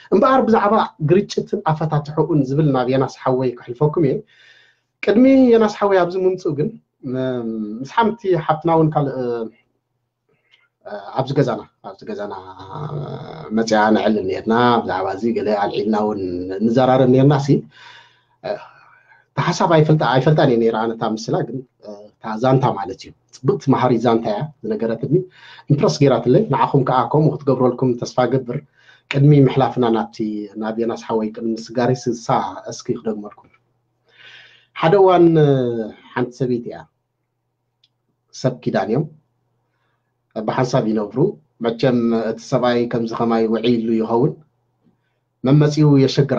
امبار بزعبا قريتشتن أفتات حقون زبلنا بيناس حوي كحلفوكم إيه قدمي يناس حوي أبز منصوجن مسحمتي حبناون كال أبز جزانا متى علن يتنا بزعبا زي قلي علينا ونزرار الناسي تحسب عيفلتاني نيران تامسلا زانتا مالتي صبت محري زانتا نغرتني امبرس غيرات لي نعاكم كاكم وتقبروا لكم تصفى قبر قدمي محلافنا نابي ناس حوي قدم سغاري سا اسكي خدمركم حدوان حنت سبيتيا سبكي دانيوم بحساب ينبرو مچم تسباي كم زخماي وعيلو يهون ممسيو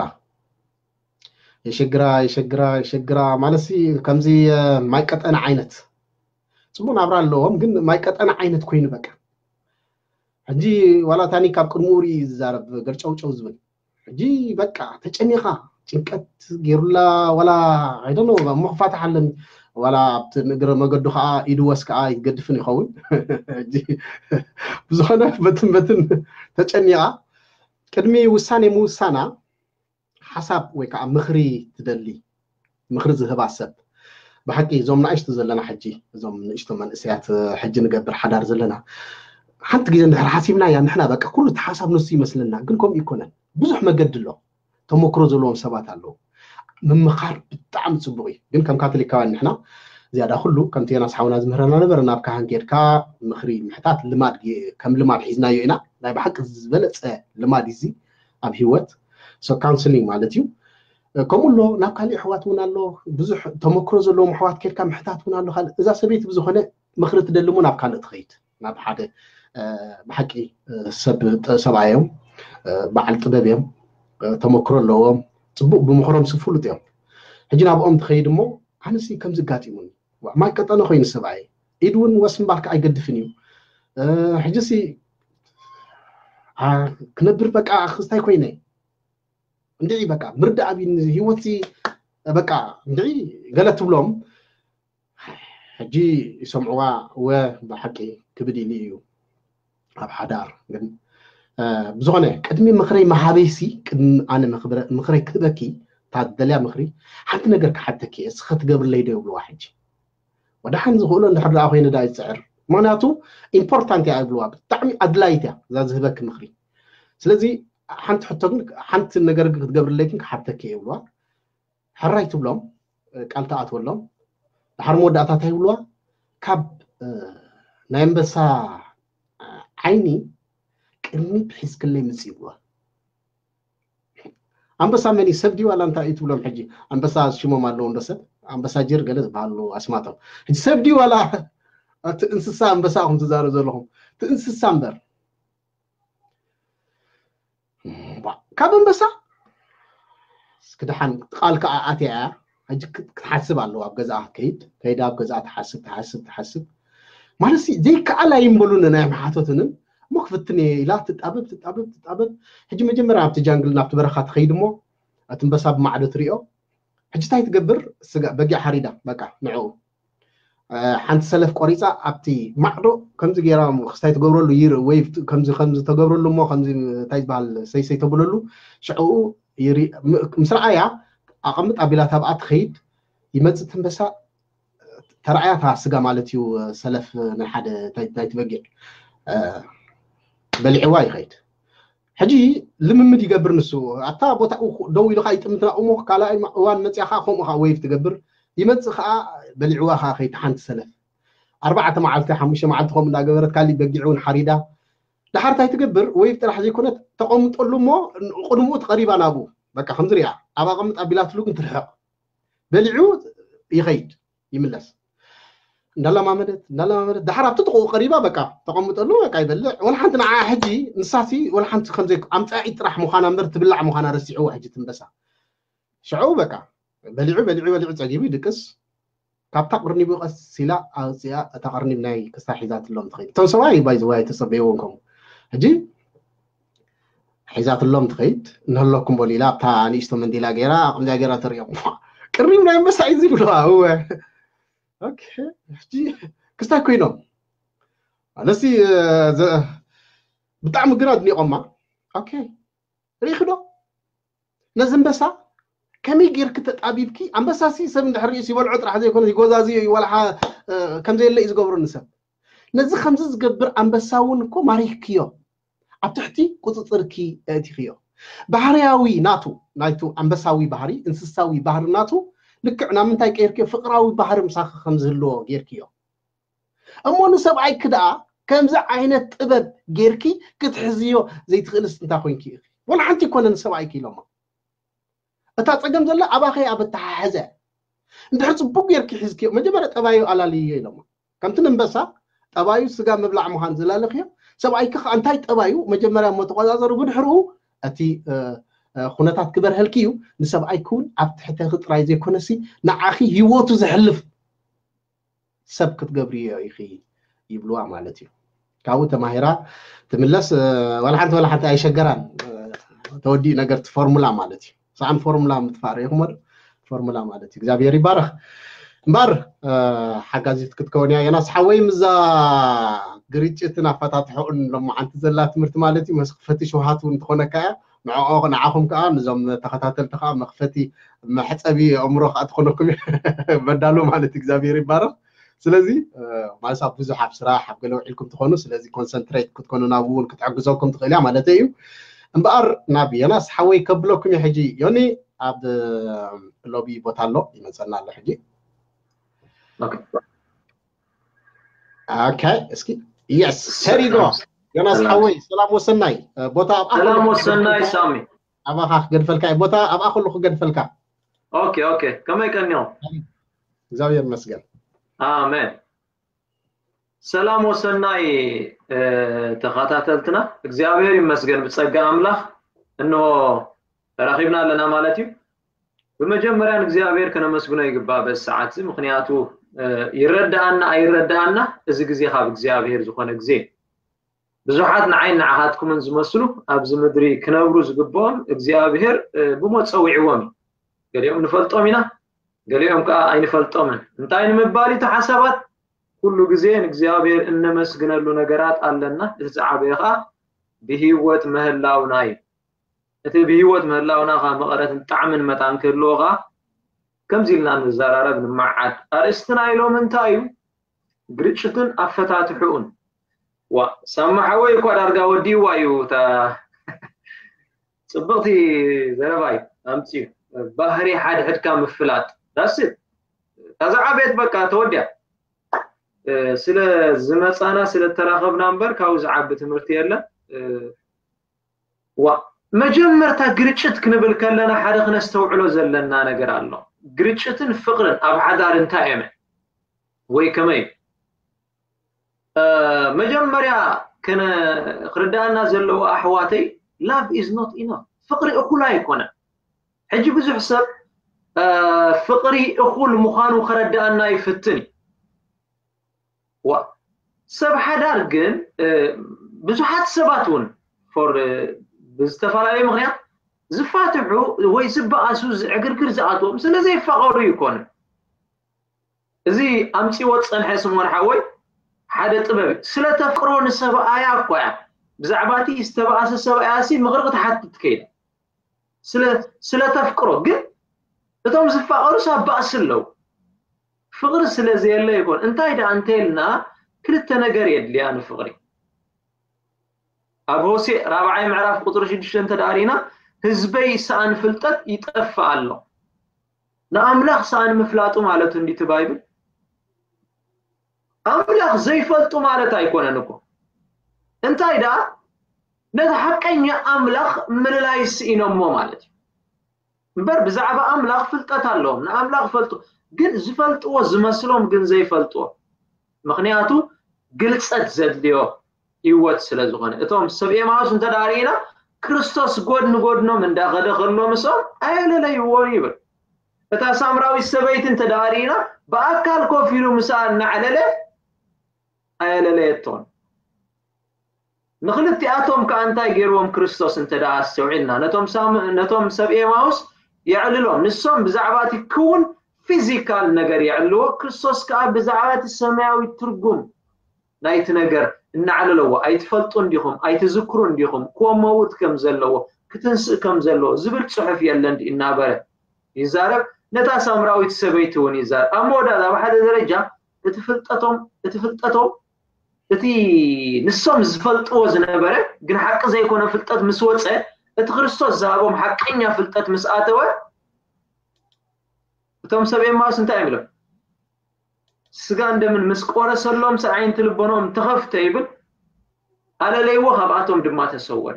يشجرا مالسي كمزي مايكت أنا عينت سمون عبر اللهم جن مايكت أنا عينت كوين بقى حجي ولا تاني كاب كرموري زارب قرشوا زبن حجي بقى تجنيخا تنكت جيرلا ولا I don't know مخفاتح لن ولا بتنقر ما قدوخا يدوس كا يقدفن يخون حجي بزخنا بتن تجنيخا كدمي وساني مو سانا حسب ويكا مخري تدلي مخري زهب عسب بحكي زوم نعيش تزلنا حجي زوم نعيش من اسيات حجي نقدر حدار زلنا حتى جينا حاسبنا يعني نحنا بقى كل تحاسب نصي مثلنا قلكم يكونن بزح ما قد له تمكرو زلهم سبات له من مخار بتعم صبغي ግን كم كاتوليكاوያን نحنا زياده كله كنت يناس حاونا زمهرنا نبرنا بكهان كيركا مخري محتات لماد كم لماد حيزنايو إنا لا بحق زبلص لماد يزي اب هيوت سو كونسلينج مالتيو كمولو ناكالي حواتونا له بزح تمكرو زلهم حوات كيركا محتاتونا له خال اذا سبيت بزخونه مخري تدلمو ناب كان تخيت ناب حدا بحقي سبعيهم بعل طبابيهم تمكرو لهم صبوق بمخرم سفولت يوم حجنا بقوم تخيد مو حنسي كم زقاتيمون ما كتانا خوين سبعي إدون واسم بارك أيقدفنيو حجسي كنبر بقى خستاي كويني ندعي بقى مرد أبي هيوتي بقى ندعي قالت بلوم حجي يسمعوا وبحكي كبدي ليو أب حدار بزغنة قدمي مخري محابيسي أنا مخري كبكي تعدليا مخري حتى نقدر كحتكي اسخت قبل ليدي بالواحد وده حن زغولن ده حدا أخوين دا يسعر معناته important يا بالواب تعمي أدلايتها زاد هبك مخري سلزي حنت حطون حنت نقدر قبل ليكن كحتكي بالواب حرايت بلوم قالت أتولم حرمود أتاتي بالواب كاب نايم بسا عيني كرني بحس كله مسيبوا أنبسا مني سبدي ولا أنت يتولم حجي أنبسا شو ما لون رسد أنبسا جير قلت بعلو أسمعتهم حجي سبدي ولا تنسى أنبسا هم تزارو زلهم تنسى سامبر كاب أنبسا كده حن قال كأتيا حجي تحسب على لو أبجزء كيد أبجزء تحسب ما نسي زي كألا ينبلون نعم حاتوتنن مخفتني لا تتأبب حجي مجمرة بتجانجلنا بتبرخات خيدمو أتنبسا بمعدو تريو حجي تاي تقبر بقي حريدة بقى نعو حانت سلف قريصة أبتي معدو كمزي جيرا خستاي تقبرو له يير ويف كمزي تقبرو له مو كمزي تايز بحال سي تقبرو له شعو يري مسرعايا أقمت أبلا تابعات خيد يمز تنبسا ترعياتها سقا مالتيو سلف نحاد تاي تبقي بلعواي خيد حجي لممد يقبر نسو عطا بوتا دوي لو خايت متنا امو كالا وان مصيخا خم خا ويف تقبر يمص خا بلعوا خا خيت حنت سلف أربعة معلته خمسة معلته خم دا قبرت كالي بقيعون حريده دحرتا تقبر ويف ترح زي كنت تقوم تقول له مو قدمو تقريبا ابو بقى خمزريا ابا قمت ابيلات لو كنت رحق بلعو يخيد يملس نلا ما مدت دحرة بتطقو قريبة بقى تقوم تقول له بقى يبلع ولا حنت مع حجي نساتي ولا حنت خمزيك عم تعيد راح مخانا مدر تبلع مخانا رسعوه حجي تنبسا شعو بقى بلعو تعجبي دكس كاب تقرني بقى سلا أو سيا تقرني بناي كستحيزات اللوم تخيل تو سواي باي زواي تصبيونكم حجي حيزات اللوم تخيل نهلكم بولي لا بتاع نيشتو من دي لاجيرا قم لاجيرا تريم قرني بناي بس عايز يقولها هو اوكي حجي كستا كوينو أنا سي بتاع مقراد ني أمّا أوكي ريخدو نزم بسا كمي غير كتطابيبكي امبساسي سب ندحري سيبلعو طرح زي يكون يغوزازي ولا كم زي اللي يزغبرو نسب نزي خمس زغبر امبساون كو ماريكيو ابتحتي قصصركي اتيخيو بحرياوي ناتو امبساوي بحري انسساوي بحر ناتو لكعنا منتاي قيركي فقراوي بحر مساخ خمزلو غيركيو امونو سبعي كدا كمزع عينت طبب غيركي كتحزيو زي تخلص انت خوينكي ولا انت كون سبعي كيلوما اتا صقم زله اباخي ابتحزه ندحر صبوق غيركي حزكي مجبره طبايو علاليه لما كمتن انبسا طبايو سغا مبلع مهان زلالخيو سبعي كخ انتاي طبايو مجمره متقازازرو بدحرو اتي خونتات كبر هلكيو نسبعي كون اب تحت خطراي زي كونسي نعاخي هيوتو زحلف سبكت قبريه يخي يبلوا مالتي كاو تماهرا تملس ولا حتى اي شجران تودي نغرت فورمولا مالتي صعن فورمولا متفاري يخمر فورمولا مالتي እግዚአብሔር ይባረክ مبر حاجازيت كتكونيا يناس حوي مزا غريچتنا فتاتحون لما انت زلا تمرت مالتي مسخفتي شوهاتو انتخونكا معاق نعاهم كا نزوم تخاتاتلتخا مخفتي محصبي عمرو اتخونكم بدالو مالتي እግዚአብሔር ይባረክ ስለዚህ ማለሳ ብዙ حب ስራሕ حب ገለው ዒልኩም ትኾኑ ስለዚህ ኮንሰንትሬት ክትኮኑና እውን ክትዕግዞኩም ትኽእልያ ማለት እዩ እምበር ናብ የናስ ሓወይ ከብለኩም ይሕጂ ዮኒ ኣብ ሎቢ ቦታ ኣሎ ይመፀና ኣሎ ሕጂ اوكي اسكي يس سريغو يوناس حوي سلام وسناي بوتا سلام وسناي سامي ابا خاخ قدفلكا بوتا ابا اخلو قدفلكا اوكي كما كان يوم زاوير مسجد امين سلام وسناي تخاتاتلتنا እግዚአብሔር ይመስገን በጸጋ አምላክ انه رخيبنا لنا مالتي بمجمريا እግዚአብሔር ከነመስግነው ይግባ በሰዓት ምክንያቱ ይረዳና አይረዳና እዚ ግዜ ካብ እግዚአብሔር ዝኾነ ግዜ ብዙሓት ንዓይን ንዓሃትኩም ዝመስሉ ኣብዚ ምድሪ ክነብሩ ዝግቦም እግዚአብሔር ብመጸውዒዎም ገሊኦም ንፈልጦም ኢና ገሊኦም ከዓ ኣይንፈልጦምን እንታይ ንምባል ተሓሳባት ኩሉ ግዜ እግዚአብሔር እንመስግነሉ ነገራት ኣለና እዚ ዓበይኻ ብህይወት ምህላውናይ እቲ ብህይወት ምህላውና መቐረት ጣዕምን መጣን ከሎኻ كمزيلنا نزارارب نمعاد أرستنا إلو منتايو قريتشتن أفتاتحون وسامحوي يقول أرقا ودي وايو تا صبغتي زرباي أمتي بحري حد كام فلات داسد تزعى بيت بكا توديا سلا زمتانا سلا تراخب نمبر كاوز عبت مرتي يلا ومجمرتا قريتشت كنبل كلنا حرق نستوعلو زلنا نقر الله قريتشتن فقرن أب حدار انتايمه وي كمي مجمريا كان خردانا زلو أحواتي love is not enough فقري أخولا يكون حجي بزو حسب فقري أخول مخانو خردانا يفتني و سب حدار قن بزو حد سباتون فور بزتفالي مغنيات زفاتحو وي زبقاسو عقرقر زاتهم سلازي فقرو يكون زي امتي وصنح اسمون حوي حدا طبب سلا تفقرون السبايا اكويا بزعباتي استبقاس السباياسي مغرقت حتى تكيد سلا تفقرو قل اتوم زفقرو سابقاس لو فقر سلازي يلا يكون انتاي دا انتيلنا كلتا نقر يدلي انا فقري ابوسي رابعي معراف قطر شدشن تدارينا ህዝበይ ሳን ፍልጠት ይጠፋአሉ ለአምላክ ሳን መፍላጡ ማለት እንዲት ባይብል አምላክ ዘይፈልጡ ማለት አይኮነን እኮ እንታይዳ ለሐቀኛ አምላክ ምን ላይ ሲኖሞ ማለት በር በዛዕባ አምላክ ፍልጠት አለው ለአምላክ ፈልጡ ግን ዝፈልጥዎ ዝመስሎም ግን ዘይፈልጡ ምክንያቱ ግልጸት ዘልዮ ይወት ስለዝኾነ እቶም ሰብኤማውስ እንተዳሪና ክርስቶስ ጎድኖ ምን ዳኸደ خلو مسو አይለለይ ወይብል እታ ሳምራዊ ሰበይትን ተዳሪና በአካል ኮፊሉ ምሳና ዓለለ አይለለይቶን ንኽልቲ አቶም ካንታይ ገይሮም ክርስቶስ እንተዳአሰውዕና ነቶም ሰብኤማውስ يعللون ንሶም ብዛዕባት ይኩን ፊዚካል ነገር يعلو ክርስቶስ ከ ብዛዕባት ሰማያዊ ትርጉም ናይት ነገር እናዓለለዎ አይትፈልጡ እንዲኹም አይትዝክሩ እንዲኹም ኮሞውት ከም ዘለዎ كتنسق كم زلو زبل صحف يلند إنابره يزارب نتا سامراوي تسبيتون يزار أمودا ذا واحد درجة اتفلتتهم اتي نسوم زفلت وزنبره جن حق زي يكون فلتت مسوصه اتخرستو زابهم حقኛ فلتت مساته توم سبي ما سنت يعملوا سغا እንደምን መስቆረሰሎም ሰዓይን ትልቦኖም ተኸፍተ ይብል አለ ለይዎ ሀብአቶም ድማ ተሰወረ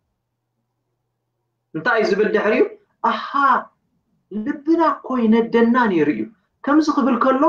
እንታይ ዝብል ድሕሪው አሃ ልብና ኮይነ ደናን ይርዩ ከምዝ ክብል ከሎ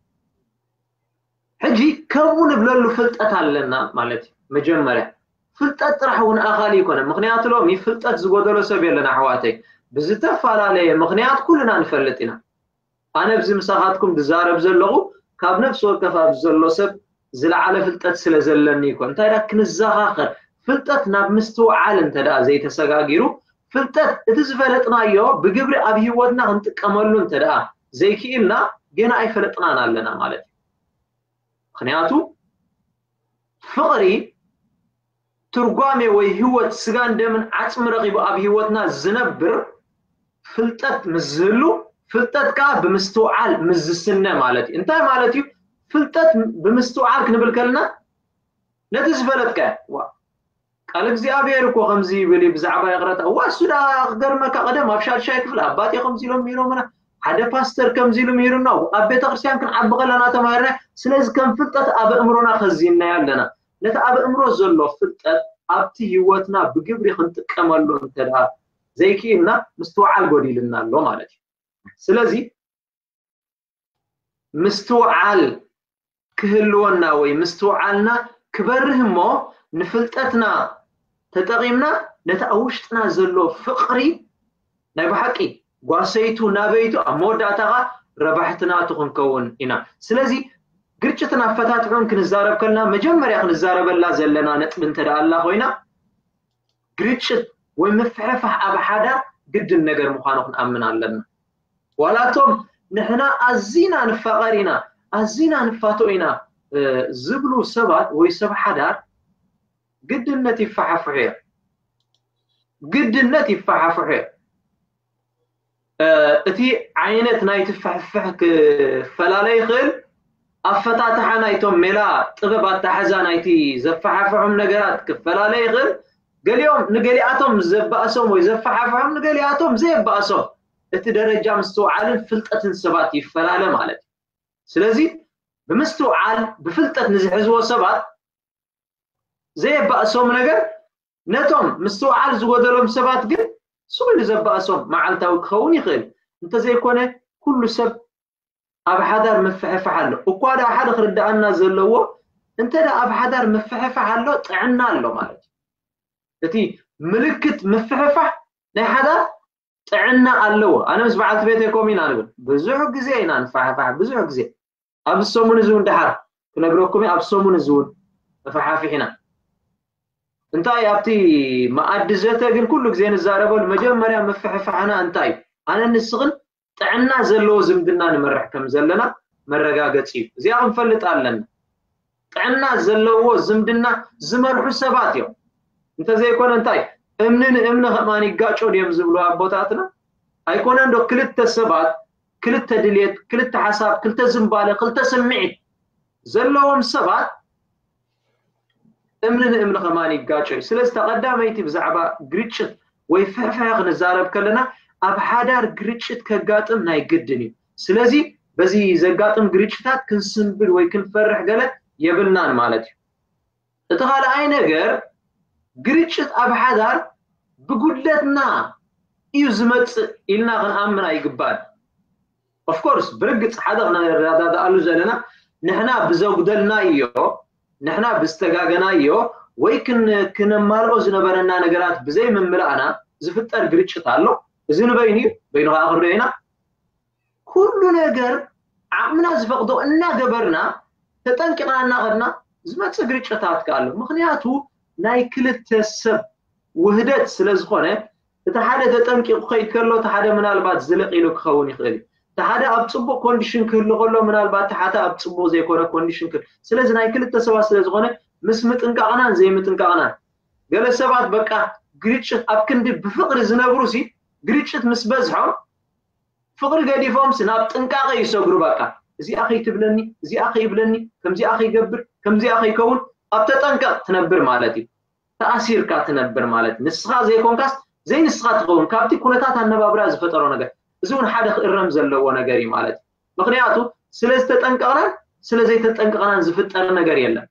ሕጂ ከምኡ ንብለሉ ፍልጠት ኣለና ማለት መጀመርያ ፍልጠት ጥራሕውን ኣኻሊ ይኮነ ምክንያቱ ሎም ይፍልጠት ዝጎደሎ ሰብ የለና ኣሕዋተይ ብዝተፈላለየ ምክንያት ኩልና ንፈልጥ ኢና ኣነ ብዚ ምሳኻትኩም ዝዛረብ ዘለኹ ካብ ነፍስ ወከፍ ኣብ ዘሎ ሰብ ዝለዓለ ፍልጠት ስለ ዘለኒ ይኮን እንታይ ዳ ክንዘኻኸር ፍልጠት ናብ ምስትውዓል እንተዳ ዘይተሰጋጊሩ ፍልጠት እቲ ዝፈለጥናዮ ብግብሪ ኣብ ህይወትና ክንጥቀመሉ እንተዳ ዘይክኢልና ገና ኣይፈለጥናን ኣለና ማለት ምክንያቱ ፍቕሪ ትርጓሜ ወይ ህይወት ስጋ እንደምን ዓጽም ረቂቡ ኣብ ህይወትና ዝነብር ፍልጠት ምዝህሉ ፍልጠት ካ ብምስትውዓል ምዝስነ ማለት እንታይ ማለት እዩ ፍልጠት ብምስትውዓል ክንብል ከልና ነቲ ዝፈለጥከ ቃል እግዚአብሔር እኮ ከምዚ ይብል ብዛዕባ ይቅረታ ዋሱዳ ገርመካ ቀደም ኣብ ሻልሻይ ክፍል ኣባቴ ከምዚ ኢሎም ይሮምና ሓደ ፓስተር ከምዚ ኢሎም ይሩና ኣብ ቤተ ክርስቲያን ክንዓቢ ከለና ተማሂርና ስለዚ ከም ፍልጠት ኣብ እምሮና ከዚና ያለና ነቲ ኣብ እምሮ ዘሎ ፍልጠት ኣብቲ ህይወትና ብግብሪ ክንጥቀመሉ እንተዳ ዘይክኢልና ምስትውዓል ጎዲልና ኣሎ ማለት እዩ ስለዚ ምስትውዓል ክህልወና ወይ ምስትውዓልና ክበርህሞ ንፍልጠትና ተጠቂምና ነቲ ኣውሽጥና ዘሎ ፍቕሪ ናይ ብሓቂ ጓሰይቱ ናበይቱ ኣብ መወዳእታኻ ረባሕትና ትኽንከውን ኢና ስለዚ ግርጭትና ፈታትዑን ክንዛረብ ከለና መጀመርያ ክንዛረበላ ዘለና ነጥብ እንተዳ ኣላ ኮይና ግርጭት ወይ ምፍሕፋሕ ኣብ ሓዳር ግድን ነገር ምዃኑ ክንኣምን ኣለና ዋላቶም ንሕና ኣዚና ንፋቐር ኢና ኣዚና ንፋቶ ኢና ዝብሉ ሰባት ወይ ሰብ ሓዳር ግድነት ይፈሓፍሑ እዮም ግድነት ይፈሓፍሑ እዮም እቲ ዓይነት ናይ ትፈሕፍሕ ክፈላለይ ይኽእል ኣፈታትሓ ናይቶም ሜላ ጥበብ ኣተሓዛ ናይቲ ዘፈሓፍሖም ነገራት ክፈላለይ ይኽእል ገሊኦም ንገሊኣቶም ዘባእሶም ወይ ዘፈሓፍሖም ንገሊኣቶም ዘየባእሶም እቲ ደረጃ ምስትውዓልን ፍልጠትን ሰባት ይፈላለ ማለት ስለዚ ብምስትውዓል ብፍልጠት ንዝሕዝዎ ሰባት ዘየባእሶም ነገር ነቶም ምስትውዓል ዝጎደሎም ሰባት ግን ስጉል ዘባእሶም መዓልታዊ ክኸውን ይኽእል እንተዘይኮነ ኩሉ ሰብ ኣብ ሓዳር ምፍሕፋሕ ኣሎ እኳ ዳ ሓደ ክርዳእና ዘለዎ እንተዳ ኣብ ሓዳር ምፍሕፋሕ ኣሎ ጥዕና ኣሎ ማለት እቲ ምልክት ምፍሕፋሕ ናይ ሓዳር ጥዕና ኣለዎ ኣነ ምስ በዓልቲ ቤተይ ኮሚና ንብል ብዙሕ ግዜ ኢና ንፈሕፋሕ ብዙሕ ግዜ ኣብ ሰሙን እዚ እውን ድሓር ክነግረኩም ኣብ ሰሙን እዚ እውን ተፈሓፊሕና እንታይ ኣብቲ ማኣዲ ዘተ ግን ኩሉ ግዜ ንዛረበሉ መጀመርያ ምፍሕፋሕና እንታይ ኣነ ንስኽን ጥዕና ዘለዎ ዝምድና ንመርሕ ከም ዘለና መረጋገፂ እዩ እዚኣ ክንፈልጥ ኣለና ጥዕና ዘለዎ ዝምድና ዝመርሑ ሰባት እዮም እንተዘይኮነ እንታይ እምንን እምነ ከማን ይጋጮ ድዮም ዝብሉ ኣቦታትና ኣይኮነን ዶ ክልተ ሰባት ክልተ ድልየት ክልተ ሓሳብ ክልተ ዝምባለ ክልተ ስምዒት ዘለዎም ሰባት እምንን እምነ ከማን ይጋጮ ስለዚ ተቐዳመይቲ ብዛዕባ ግርጭት ወይ ፍሕፍሕ ክንዛረብ ከለና ኣብ ሓዳር ግርጭት ከጋጥም ናይ ግድን እዩ ስለዚ በዚ ዘጋጥም ግርጭታት ክንስንብል ወይ ክንፈርሕ ገለ የብልናን ማለት እዩ እቲ ካልኣይ ነገር ግርጭት ኣብ ሓዳር ብጉድለትና እዩ ዝመጽእ ኢልና ክንኣምን ኣይግባን ኦፍ ኮርስ ብርግጽ ሓደ ክንረዳዳእሉ ዘለና ንሕና ብዘጉደልናዮ ንሕና ብዝተጋገናዮ ወይ ክንማልኦ ዝነበረና ነገራት ብዘይ ምምላእና ዝፍጠር ግርጭት ኣሎ እዚ ንበይኑ በይኑ ኣኽርዮ ኢና ኩሉ ነገር ዓቕምና ዝፈቅዶ እናገበርና ተጠንቂቕና እናኸድና ዝመጽእ ግርጭታት ካሎ ምክንያቱ ናይ ክልተ ሰብ ውህደት ስለ ዝኾነ እቲ ሓደ ተጠንቂቑ ከይድ ከሎ እቲ ሓደ ምናልባት ዝልቕ ኢሉ ክኸውን ይኽእል እቲ ሓደ ኣብ ፅቡቅ ኮንዲሽን ክህሉ ከሎ ምናልባት እቲ ሓደ ኣብ ፅቡቅ ዘይኮነ ኮንዲሽን ክህሉ ስለዚ ናይ ክልተ ሰባት ስለ ዝኾነ ምስ ምጥንቃቕናን ዘይምጥንቃቕናን ገለ ሰባት በቃ ግርጭት ኣብ ክንዲ ብፍቅሪ ዝነብሩ ሲ ግርጭት ምስ በዝሖም ፍቅሪ ገዲፎም ስናብ ጥንቃቄ ይሰግሩ በቃ እዚ ኣኺ ትብለኒ እዚ ኣኺ ይብለኒ ከምዚ ኣኺ ይገብር ከምዚ ኣኺ ይከውን ኣብ ተጠንቀቕ ትነብር ማለት እዩ ተኣሲርካ ትነብር ማለት ንስኻ ዘይኮንካስ ዘይ ንስኻ ትኸውን ካብቲ ኩነታት ኣነባብራ ዝፈጠሮ ነገር እዚ እውን ሓደ ክእረም ዘለዎ ነገር እዩ ማለት ምክንያቱ ስለዝተጠንቀቕናን ስለዘይተጠንቀቕናን ዝፍጠር ነገር የለን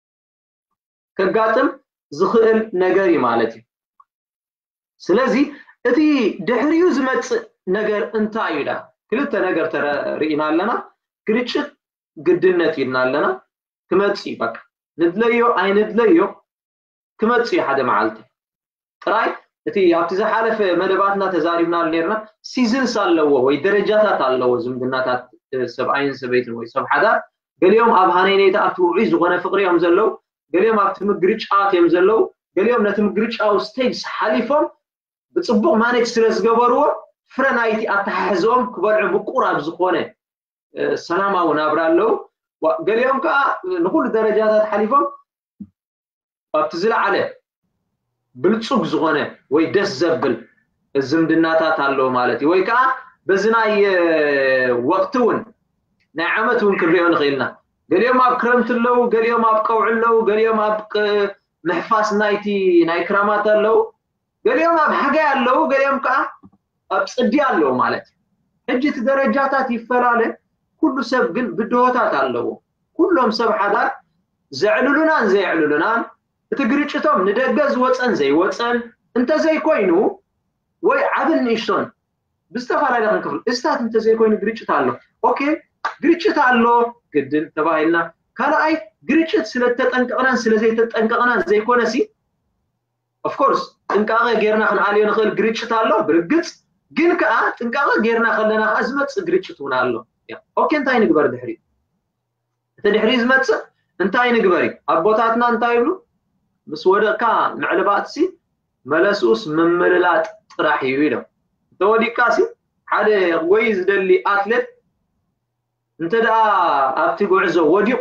ከጋጥም ዝኽእል ነገር እዩ ማለት እዩ ስለዚ እቲ ድሕሪኡ ዝመጽእ ነገር እንታይ እዩ ዳ ክልተ ነገር ተርእይና ኣለና ግርጭት ግድነት ይልና ኣለና ክመጽእ በቃ ንድለዮ ኣይንድለዮ ክመጽእ ሓደ መዓልቲ ጥራይ እቲ ኣብቲ ዝሓለፈ መደባትና ተዛሪብና ነርና ሲዝንስ ኣለዎ ወይ ደረጃታት ኣለዎ ዝምድናታት ሰብኣይን ሰበይትን ወይ ሰብ ሓዳር ገሊኦም ኣብ ሃነይነታ ኣብቲ ውዑይ ዝኾነ ፍቅሪ እዮም ዘለው ገሊኦም ኣብቲ ምግርጫት እዮም ዘለው ገሊኦም ነቲ ምግርጫው ስቴጅ ሓሊፎም ብጽቡቕ ማኔጅ ስለ ዝገበርዎ ፍረ ናይቲ ኣተሓሕዞም ክበልዑ ምቁር ኣብ ዝኾነ ሰላማዊ ናብራ ኣለዉ ገሊኦም ከዓ ንኩሉ ደረጃታት ሓሊፎም ኣብቲ ዝለዓለ ብልጹግ ዝኾነ ወይ ደስ ዘብል ዝምድናታት ኣለዉ ማለት እዩ ወይ ከዓ በዚ ናይ ወቅቲ እውን ናይ ዓመት እውን ክንሪኦ ንኽእልና ገሊኦም ኣብ ክረምቲ ኣለዉ ገሊኦም ኣብ ቀውዒ ኣለዉ ገሊኦም ኣብ ምሕፋስ ናይቲ ናይ ክራማት ኣለዉ ገሊኦም ኣብ ሓጋይ ኣለዉ ገሊኦም ከዓ ኣብ ጽድያ ኣለዉ ማለት እዩ ሕጂ እቲ ደረጃታት ይፈላለ ኩሉ ሰብ ግን ብድሆታት ኣለዎ ኩሎም ሰብ ሓዳር ዘዕልሉናን ዘይዕልሉናን እቲ ግርጭቶም ንደገ ዝወፀን ዘይወፀን እንተዘይኮይኑ ወይ ዓብን ንእሽቶን ብዝተፈላለየ ክንክፍል እስታት እንተዘይኮይኑ ግርጭት ኣሎ ኦኬ ግርጭት ኣሎ ግድን ተባሂልና ካልኣይ ግርጭት ስለተጠንቀቕናን ስለዘይተጠንቀቕናን ዘይኮነሲ ኦፍ ኮርስ ጥንቃቐ ጌርና ክንዓልዮ ንኽእል ግርጭት ኣሎ ብርግጽ ግን ከዓ ጥንቃቐ ጌርና ከለና ከዓ ዝመጽእ ግርጭት እውን ኣሎ ኦኬ እንታይ ንግበር ድሕሪ እቲ ድሕሪ ዝመጽእ እንታይ ንግበር ኣቦታትና እንታይ ይብሉ ምስ ወደቕካ ምዕልባትሲ መለስኡስ ምምልላጥ ጥራሕ እዩ ኢሎም ተወዲቅካሲ ሓደ ወይ ዝደሊ ኣትሌት እንተደኣ ኣብቲ ጉዕዞ ወዲቑ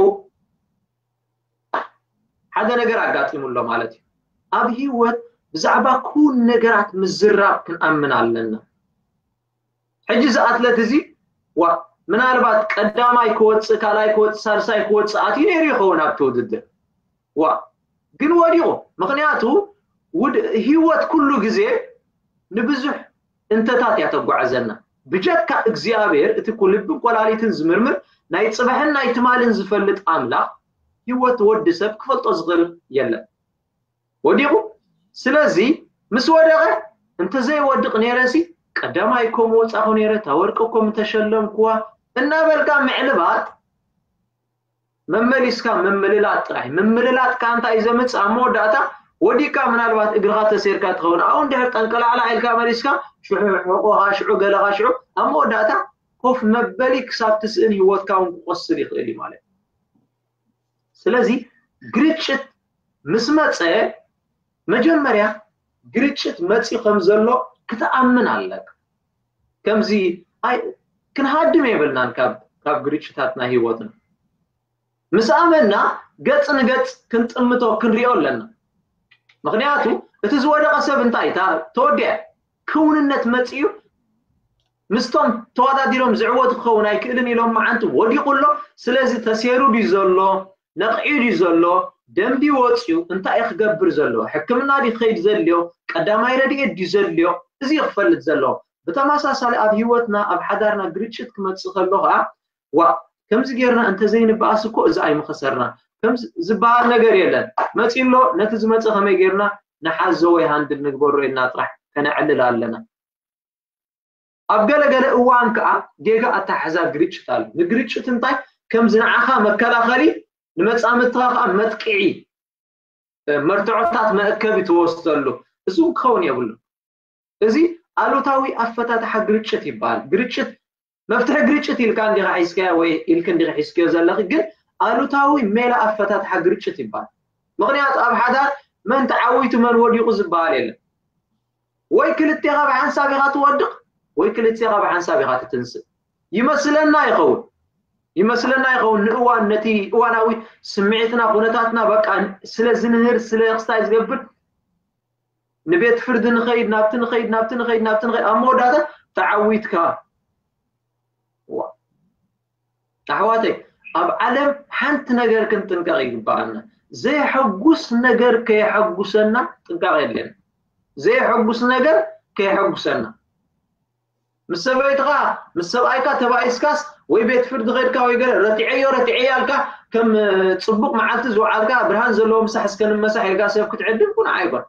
ሓደ ነገር ኣጋጢሙሎ ማለት እዩ ኣብ ህይወት ብዛዕባ ኩል ነገራት ምዝራብ ክንኣምን ኣለና ሕጂ እዚ ኣትሌት እዚ ምናልባት ቀዳማይ ክወፅእ ካልኣይ ክወፅእ ሳልሳይ ክወፅእ ኣትዩ ነይሩ ይኸውን ኣብቲ ውድድር ግን ወዲቑ ምክንያቱ ህይወት ኩሉ ግዜ ንብዙሕ እንተታት እያ ተጓዓዘና ብጀካ እግዚኣብሔር እቲ ልብን ቆላሊትን ዝምርምር ናይ ጽባሕን ናይ ትማልን ዝፈልጥ ኣምላኽ ህይወት ወዲ ሰብ ክፈልጦ ዝኽእል የለን ወዲቑ ስለዚ ምስ ወደቐ እንተዘይወድቕ ነይረሲ ቀዳማይ ከም ወፃኹ ነይረ ታወርቅኩም ተሸለምኩዋ እናበልካ ምዕልባት መመሊስካ መምልላጥ ጥራሕ መምልላጥ ካንታ ይዘምጽ ኣብ መወዳእታ ወዲካ ምናልባት እግርኻ ተሰይርካ ትኸውን ኣሁን ድሕር ጠንቀላዕላ ኢልካ መሊስካ ሽዑ ሕቆኻ ሽዑ ገለኻ ሽዑ ኣብ መወዳእታ ኮፍ መበሊ ክሳብ ትስእን ህይወትካ እውን ክቆስል ይኽእል እዩ ማለት ስለዚ ግርጭት ምስ መፀ መጀመርያ ግርጭት መፂ ከም ዘሎ ክትኣምን ኣለካ ከምዚ ክንሃድም የብልናን ካብ ግርጭታትና ህይወትና ምስ ኣመና ገጽ ንገጽ ክንጥምቶ ክንሪኦ ኣለና ምክንያቱ እቲ ዝወደቐ ሰብ እንታይ ተወዲዐ ክውንነት መፂኡ ምስቶም ተወዳዲሮም ዝዕወቱ ክኸውን ኣይክእልን ኢሎም መዓንቲ ወዲቑሎ ስለዚ ተሰይሩ ድዩ ዘሎ ነቕዒ ድዩ ዘሎ ደንቢ ወፂኡ እንታይ ክገብር ዘሎ ሕክምና ድዩ ክኸይድ ዘልዮ ቀዳማይ ረድኤት ድዩ ዘልዮ እዚ ክፈልጥ ዘሎ ብተመሳሳሊ ኣብ ህይወትና ኣብ ሓዳርና ግርጭት ክመጽእ ከሎ ከዓ ከምዚ ጌርና እንተዘይንበኣስ እኮ እዚ ኣይምኸሰርና ከምዚ ዝበሃል ነገር የለን መፂሎ ነቲ ዝመጽእ ከመይ ጌርና ንሓዞ ወይ ሃንድል ንግበሮ ኢልና ጥራሕ ከነዕልል ኣለና ኣብ ገለገለ እዋን ከዓ ጌጋ ኣተሓሕዛ ግርጭት ኣሎ ንግርጭት እንታይ ከምዚ ንዓኻ መከላኸሊ ንመጻምትኻ ከዓ መጥቅዒ መርትዖታት መእከቢ ትወስደሉ እዚ ክኸውን የብሉ እዚ ኣሉታዊ ኣፈታትሓ ግርጭት ይበሃል ግርጭት መፍትሒ ግርጭት ኢልካ እንዲኻ ሒዝከያ ወይ ኢልክ እንዲኻ ሒዝከዮ ዘለኺ ግን ኣሉታዊ ሜላ ኣፈታትሓ ግርጭት ይበሃል ምክንያቱ ኣብ ሓዳር መን ተዓዊቱ መን ወዲቑ ዝበሃል የለን ወይ ክልቴኻ ብሓንሳብ ኢኻ ትወድቕ ወይ ክልቴኻ ብሓንሳብ ኢኻ ትትንስእ ይመስለና ይኸውን ንእዋን ነቲ እዋናዊ ስምዒትና ኩነታትና በቃ ስለ ዝንህር ስለ ክስታይ ዝገብር نبيت فرد نخيد نابتن خيد أموداتا تعويتك أحواتي أب علم حنت نجار كنت نقاعد بعنا زي حقوس نجار كي حقوسنا نقاعد لنا زي حقوس نجار كي حقوسنا مسبايتغا مسبايكا تبع إسكاس ويبيت فرد غيرك ويقول رتعيالك كم تصبق معلت زوعالك برهان زلو مسح سكن مسح يلقى سيف كتعدل كون عيبا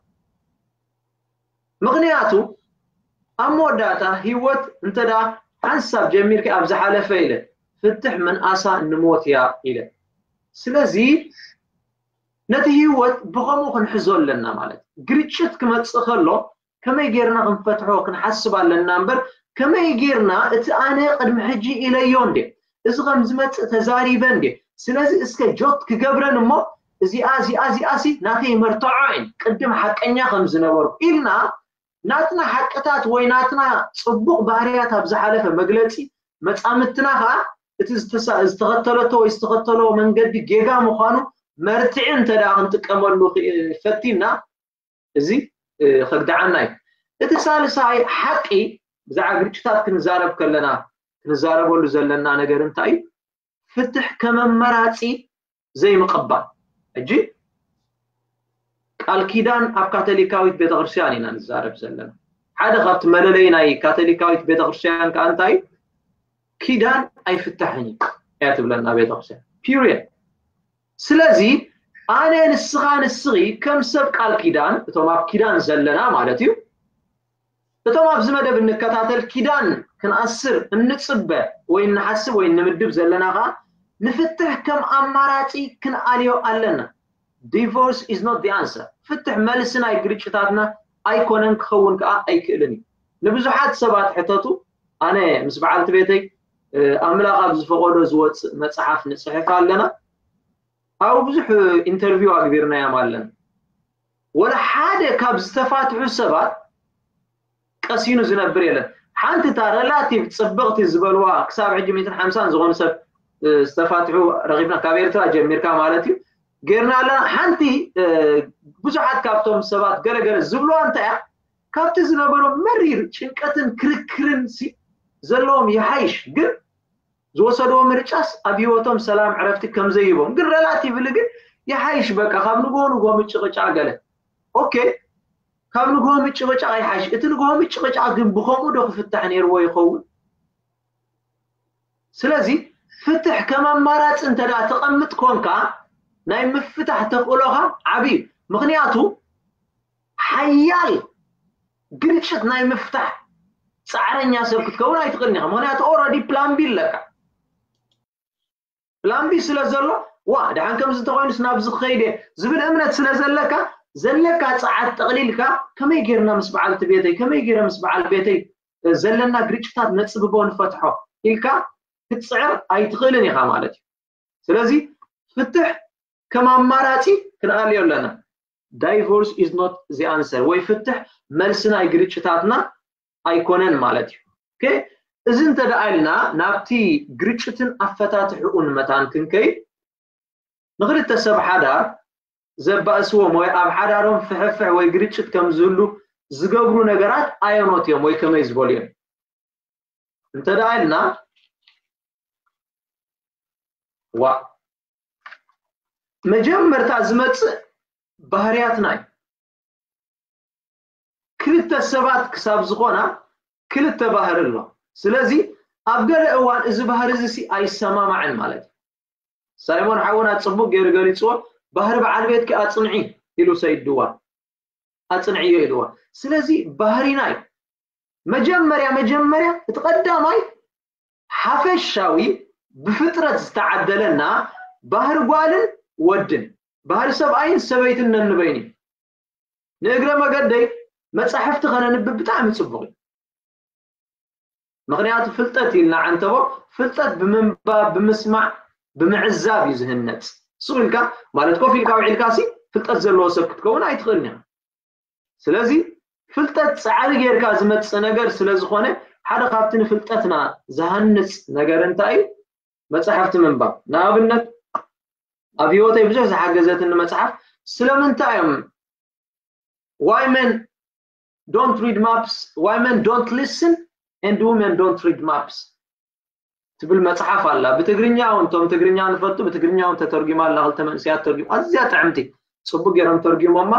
مغنياتو أموداتا هيوت انتدا حنساب جميلك أبزح على فيله فتح من أسا نموت يا إله سلازي نتي هيوت بغمو خنحزول لنا مالت قريتشت كما تسخلو كما يجيرنا غنفتحو كنحسب على النمبر كما يجيرنا اتانا قد محجي إلى يوندي إزغم زمت تزاري بندي سلازي اسكا جوت كقبرن مو زي ناكي مرتعين قدم حقنيا خمز نبرو إلنا ناتنا حقتات ويناتنا صبوق باريات أبزحالة فمقلتي متعمتنا استغطلته ويستغطلوا من قد جيجا مخانو مرتعين تداغن تكملوا فتينا زي خدعنا اتصال ساي حقي بزع قريتات كنزارب كلنا كنزارب ولو زلنا نجر انتاي فتح كمان مراتي زي مقبا اجي قال كيدان اب كاثوليكاويت بيت غرسيانينا نزارب زلنا حدا خفت ملليناي كاثوليكاويت بيت غرسيان كانتاي كيدان أي فتحني ياتب لنا بيت غرسيان period سلازي أنا نسغي كم سبق الكيدان توما كيدان زلنا مالتيو توما بزمده بنكتاتل كيدان كنأسر نتصبه وين نحسب وين نمدب زلنا غا نفتح كم أماراتي كناليو ألنا divorce is not the answer فتح مالسنا يقريتشتاتنا أيكونن كخون كأ أي كإلني نبزحات سبات حتاتو أنا مسبعالت بيتي أملاق أبز فقودو زوات متصحف نصحف لنا أو بزح انترفيو أكبرنا يا مالنا ولا حاجة كابز تفاتحو سبات قسينو زنبري لنا حانتتا ريلاتيف تصبغت الزبالوا كساب حجي 250 زغون سب استفاتحو رغيبنا كابيرترا جميركا مالتي غيرنا لنا حانتي بزحات كابتوم سبات غرغر زبلو انت كابت زنبرو مرير چنقتن كركرن سي زلوم يحيش غير زوسدو مرچاس ابيوتم سلام عرفتي كم زيبهم غير ريلاتيف لغير يحيش بقى خابنغو مچقچا غله اوكي كابنغو مچقچا يحيش اتنغو مچقچا غن بخومو دو فتح نيرو يخون سلازي فتح كمان مرات انت دا تقمت كونكا ناي مفتح تقولوها عبي مغنياتو حيال قريتشت ناي مفتح صعرنيا سبكت كونا يتقني مغنياتو اوريدي بلان بي لك بلان بي سلازلو وا دحان كم زتقوين سنابز خيده زبل امنت سلازلك زلك صعد تقليلك كما يغيرنا مسبعال بيتي كما يغير مسبعال بيتي زلنا قريتشتات نصببون فتحو إلكا تسعر أي تقلني خامالتي سلازي فتح كما مراتي كنقال لنا divorce is not the answer ويفتح ملسنا يقريتشتاتنا أيكونن مالتي اوكي إذن تدعيلنا نابتي قريتشتن أفتاتحون متان كنكي نغري تسب حدار زبا اسوم وي اب حدارهم فحفح وي قريتشت كم زلو زقبرو نقرات ايونوتيوم وي كما يزبوليهم انت دعيلنا وا مجمرتا زمت بهريات ناي كلتا سبات كساب زخونا كلتا بهر الله سلازي ابقل اوان از بهر زسي اي سما معن مالتي سايمون حاونا تصبق غير غريصو بهر بعال بيتك اصنعي يلو سيد دوار اصنعي يلو سلازي بهري ناي مجمريا تقدماي حفشاوي بفطره استعدلنا بهر قالن ودن بهر سبعين سبيتن نبيني نقرا مقدي مصحفت خنا نبب بتاع صبغي مغنيات فلطتي لنا عنتو فلطت بمنباب بمسمع بمعزاب يزهنت سولكا مالتكو فيلكا وعلكاسي فلطت زلو سبكت كون ايتخلنا سلازي فلطت صعال غيركا زمت نجر سلازخونه حدا خاطن فلطتنا زهنت نجر انتاي مصحفت منباب نابنت ابيوتي بزح حاجزت ان مصحف سلمنتايم واي من don't read maps, women don't listen, and women don't read maps. تبل مصحف الله بتجرنيا وانتم تجرنيا نفتو بتجرنيا وانت ترجم الله هل تمنسيات ترجم أزيا تعمتي صبق يرم ترجم ماما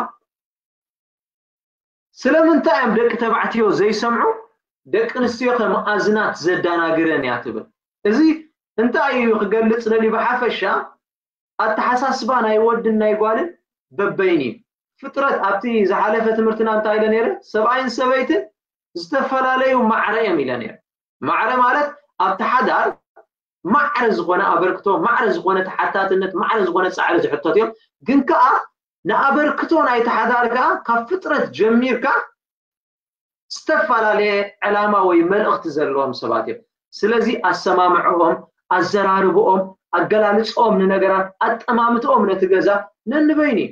سلام انت ام دك تبعتيو زي سمعوا دك نستيو مأزنات زدانا قرن يعتبر ازي انت ايو قلت لي بحفشا التحساسبان ايودنا يقالن ببيني فطرت ابتي زحالفه تمرتنا انت ايله نيره سبعين سبيتن استفلاليو معريه ميلانير معره مالت ابتحدار معرز غنا ابركتو معرز غنا تحتاتنت معرز غنا صعر زحطتيو جنكا نابركتو ناي تحداركا كفطرت جميركا استفلالي علامه وي ملخت زلوم سباتيو سلازي اسمامعهم ازراربهم اغلالصوم نغرات اطمامتهم نتغزا ننبيني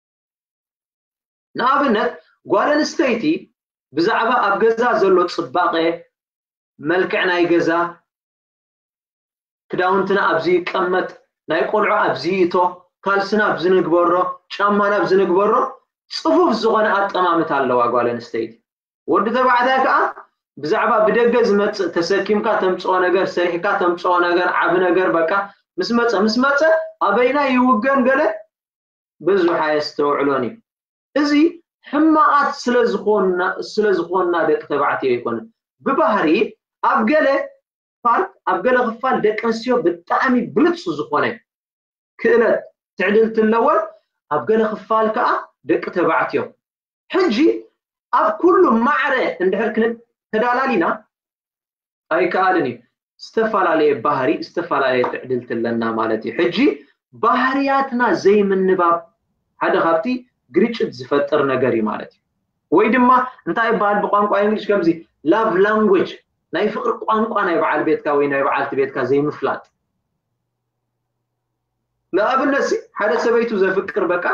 نابنت غوالن ستيتي بزعبا ابغزا زلو صباقه ملكعنا يغزا كداونتنا ابزي قمت ناي قلعو ابزيتو كالسنا بزنغبرو شامانا بزنغبرو صفوف زغنا اطمامت الله غوالن ستيتي ود تبعداك بزعبا بدغز مت تسكيمكا تمصو ነገር سريحكا تمصو ነገር عب ነገር በቃ مسمص ابينا يوغن ገለ ብዙ حيستوعلوني ازي حماقات سلازخوننا دق تبعتي يكون ببهري ابغله فارق ابغله خفال دقنسيو بتعمي بلص زخونه كله تعدلت الاول ابغله خفال كا دق تبعتيو حجي اب كل معره اندهركن تدالالينا اي كالني استفالالي بهري استفالالي تعدلت لنا مالتي حجي بهرياتنا زي من نباب هذا خاطي ግሪጭት ዝፈጠር ነገር ማለት ወይ ድማ እንታይ ባል በቋንቋ እንግሊዝ ከምዚ ላቭ ላንጉዌጅ ናይ ፍቅር ቋንቋ ናይ በዓል ቤትካ ወይ ናይ በዓልት ቤትካ ዘይምፍላጥ ለአብነት ሓደ ሰበይቱ ዘፍቅር በቃ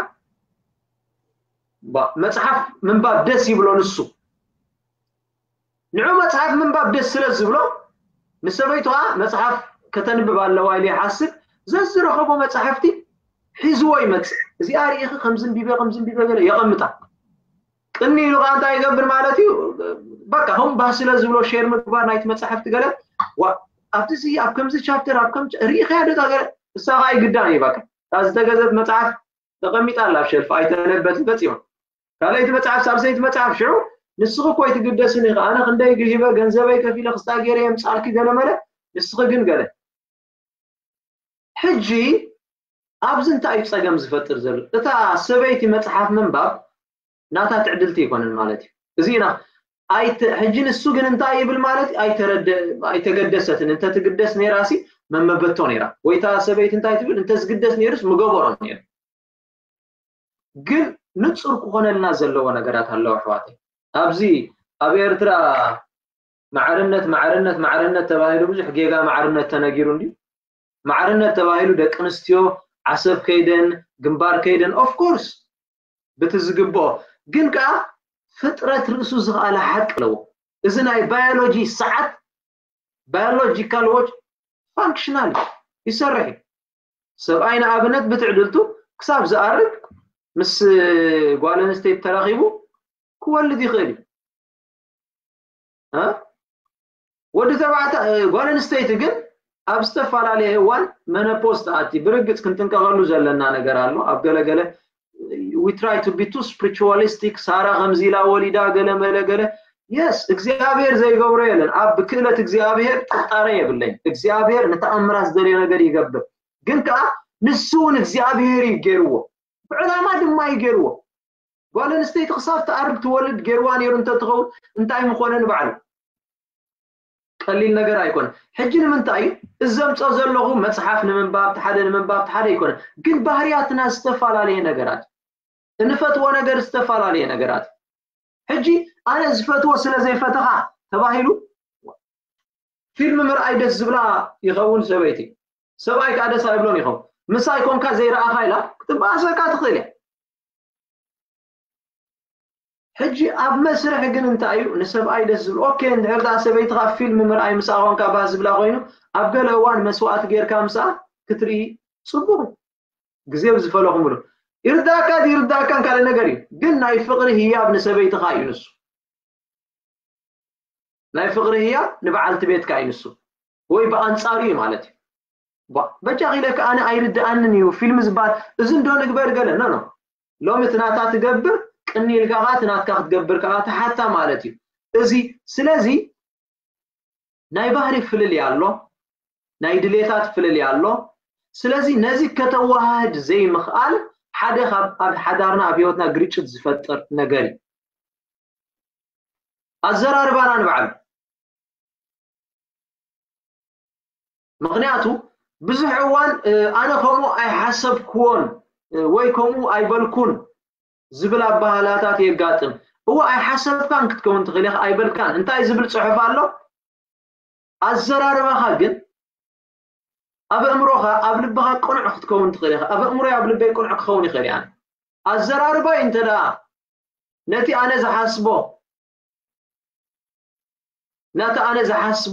መጽሐፍ ምንባብ ደስ ይብሎ ንሱ ንዑ መጽሐፍ ምንባብ ደስ ስለዝብሎ ንሰበይቷ መጽሐፍ ከተንብብ አለው አይሊ ሐስብ ዘዝረኸቦ መጽሐፍቲ حزو يمص زي اريخ خمسن بيبه غير يقمطا قني لو انت يغبر معناتي بقى هم باسله زبلو شير مغبار نايت مصحفت غله وافتسي افكمز شابتر افكم ريخ يادتا غير ساغاي غداني بقى تاز تغزت مصحف تقميطا لا شلف ايتنبت بصيو قاليت مصحف سالسيت مصحف شو نسخ كويت قدسني انا خنداي غيبه غنزباي كفيل خصتا غير يمصالكي غلمله نسخ غن غله حجي ابزن تاي صقم زفطر زل اتا سبيتي مصحف منباب ناتا تعدلتي يكونن مالتي ازينا ايت حجين السوقن انتا يبل مالتي اي ترد اي تقدستن انت تقدسني راسي ممبتو نيرا ويتا سبيت انتا تبل انت تقدسني رس مغبرون نير ግን ንጹር ኮነልና ዘለዎ ነገራት አለው አሕዋቴ አብዚ አብ ኤርትራ ማዕርነት ተባሂሉ ብዙሕ ጌጋ ማዕርነት ተነጊሩ እንዲ ማዕርነት ተባሂሉ ደቅንስትዮ عصب كيدن جنبار كيدن of course بتزغبو ግን ካ ፍጥረት ርሱ ዝኻለ حق ለው እዝናይ ባዮሎጂ ሰዓት ባዮሎጂካል ዎች ፋንክሽናል ይሰርሕ ሰብአይና አብነት በትዕድልቱ ክሳብ ዝአርግ ምስ ጓለን ስቴት ተራኺቡ ክወልድ ይኽእል ወደ ተባዕታ ጓለን ስቴት ግን አብስተፋላለ ዋን መነፖስት አቲ ብርግጥ ክንተንቀቀሉ ዘለና ነገር አሉ አብገለገለ we try to be too spiritualistic ሳራ ገምዚላ ወሊዳ ገለመለገለ yes እግዚአብሔር ዘይገብሮ የለን አብ ክለት እግዚአብሔር ተጣረ ይብለኝ እግዚአብሔር ነተአምራስ ደለ ነገር ይገብር ግን ካ ንሱን እግዚአብሔር ይገርዎ በዕላማ ድማ ይገርዎ ጓለን ስቴት خصاب ተአርብ ተወልድ ገርዋን ይሩ እንተትኸው እንታይ ምኾነን በዓል قليل ነገር አይኮን ሕጅን ምንታይ እዘምጾ ዘለኹ መጽሐፍ ንምንባብ ተሓደ ይኮን ግን ባህሪያትና ዝተፋላለየ ነገራት እንፈትዎ ነገር ዝተፋላለየ ነገራት ሕጂ አነ ዝፈትዎ ስለዘይፈተኻ ተባሂሉ ፊልም ምርአይ ደስ ዝብላ ይኸውን ሰበይቲ ሰብአይ ካደ ሳይብሎን ይኸው ምሳይ ኮንካ ዘይረአኻ ኢላ ክትባሰካ ትኽእል حجي اب مسرح ግን እንታዩ ንሰብአይ ደስ ዝብል ኦኬ እንድሕርዳ ሰበይትኻ ፊልም ምርአይ ምሳኾንካ ባዝ ብላ ኮይኑ ኣብ ገለዋን መስዋዕት ጌርካ ምሳ ክትሪ ጽቡቕ ግዜ ዝፈለኹም ብሎ ይርዳካ ካለ ነገር ግን ናይ ፍቅሪ ህያብ ንሰበይትኻ እዩ ንሱ ናይ ፍቅሪ ህያ ንበዓልቲ ቤትካ ይንሱ ወይ በአንጻሪ ማለት በጃኺ ለካ አነ አይርዳአንን እዩ ፊልም ዝባል እዚ እንደሆነ ግበር ገለ ነው ሎሚ ትናታ ትገብር ቅኒል ጋጋ ትናትካ ክትገብር ካጋ ተሓታ ማለት እዩ እዚ ስለዚ ናይ ባህሪ ፍልል ያሎ ናይ ድሌታት ፍልል ያሎ ስለዚ ነዚ ከተዋሃድ ዘይ ምኽአል ሓደ ኣብ ሓዳርና ኣብ ህይወትና ግርጭት ዝፈጥር ነገር ኣዘራርባና ንበዓል ምክንያቱ ብዙሕ እዋን ኣነ ከምኡ ኣይሓሰብክዎን ወይ ከምኡ ኣይበልኩን ዝብል ኣባህላታት የጋጥም እዋ ኣይሓሰብካን ክትከውን ትኽእል ኢኻ ኣይበልካን እንታይ ዝብል ጽሑፍ ኣሎ ኣዘራርባኻ ግን ኣብ እምሮኻ ኣብ ልብኻ ቁኑዕ ክትከውን ትኽእል ኢኻ ኣብ እምሮይ ኣብ ልበይ ቁኑዕ ክኸውን ይኽእል እያ ኣዘራርባይ እንተዳ ነቲ ኣነ ዝሓስቦ ናታ ኣነ ዝሓስቦ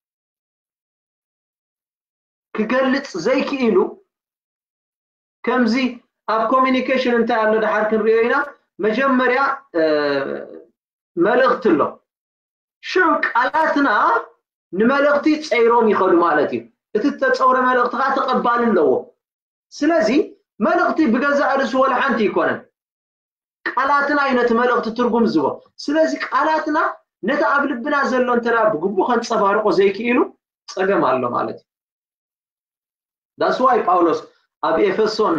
ክገልጽ ዘይክኢሉ ከምዚ ኣብ ኮሚኒኬሽን እንታይ ኣሎ ድሓር ክንሪኦ ኢና መጀመርያ መልእኽቲ ኣሎ ሽዑ ቃላትና ንመልእኽቲ ፀይሮም ይኸዱ ማለት እዩ እቲ ተፀውረ መልእኽትኻ ተቐባሊ ኣለዎ ስለዚ መልእኽቲ ብገዛእ ርእሱ ወላ ሓንቲ ይኮነን ቃላትና ዓይነት መልእኽቲ ትርጉም ዝቦ ስለዚ ቃላትና ነቲ ኣብ ልብና ዘሎ እንተዳ ብግቡእ ከንፀባርቆ ዘይክኢሉ ፀገም ኣሎ ማለት እዩ That's why Paulus ኣብ ኤፌሶን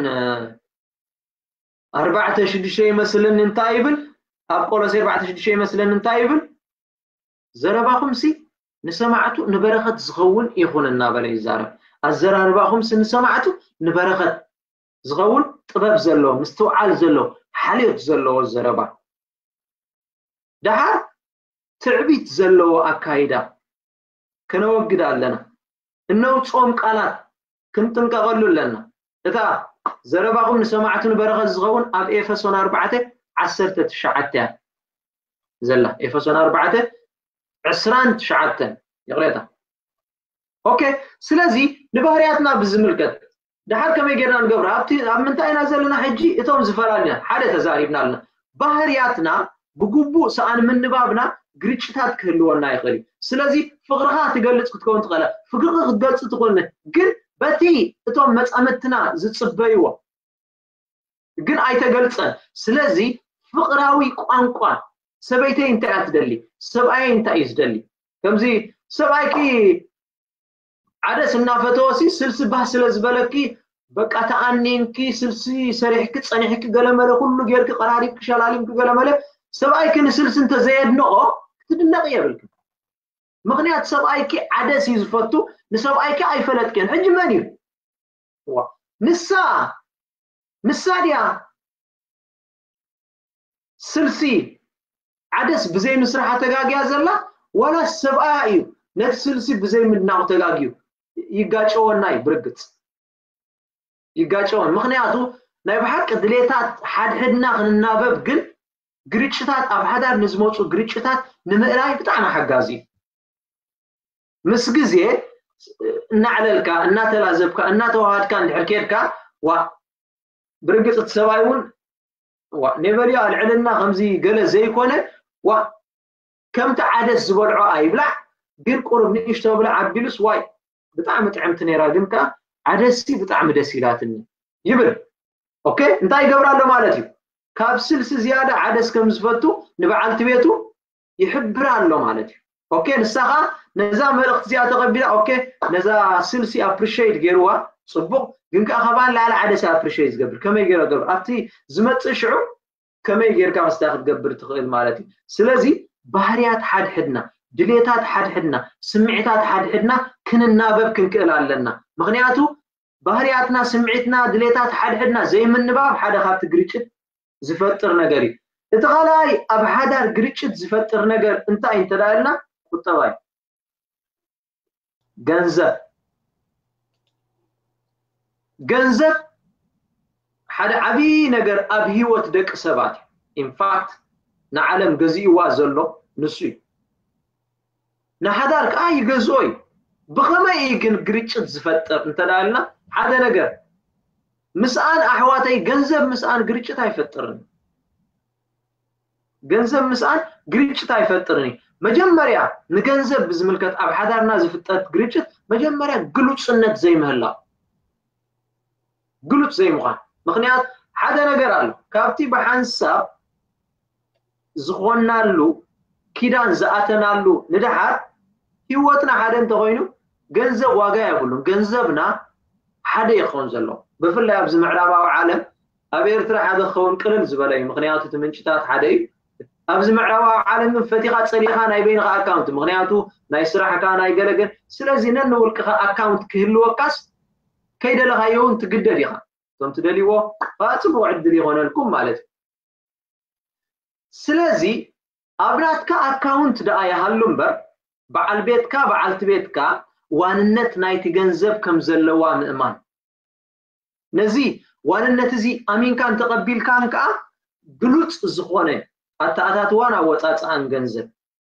4:6 ይመስልን እንታይ ይብል ኣብ ቆሎሴ 4:6 ይመስልን እንታይ ይብል ዘረባኹም ሲ ንሰማዕቱ ንበረኸት ዝኸውን ይኹንና በለ ይዛረብ ኣዘራርባኹም ሲ ንሰማዕቱ ንበረኸት ዝኸውን ጥበብ ዘለዎ ምስትውዓል ዘለዎ ሓልዮት ዘለዎ ዘረባ ድሓር ትዕቢት ዘለዎ ኣካይዳ ከነወግድ ኣለና እነውፅኦም ቃላት ክንጥንቀቐሉ ኣለና እታ ዘረባኹም ንሰማዕቱ ንበረኸት ዝኸውን ኣብ ኤፌሶን 4:19 ዘላ ኤፌሶን 4:29 ይቕረታ ኦኬ ስለዚ ንባህርያትና ብዝምልከት ድሓር ከመይ ጌርና ንገብራ ኣብ ምንታይ ኢና ዘለና ሕጂ እቶም ዝፈላልያ ሓደ ተዛሪብና ኣለና ባህርያትና ብግቡእ ሰኣን ምንባብና ግርጭታት ክህልወና ይኽእል ስለዚ ፍቅርኻ ትገልጽ ክትከውን ትኽእል ፍቅርኻ ክትገልጽ ትኽእል ግን በቲ እቶም መጻምትና ዝጽበይዎ ግን ኣይተገልጸን ስለዚ ፍቅራዊ ቋንቋ ሰበይተይ እንታይ ኣትደሊ ሰብኣይ እንታይ ዝደሊ ከምዚ ሰብኣይኪ ዓደስ እናፈተወሲ ስልሲ ባህ ስለ ዝበለኪ በቃ ተኣኒንኪ ስልሲ ሰሪሕኪ ጸኒሕኪ ገለመለ ኩሉ ጌርኪ ቀራሪብኪ ሸላሊምኪ ገለመለ ሰብኣይኪ ንስልሲ እንተዘየድንቆ ክትድነቕ የብልኪ ምክንያት ሰብኣይኪ ዓደስ እዩ ዝፈቱ ንሰብኣይኪ ኣይፈለጥክን ሕጂ መን እዩ ንሳ ድያ ስልሲ ዓደስ ብዘይ ምስራሓ ተጋግያ ዘላ ወላ ሰብኣያ እዩ ነቲ ስልሲ ብዘይ ምድናቕ ተጋግዩ ይጋጨወና እዩ ብርግጽ ይጋጨወን ምክንያቱ ናይ ብሓቂ ድሌታት ሓድሕድና ክንናበብ ግን ግርጭታት ኣብ ሓዳር ንዝመፁ ግርጭታት ንምእላይ ብጣዕሚ ሓጋዚ እዩ ምስ ግዜ እናዕለልካ እናተላዘብካ እናተዋሃድካ እንድሕር ኬድካ ብርግጽ እቲ ሰብኣይ እውን ኔቨልዩ ኣልዕልና ከምዚ ገለ ዘይኮነ ከምቲ ዓደስ ዝበልዖ ኣይብላዕ ግን ቁርብ ንእሽቶ ብላዕ ኣቢሉስ ዋይ ብጣዕሚ ጥዕምቲ ነይራ ግን ከ ዓደስቲ ብጣዕሚ ደስ ኢላትኒ ይብል ኦኬ እንታይ ይገብር ኣሎ ማለት እዩ ካብ ስልሲ ዝያዳ ዓደስ ከም ዝፈቱ ንበዓልቲ ቤቱ ይሕብር ኣሎ ማለት እዩ ኦኬ ንሳኻ ነዛ መልእኽቲ እዚኣ ተቐቢላ ኦኬ ነዛ ስልሲ ኣፕሪሺየት ገይርዋ ጽቡቕ ግን ከ ኸባን ላዕሊ ዓደስ ኣፕሪሺየት ዝገብር ከመይ ገይረ ገብር ኣብቲ ዝመጽእ ሽዑ ከመይ ጌርካ መስታ ክትገብር ትኽእል ማለት እዩ ስለዚ ባህርያት ሓድሕድና ድሌታት ሓድሕድና ስምዒታት ሓድሕድና ክንናበብ ክንክእል ኣለና ምክንያቱ ባህርያትና ስምዒትና ድሌታት ሓድሕድና ዘይምንባብ ሓደ ካብቲ ግርጭት ዝፈጥር ነገር እዩ እቲ ኻልኣይ ኣብ ሓዳር ግርጭት ዝፈጥር ነገር እንታይ እንተዳልና ቁጠባ እዩ ገንዘብ ሓደ ዓብይ ነገር ኣብ ህይወት ደቂ ሰባት ኢንፋክት ንዓለም ገዚእዋ ዘሎ ንሱ እዩ ንሓዳር ከዓ ይገዝኦ እዩ ብኸመይ ግን ግርጭት ዝፈጥር እንተዳልና ሓደ ነገር ምስኣን ኣሕዋተይ ገንዘብ ምስኣን ግርጭት ኣይፈጥርን ገንዘብ ምስኣን ግርጭት ኣይፈጥርን مجمريا نجنزب بزملكت أب حدارنا زفتت جريتشت مجمريا قلوت سنة زي مهلا قلوت زي مخان مخنيات حدا نقرأ كابتي بحنساب زخونا له كيدان زاتنا له ندحر هيوتنا حدا انتغينو جنزب واقع يقولون جنزبنا حدا يخون زلو بفلا يبز معرابا وعالم أبير ترى حدا خون قلل زبالي مخنياتو تمنشتات حدا أبز معرابا وعالم من فتيقات صريخا ناي بينغا أكاونت مخنياتو ناي سراحة كان ناي قلقل سلازي ننو ولكخا أكاونت كهلو وكاس كيدا لغا يون تقدر يخا ثم تدليوه فاتبو عدلي هون لكم مالت سلازي أبناتك أكاونت دا يهلم بر بعل بيتك بعلت بيتك واننت نايت جنزب كم زلوا مئمان نزي واننت زي أمين كان تقبل كان كا قلوت زخونة أتأتات وانا وطاط عن جنزب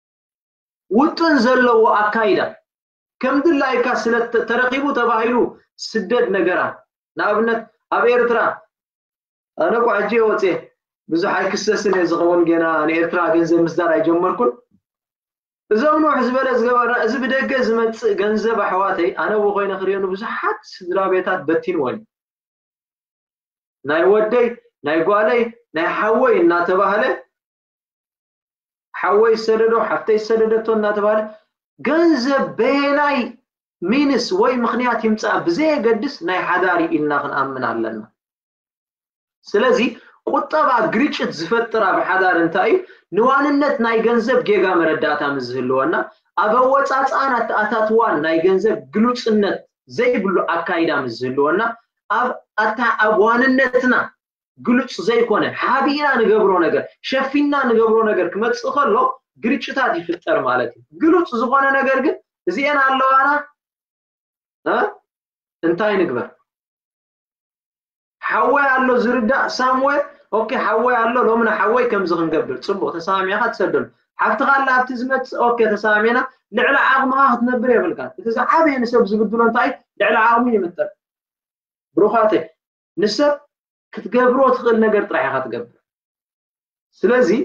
وتنزلوا أكايدا كم دلائي كاسلت ترقيبو تباهيلو سدد نقرا نابنت أبيرترا أنا قاعد وتي بزحاي كسسني زغون جنا أنا إيرترا جنزب مصدر يجمركم زونو حزبنا زغورا إذا بدك زمت جنزب حواتي أنا وغينا خريانو بزحات سدرا بيتات بتين وين ناي ودي ناي قالي ناي حوي ناتباهله حوي سردو حفتي سردتو ناتباهله جنزب بيناي مينس وي مخنيات يمصا بزي قدس ناي حداري إلنا خنأمن علنا سلازي قطبا غريتشت زفترا بحدار انتاي نواننت ناي جنزب جيغا مرداتا مزهلونا ابا وصاصانات اتاتوان ناي جنزب غلوصنت زي بلو اكايدا مزهلونا اب اتا ابواننتنا غلوص زي كونه حابينا نغبرو ነገር شفينا نغبرو ነገር كمصخلو غريتشታት ይፈጠር ማለት غلوص زغونه ነገር ግን እዚአን አለዋና انتاي نغبر حواي الله زردا سامويل اوكي حواي الله لو من حواي كم زغن قبل صبو تساميها تسدل حفت غلا بتزمت اوكي تسامينا لعلى عقمها تنبر يبلكات اذا عابي نسب زبدلو انتاي لعلى عقمي يمتر بروخاتي نسب كتقبرو تخل ነገር ጥራይኻ ትገብር ስለዚህ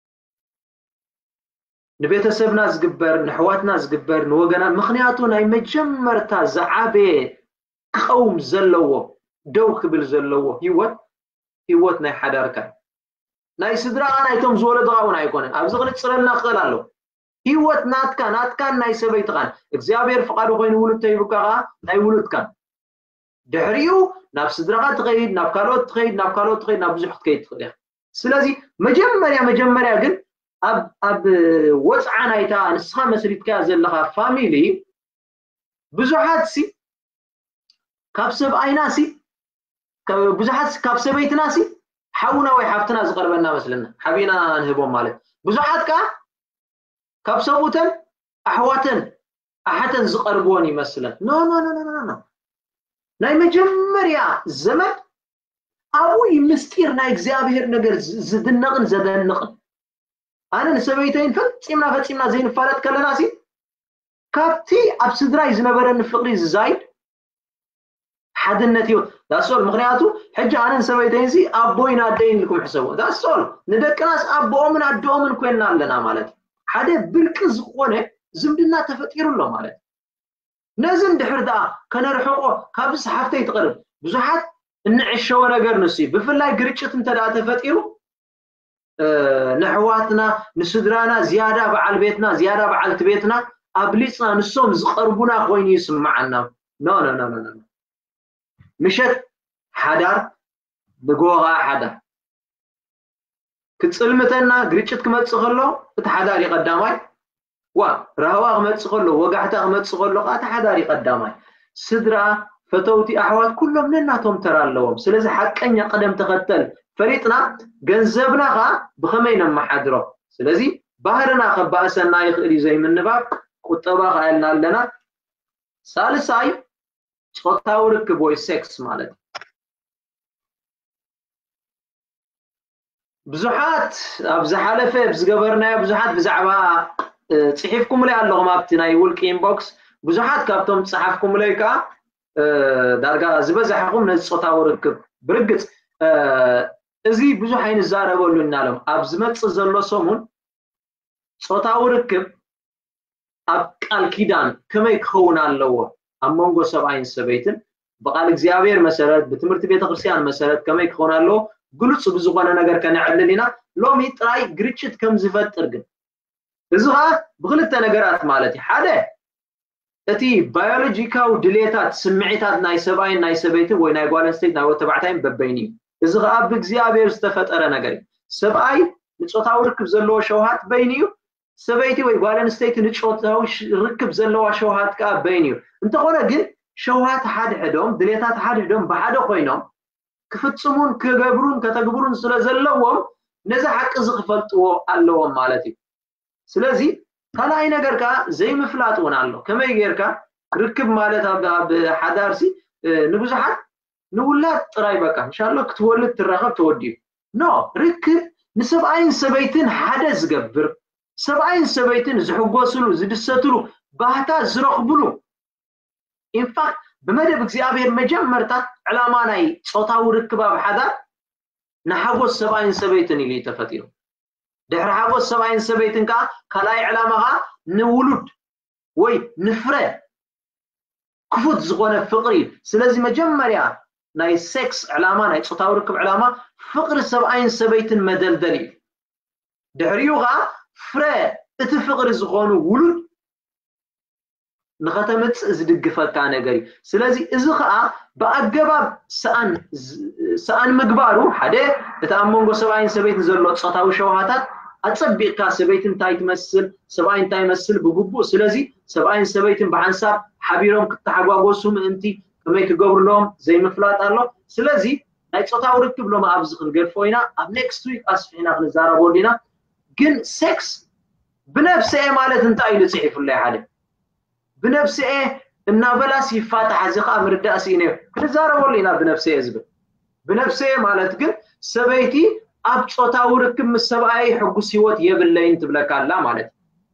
ንቤተሰብና ዝግበር ንሕዋትና ዝግበር ንወገና ምኽንያቱ ናይ መጀመርታ ዘዓበ قوم ዘለዎ دو كبل زلوه هيوت ناي حداركا ناي سدراغا نايتم زولد غاون ايكونن ابز غلط صرلنا خلالو هيوت ناتكا ناي سبيتغان اغزابير فقادو خوين ولد تيبكا ناي ولد كان دحريو ناب سدراغا تغيد ناب كالوت تغيد ناب بزحت كيد تخدي سلازي مجمريا ግን اب وصعا نايتا نسخه مسريتكا زلخا فاميلي بزحات سي كابسب ايناسي بزحات كابسبيت ناسي حاونا وي حفتنا زقربنا مثلنا حبينا نهبهم مالك بزحات كا كابسبوتن احواتن احتن زقربوني مثلا نو ناي مجمريا زمن اوي مستير ناي اغزابير ነገር زدنقن انا نسبيتين فصيمنا زين فالت كلناسي كابتي ابسدراي زنبرن فقري زايد حدنتيو داسول مغنياتو حج انا سبيتينسي ابوينا دين لكم حسبوا داسول ندكناس ابو من ادو من كوينا لنا مالت حدا بالكز قونه زمدنا تفطير له مالت نزن دحردا كنرحقو كابس حفتي تقرب بزحات انعشو ነገር نسي بفلاي غريچت انتدا تفطيرو نحواتنا نسدرانا زياده بعل بيتنا زياده بعلت بيتنا ابليصنا نسوم زقربونا خوين يسمعنا نو مشت حدار بغوغا حدار كتصلمتنا غريچت كمصخلو ات حدار يقداماي وا رهوا كمصخلو وغحتا كمصخلو ات حدار يقداماي سدرا فتوتي احوات كلهم لناتهم ترالوم سلازي حقنيا قدم تختل فريطنا ገንዘብና بخمين محدرو سلازي ባህርና خباسنا يخلي زي من نباب ቁጠባ ኃይልና ለና ሳልሳይ ጾታው ርክብ ወይ ሴክስ ማለት ብዙሓት ኣብ ዝሓለፈ ብዝገበርናዮ ብዙሓት ብዛዕባ ጽሒፍኩም ላይ ኣለኹም ኣብቲ ናይ ውልቂ ኢንቦክስ ብዙሓት ካብቶም ጽሓፍኩም ላይ ከዓ ዳርጋ ዝበዛሕኩም ነዚ ጾታው ርክብ ብርግጽ እዚ ብዙሕ ኣይንዛረበሉ እናሎም ኣብ ዝመጽእ ዘሎ ሰሙን ጾታው ርክብ قال كيدان كما يكون الله أمونغو سبعين سبيتن بقال እግዚአብሔር መሰረት በትምህርት ቤተ ክርስቲያን መሰረት كما يكون الله ግልጽ ብዙ ነገር ከነዓለሊና ሎሚ ጥራይ ግርጭት ከም ዝፈጥር ግን እዚኻ ብክልተ ነገራት ማለት ሓደ እቲ ባዮሎጂካው ድሌታት ስምዒታት ናይ ሰብኣይ ናይ ሰበይቲ ወይ ናይ ጓልንስተይት ናይ ወተባዕታይን በበይኒ እዚኻ ብእግዚአብሔር ዝተፈጠረ ነገር ሰብኣይ ንጾታው ርክብ ዘለዎ ሸውሃት በይኒዩ ሰበይቲ ወይ ጓልንስተይት ንጾታው ርክብ ዘለዎ ሸውሃት ካ በይኒዩ እንተኾነ ግን ሸውሃት ሓድሕዶም ድሌታት ሓድሕዶም በሓደ ኮይኖም ክፍጽሙን ክገብሩን ከተግብሩን ስለዘለዎም ነዛ ሓቂ ዝኽፈልጥዎ ኣለዎም ማለት እዩ ስለዚህ ካልኣይ ነገር ካ ዘይምፍላጥ ውን ኣሎ ከመይ ጌርካ ርክብ ማለት ኣብ ሓዳርሲ ንብዙሓት ንውላድ ጥራይ በቃ ኢንሻአላህ ክትወልድ ትረኸብ ተወዲዩ ኖ ርክብ ንሰብኣይን ሰበይትን ሓደ ዝገብር ሰብኣይን ሰበይትን ዝሕጎስሉ ዝድሰትሉ ባህታ ዝረኽብሉ ኢንፋክት بمدب እግዚአብሔር መጀመርታ ዕላማ ናይ ጾታው ርክብ ኣብ ሓዳር ንሓጎስ ሰብኣይን ሰበይትን ኢሉ ተፈጢሩ ድሕሪ ሓጎስ ሰብኣይን ሰበይትን ካ ካልኣይ ዕላማኻ ንውሉድ ወይ ንፍረ ክፉት ዝኾነ ፍቕሪ ስለዚ መጀመርያ ናይ ሴክስ ዕላማ ናይ ጾታው ርክብ ዕላማ ፍቕሪ ሰብኣይን ሰበይትን መደልደል እዩ ድሕሪውኻ ፍረ እቲ ፍቕሪ ዝኾኑ ውሉድ نختمت زدقفك نجري سلازي إذا خا بأجباب سأن مقبارو حدا تأمنوا سبعين سبعين زلوا صتاو شوهاتات أتصبق كسبعين تاي تمثل سبعين تاي تمثل بجبو سلازي سبعين سبعين بحساب حبيرهم كتحقوا قوسهم أنتي كما يكجبر لهم زي مفلات الله سلازي نايت صتاو ركب لهم أبزخ الجرفوينا أب next week أسفينا خنزارة بولينا جن sex بنفسه مالت انتاي لصحيح الله عليه بنفسه النابلا سيفاتح زقا مرداسي نه كزارو لينا بنفسه حزب بنفسه مالت ግን ሰበይቲ ኣብ ጾታው ርክብ መስባይ ሕጉስ ህይወት የብለይን ትብለካላ ማለት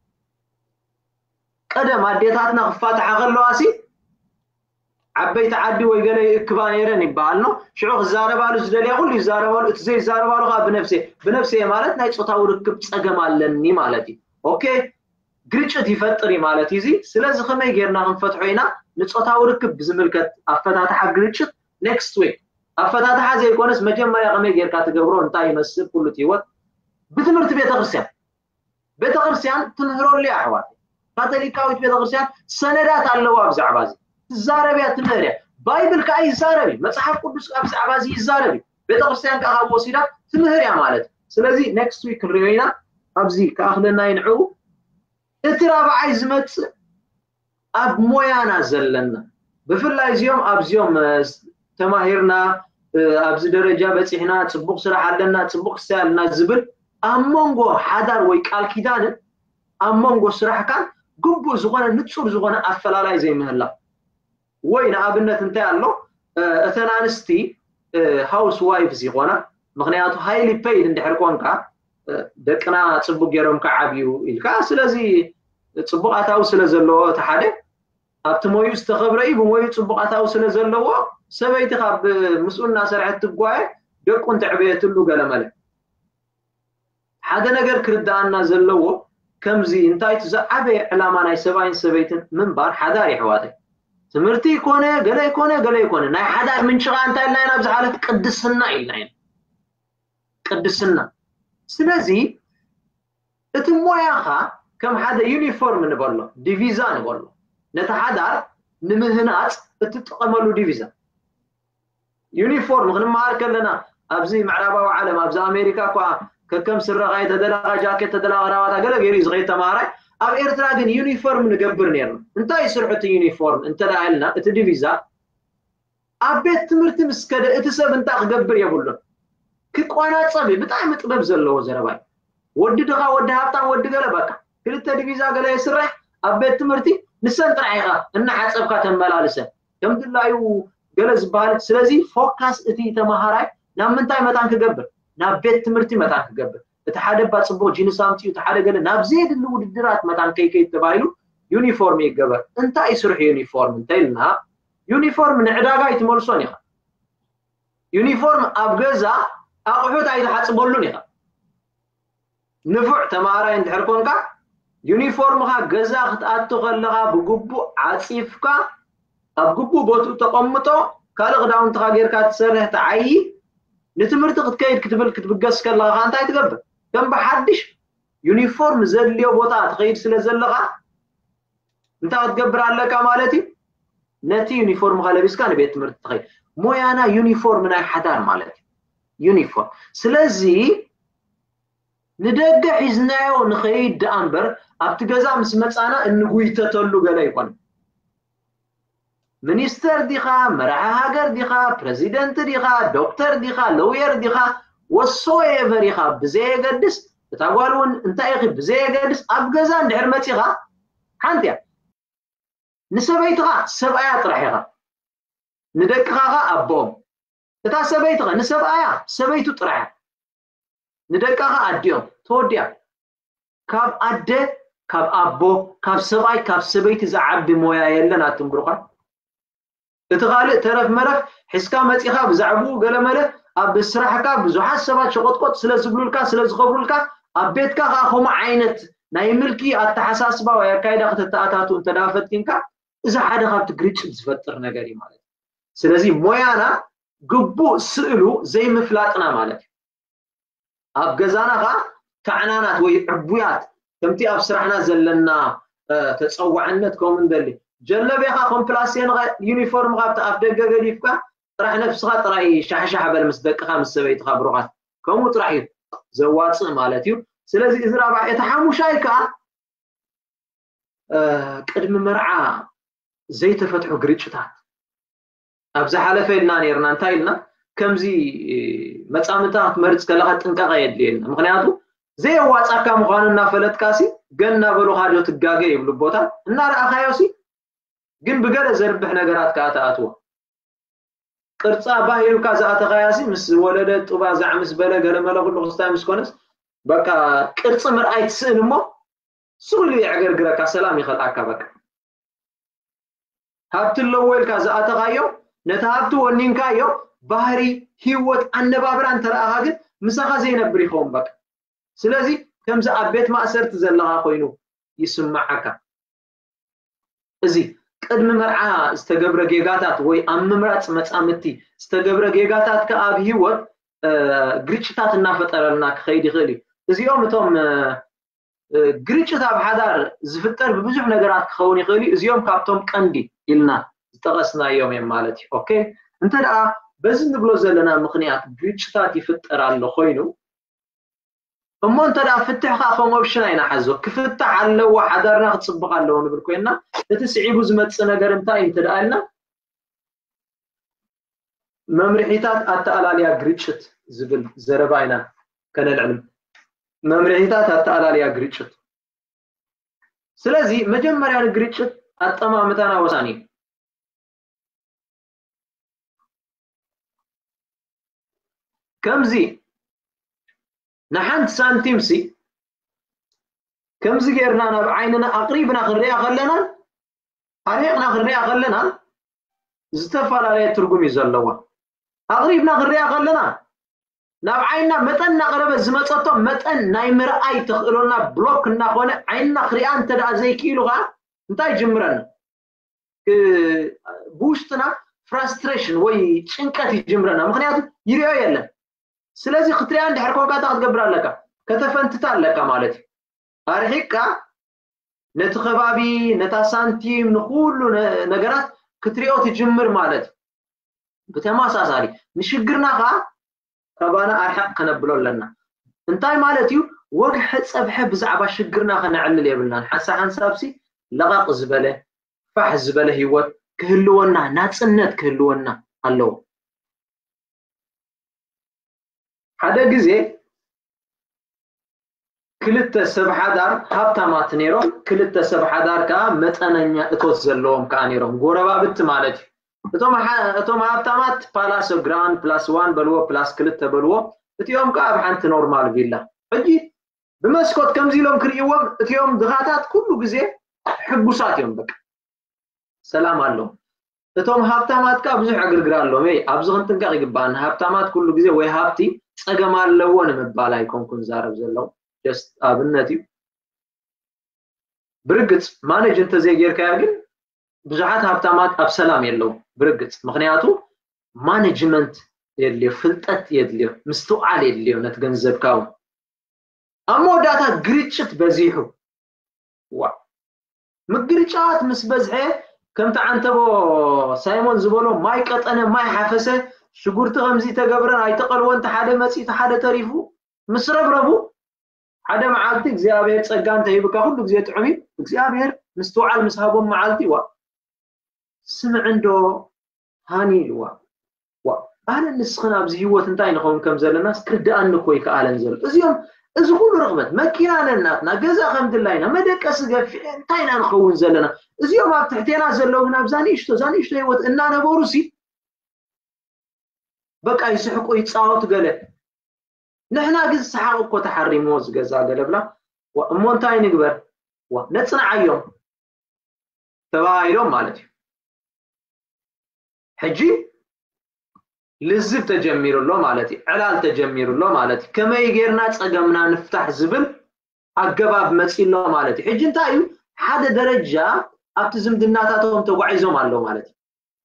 ቀደም አዴታትና ክፋታሕ ከለዋሲ ዓበይቲ ዓዲ ወይ ገለ ይክባን የረን ይባል ነው ሽዑ ዛረባሉ ዝደልያ ሁሉ ይዛረባሉ እቲ ዘይ ዛረባሉ በነፍሴ ማለት ናይ ጾታው ርክብ ጸገም አለኒ ማለት ኦኬ ግርጭት ይፈጥሪ ማለት ይዚ ስለዚህ ከመይ ጌርና እንፈትሖይና ንጾታው ርክብ ብዝምልከት አፈታታح ግርጭት next week አፈታታح ዘይኮነስ መጀመሪያ ከመይ ጌርካ ትገብሮ እንታይ ይመስል ሁሉ ህይወት በትምህርት ቤተ ክርስቲያን ትምህሮሊ አሕዋት ካቶሊካዊት ቤተ ክርስቲያን ሰነዳት አለው አብዛዕባዚ ዛረቢያ ትምህርያ ባይብል ካይ ዛረቢ መጽሐፍ ቅዱስ አብዛዕባዚ ይዛረቢ ቤተ ክርስቲያን ካሃብ ወሲዳ ትምህርያ ማለት ስለዚህ next week ሪዮይና አብዚ ካኽለና ይንዑ እትራባይ ዝመጽ ኣብ ሞያና ዘለና በፍላይ ዚዮም ኣብዚዮም ተማሂርና ኣብዚ ደረጃ በጽሕና ጽቡቕ ስራሕ ኣለና ጽቡቕ ስያልና ዝብል ኣሞንጎ ሓዳር ወይ ቃል ኪዳን ኣሞንጎ ስራሕካ ግቡእ ዝኾነ ንጹር ዝኾነ ኣፈላላይ ዘይምህላ ወይ ንኣብነት እንታይ ኣሎ እተናንስቲ ሃውስ ዋይፍስ ይኾና ምክንያቱ ሃይሊ ፔይድ እንድሕር ኮንካ ደቅና ጽቡቕ ገይሮም ከዓብዩ ኢልካ ስለዚ ጽቡቃታው ስለዘለዎ ተሓደ ኣብቲ ሞዩ ዝተኸብረ እዩ ብሞዩ ጽቡቃታው ስለዘለዎ ሰበይቲ ካብ ምስኡና ሰርሐት ትጓየ ደቁን ተዕብየትሉ ገለመለ ሓደ ነገር ክርዳአና ዘለዎ ከምዚ እንታይ ትዛዓበ ዕላማ ናይ ሰብኣይን ሰበይትን ምንባር ሓዳር ይሕዋተይ ትምህርቲ ይኮነ ገለ ይኮነ ናይ ሓዳር ምንጭቃ እንታይ ኢልና ኣብ ዝሓለፍ ቅድስና ኢልና ቅድስና ስለዚ እቲ ሞያኻ ከም ሓደ ዩኒፎርም ንበሎ ዲቪዛ ንበሎ ነታ ሓዳር ንምህናጽ እትጥቀመሉ ዲቪዛ ዩኒፎርም ክንማሃር ከለና ኣብዚ ምዕራባዊ ዓለም ኣብዚ ኣሜሪካ እኳ ከከም ስረቃይ ተደላቃ ጃኬት ተደላቃ ራባታ ገለ ገይሩ ዝኸይ ተማሃራይ ኣብ ኤርትራ ግን ዩኒፎርም ንገብር ነርና እንታይ ስርሑት ዩኒፎርም እንተዳልና እቲ ዲቪዛ ኣብ ቤት ትምህርቲ ምስከደ እቲ ሰብ እንታይ ክገብር የብሉን ክቆናጸብ ብጣዕሚ ጥበብ ዘለዎ ዘረባይ ወዲ ድኻ ወዲ ሃብታም ወዲ ገለ በቃ ክልተ ዲቪዛ ገለ ይስራሕ ኣብ ቤት ትምህርቲ ንሰን ጥራይኻ እናሓጸብካ ተመላልሰ ከምድላዩ ገለ ዝበሃል ስለዚ ፎካስ እቲ ተማሃራይ ናብ ምንታይ መጣን ክገብር ናብ ቤት ትምህርቲ መጣን ክገብር እቲ ሓደ ባጽቦ ጂንስ ኣምጪ እቲ ሓደ ገለ ናብ ዘየድሊ ውድድራት መጣን ከይከይ ተባሂሉ ዩኒፎርም ይገበር እንታይ ይስርሑ ዩኒፎርም እንተይልና ዩኒፎርም ንዕዳጋ ይትመልሶን ኢኻ ዩኒፎርም ኣብ ገዛ ኣቑሑት ኣይተሓጽበሉን ኢኻ ንፉዕ ተማሃራይ እንድሕር ኮንካ ዩኒፎርም ካ ገዛ ክትኣቱ ከለኻ ብግቡ ዓፂፍካ ኣብ ግቡ ቦትኡ ተቐምጦ ካልእ ክዳውንትካ ጌርካ ትሰርሕ ተዓይ ንትምህርቲ ክትከይድ ክትብገስ ከለኻ እንታይ ትገብር ከም ብሓድሽ ዩኒፎርም ዘድልዮ ቦታ ትኸይድ ስለ ዘለኻ እንታይ ክትገብር ኣለካ ማለት እዩ ነቲ ዩኒፎርም ካ ለቢስካ ንቤት ትምህርቲ ትኸይድ ሞያና ዩኒፎርም ናይ ሓዳር ማለት እዩ ዩኒፎርም ስለዚ ندق حزنايو نخيد دأمبر أبتجازا مسمعنا النجويتة لجلا يكون منيستر ديخا مرعى هاجر ديخا بريزيدنت ديخا دكتور ديخا لوير ديخا whatsoever ديخا بزي قدس بتقولون أنت يا أخي بزي قدس أبجازا نحرمتيها حنتيا نسبيتها سبعات راحها ندقها أبوم تتا سبيتها نسبعها سبيتو ترعى ندقها أديهم توديا كاب أدى كاب أبو كاب سبعي كاب سبيت زعب بمويا يلنا تمبرقا تتغالي ترف مرف حسكا متيخا بزعبو قال مره أب السراحكا بزوحات سبات شقطقط سلازبلولكا سلازخبرولكا أبيتكا خاهم عينت نايملكي التحساسبا ويكايدا ختتاتاتو انتدافتكينكا إذا حدا خاب تقريتش تفتر نغاري مالك سلازي مويانا قبو سئلو زي مفلاتنا مالك أب جزانا غا كعنانات ويعبويات كمتي أب سرحنا زلنا تتصوع عنت كومن دلي جلبيها كومبلاسين غا يونيفورم غا تأفدق قريفكا راح نفسها تراي شحشح بالمصدق خامس سبيت خبروغات كومو تراي زوات مالتيو سلازي إذا رابع يتحامو شايكا قدم مرعى زي تفتحو قريتشتات أبزا حالفة لنا نيرنا انتايلنا كمزي متامتات مرز كلها تنقا يدلينا مغنياتو زي واتسابكا مخاننا فلت كاسي قلنا بلو خاجو تقاقي يبلو بوتا النار أخايوسي قن بقال زربح نقرات كاتاتوا قرصا باهيو كازا أتغاياسي مس ولدت وبازع مس بلا قال ملا كله غستا مسكونس بكا قرص مرأي تسئن مو سولي عقر قرقا سلام يخلقاكا بكا هابت اللويل كازا أتغايو نتهابتو ونينكايو ባህሪ ህይወት አነባብራን ተራሃገ ምሳኻ ዘይነብር ይኾን በቃ ስለዚ ከምዛ አቤት ማእሰርት ዘለኻ ኮይኑ ይስማዓካ እዚ ቅድም መርዓ ዝተገብረ ጌጋታት ወይ አምምራጽ መጻምቲ ዝተገብረ ጌጋታት ከአብ ህይወት ግርጭታት እናፈጠረልና ክኸይድ ይኽእል እዚኦም እቶም ግርጭት ኣብ ሓዳር ዝፍጠር ብብዙሕ ነገራት ክኸውን ይኽእል እዚኦም ካብቶም ቀንዲ ኢልና ዝጠቐስናዮም እዮም ማለት እዩ ኦኬ እንተዳ بس نبلو زلنا مخنيات جريتشتات يفتر على خوينو أما أنت لا فتح خافهم وبشنا ينحزو كفتح على وحدرنا تصبغ على لون بالكوينا تتسعيب زمت سنة قرمتا أنت لنا ممرحيتات أتعالى جريتشت زبل زرباينا كان العلم ممرحيتات أتعالى جريتشت سلازي مجمّر يعني جريتشت أتمامتنا وساني كمزي نحنت سانتيمسي كمزي غيرنا بعيننا أقريبنا خريا خلنا أريقنا خريا خلنا زتفعل عليه ترجمي زلوا أقريبنا خريا خلنا نبعيننا متن نقرب الزمتاتهم متن نايمر أي تخلونا بلوك ناخونا عيننا خريان تدا زي كيلو غا انتاي جمرنا بوشتنا فرستريشن وي تشنكاتي جمرنا مخنياتو يريو يلا سلازي خطريان دي حركوكا تقبر لك كتفنتتا لك مالتي أرحيكا نتخبابي نتاسانتيم نقولو نقرات كتريو تجمر مالتي بتماساساري نشقرنا غا كبانا أرحق نبلو لنا انتاي مالتيو وقح صبحة بزعبا شقرنا خنعلل يبلنا حسا حنسابسي لغاق زبله فح زبله هيوت كهلونا ناتسنت كهلونا اللو هذا جزء كلتا سبع دار هابتامات نيرون كلتا سبع دار كا متأنيا اتوس زلوم كانيرون غوربا بت مالتي اتوم هابتامات بالاس جراند بلاس 1 بلو بلاس كلتا بلو اتيوم كا بحنت نورمال فيلا اجي بمسكوت كمزيلوم كريوم اتيوم دغاتات كله جزء حبوسات يوم بك سلام عليكم اتوم هابتامات كا بزح اغرغرالو مي ابزغن تنقق يغبان هابتامات كله جزء وي هابتي صقم ኣለዎ ንምባል ኣይኮንኩን ዛረብ ዘለው just ኣብነትዩ برقص مانج انت زي غيرك ግን ብዙሓት ሃብታማት ኣብ ሰላም የለው برقص ምክንያቱ ማኔጅመንት የለው ፍልጠት የለው ምስተዋል የለው ነት ገንዘብካው አሞዳታ ግርጭት በዚሁ ዋ مقرጫት ምስ በዝሐ ከምታ አንተቦ ሳይሞን ዝበሎ ማይ ቀጠነ ማይ ሓፈሰ ሽጉርቲ ከምዚ ተገብረን ኣይተቀልወንተ ሓደ መጽይ ሓደ ተሪፉ ምስረብረቡ ሓደ መዓልቲ እግዚአብሔር ጸጋን ተይብካ ሁሉ ግዜ ጥዑሚ እግዚአብሔር ምስተዋል ምስሃቦም መዓልቲ ዋ ስምዕንዶ ሃኒልዋ ዋ ኣነ ንስኸና ኣብዚ ህይወት እንታይ ንኾን ከም ዘለና ስክርዳኣን ኮይ ከኣለን ዘሎ እዚኦም እዚ ሁሉ ረግበት መኪና ለናትና ገዛ ከምድላይና መደቀስ ገፊ እንታይና ንኸውን ዘለና እዚኦም ኣብ ትሕቴና ዘለው ግን ኣብዛኒሽቶ ዛኒሽቶ ህይወት እናነበሩ ሲ በቃ ይስሕቁ ይጻወቱ ገለ ንሕና ግን ሰሓቅ እኮ ተሐሪሞ ዝገዛ ገለ ብላ ወእሞ እንታይ ንግበር ነጽንዓዮም ተባሂሎም ማለት እዩ ሕጂ ልዝብ ተጀሚሩሎ ማለት እዩ ዕላል ተጀሚሩሎ ማለት እዩ ከመይ ጌርና ጸገምና ንፍታሕ ዝብል ኣገባብ መጽኢሎ ማለት እዩ ሕጂ እንታይ እዩ ሓደ ደረጃ ኣብቲ ዝምድናታቶም ተጓዒዞም ኣለው ማለት እዩ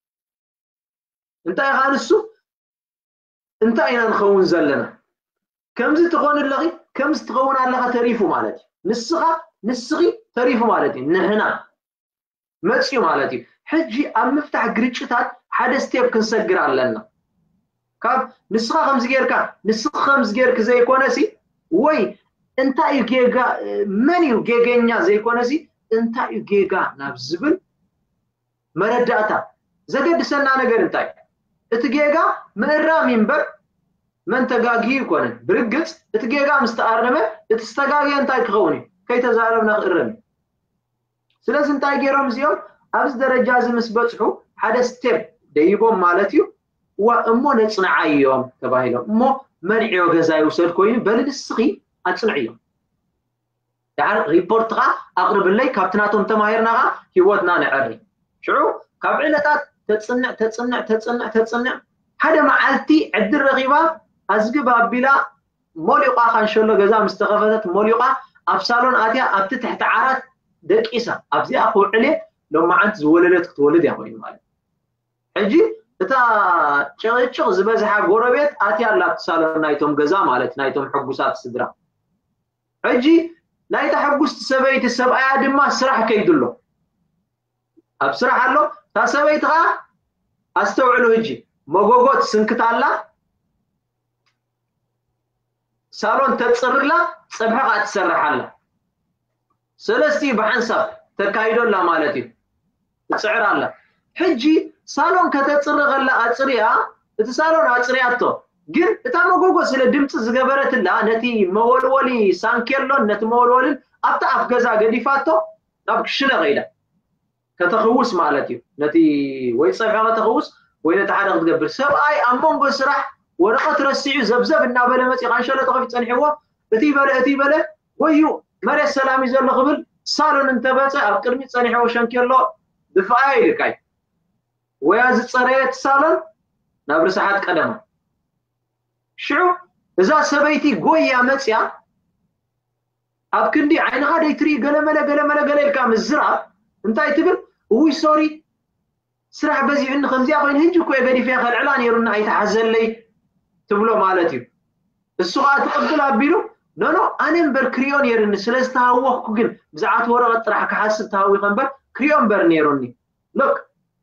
እንታይ ኻንሱ እንታይ ኢና ንኸውን ዘለና ከምዚ ትኾንለኺ ከምዚ ትኸውን ኣለኻ ተሪፉ ማለት እዩ ንስኺ ተሪፉ ማለት እዩ ንሕና መጽኡ ማለት እዩ ሕጂ ኣብ ምፍታሕ ግርጭታት ሓደ ስቴፕ ክንሰግር ኣለና ካብ ንስኻ ከምዚ ጌርካ ንስኻ ከምዚ ጌርክ ዘይኮነሲ ወይ እንታይ ጌጋ መን እዩ ጌገኛ ዘይኮነሲ እንታይ ጌጋ ናብ ዝብል መረዳእታ ዘገድሰና ነገር እንታይ እቲ ጌጋ ምዕራም ይንበር من تجاجي يكون برجس تجاجا مستعرمة تستجاجي أنت كخوني كي تزاربنا قرن سلسلة أنت جيرام زيوم أبز درجة مسبتحو هذا ستيب ديبهم مالتيو وأمو نصنع يوم تباهيلهم مو منعيو جزاي وصل كوين بلد الصغي أتصنعيهم يعني ريبورتها أقرب اللي كابتناتهم تماهرنا هيوتنا نعري شو كابعلتات تتصنع هذا معلتي عد الرغيبة أزجب أبلا موليقا خانشلو جزاء مستخفتت موليقا أبصالون آتيا أبت تحت عارات دقيسة أبزي أقول عليه لما أنت زولدت تولد يا أخوي مالي حجي تا شغل زبازها قربت آتيا لا تصالون نايتهم جزاء مالت نايتهم حقوسات صدرا حجي نايت حقوس تسبيت السبعة دما سرح كيدلو أبصراحة له تسبيتها أستوعلو هجي مغوغوت سنكتالا سالون تتصرلا صبحا تسرحلا سلستي بحنسب تكايدولا مالتي تسعرالا حجي سالون كتتصرغلا اصريا تسالون اصرياتو ግን እታ መጎጎ ስለ ድምጽ ዝገበረትላ ነቲ መወልወሊ ሳንኬሎን ነቲ መወልወልን ኣብታ ኣፍገዛ ገዲፋቶ ናብ ክሽነ ኸይዳ ከተخውስ ማለት እዩ ነቲ ወይ ጸብሓ ከተخውስ ወይ ነቲ ሓደ ክትገብር ሰብኣይ ኣብ መንጎ ስራሕ ወረቀት ረሲዑ ዘብዘብ እናበለ መጽ ቃንሸለ ተኸፊት ጸንሕዎ እቲ በለ ወዩ መሬት ሰላም ይዘሎ ክብል ሳሎን እንተበጸ ኣብ ቅድሚ ጸንሕዎ ሸንኬሎ ድፋኣ ይልካይ ወያዝ ጸረየት ሳሎን ናብ ርስሓት ቀደማ شو إذا سبيتي قوية متيا أبكندي عين هذا يتري قال الكام الزرع أنت يتبر وي سوري سرح بزي عند خمسة أخوين هنجو كوي بدي فيها الإعلان يرون يتحزن لي تبلو مالتي السؤال تقبلها بيلو نو أنا بالكريون يرن سلسة تهوه كوجن بزعات ورقة راح كحاسب تهوي خنبر كريون برنيروني لوك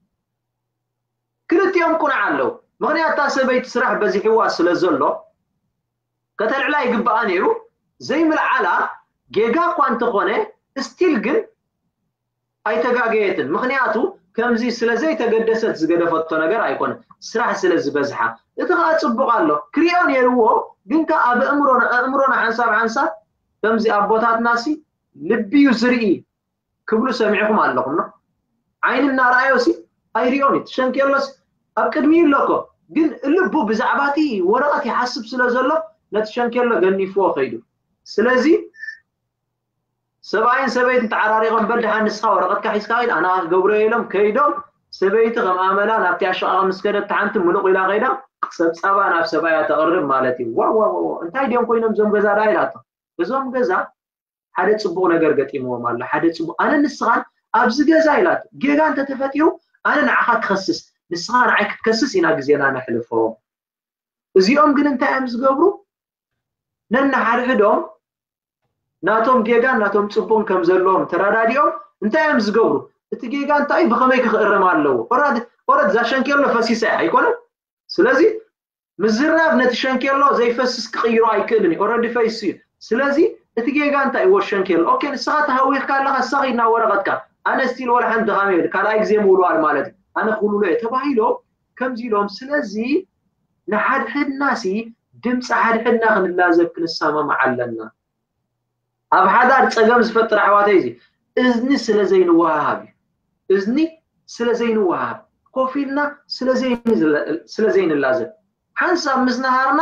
كل يوم كنا علو مغنيات تاسبيت سرح بزي حواس لزلو كتل علا يقبقى نيرو زي ملعلا جيجا قوان تخونه استيلقن اي تقاقيتن مغنياتو كمزي سلزي تقدست زقدفتو نقر ايكون سرح سلز بزحا اتغاة صبقا له كريون يروو قنكا اب امرونا حنساب كمزي ابوتات ناسي لبيو زرئي كبلو سمعكم علىكم عين النار ايوسي اي ريوني تشنكيلس أبكدمي لكو جن اللبو بزعباتي ورقتي حسب سلازلو لا تشنكله غني فوق خيدو سلازي سبعين سبيت تعراري غنبل حنسخا ورقتك حيسكايل انا غبريلم كيدوم سبيت غماملا نابتي اشقا مسكدت تعنت ملق الى غيدا سبصبا ناب سبايا تقرب مالتي واو انتي ديون كوينم زوم غزا رايلاتو زوم غزا حدا صبو ነገር ገጢሞም አለ حدا صبو انا نسخان ابز ገዛ ይላት ጌጋ انت ተፈጥዩ انا نعخ تخسس نسخان عيك تكسس ኢና ግዜና نحلفو እዚኦም ግን እንታይ am ዝገብሩ ነና ሓድሕዶም ናቶም ጌጋ ናቶም ጽቦን ከም ዘለዎም ተራዳዲኦም እንታይ am ዝገብሩ እቲ ጌጋ እንታይ በከመይ ክኽረም አለው ኦራድ ዛሸንከሎ ፈሲሳ አይኮነ ስለዚህ ምዝራብ ነቲ ሸንከሎ ዘይፈስስ ክቅይሩ አይክልኒ ኦራዲ ፈይሲ ስለዚህ እቲ ጌጋ እንታይ ወሸንከሎ ኦኬ ንስኻት ሃዊክ ካለኻ ሰኺና ወረቀትካ አነ ስቲል ወላ ሓንተ ኻሜል ካላይ ግዜ ሙሉዋል ማለት አነ ኩሉሎ ተባሂሎ ከምዚሎም ስለዚህ ንሓድሕድናሲ ድምጽ ሓድሕድና ክንላዘብ ክንሳመም ዓለና ኣብ ሓዳር ፀገም ዝፈጥር ኣሕዋተይ እዚ እዝኒ ስለዘይንዋሃብ እዝኒ ስለዘይንዋሃብ ኮፊልና ስለዘይንላዘብ ሓንሳብ ምስናሃርና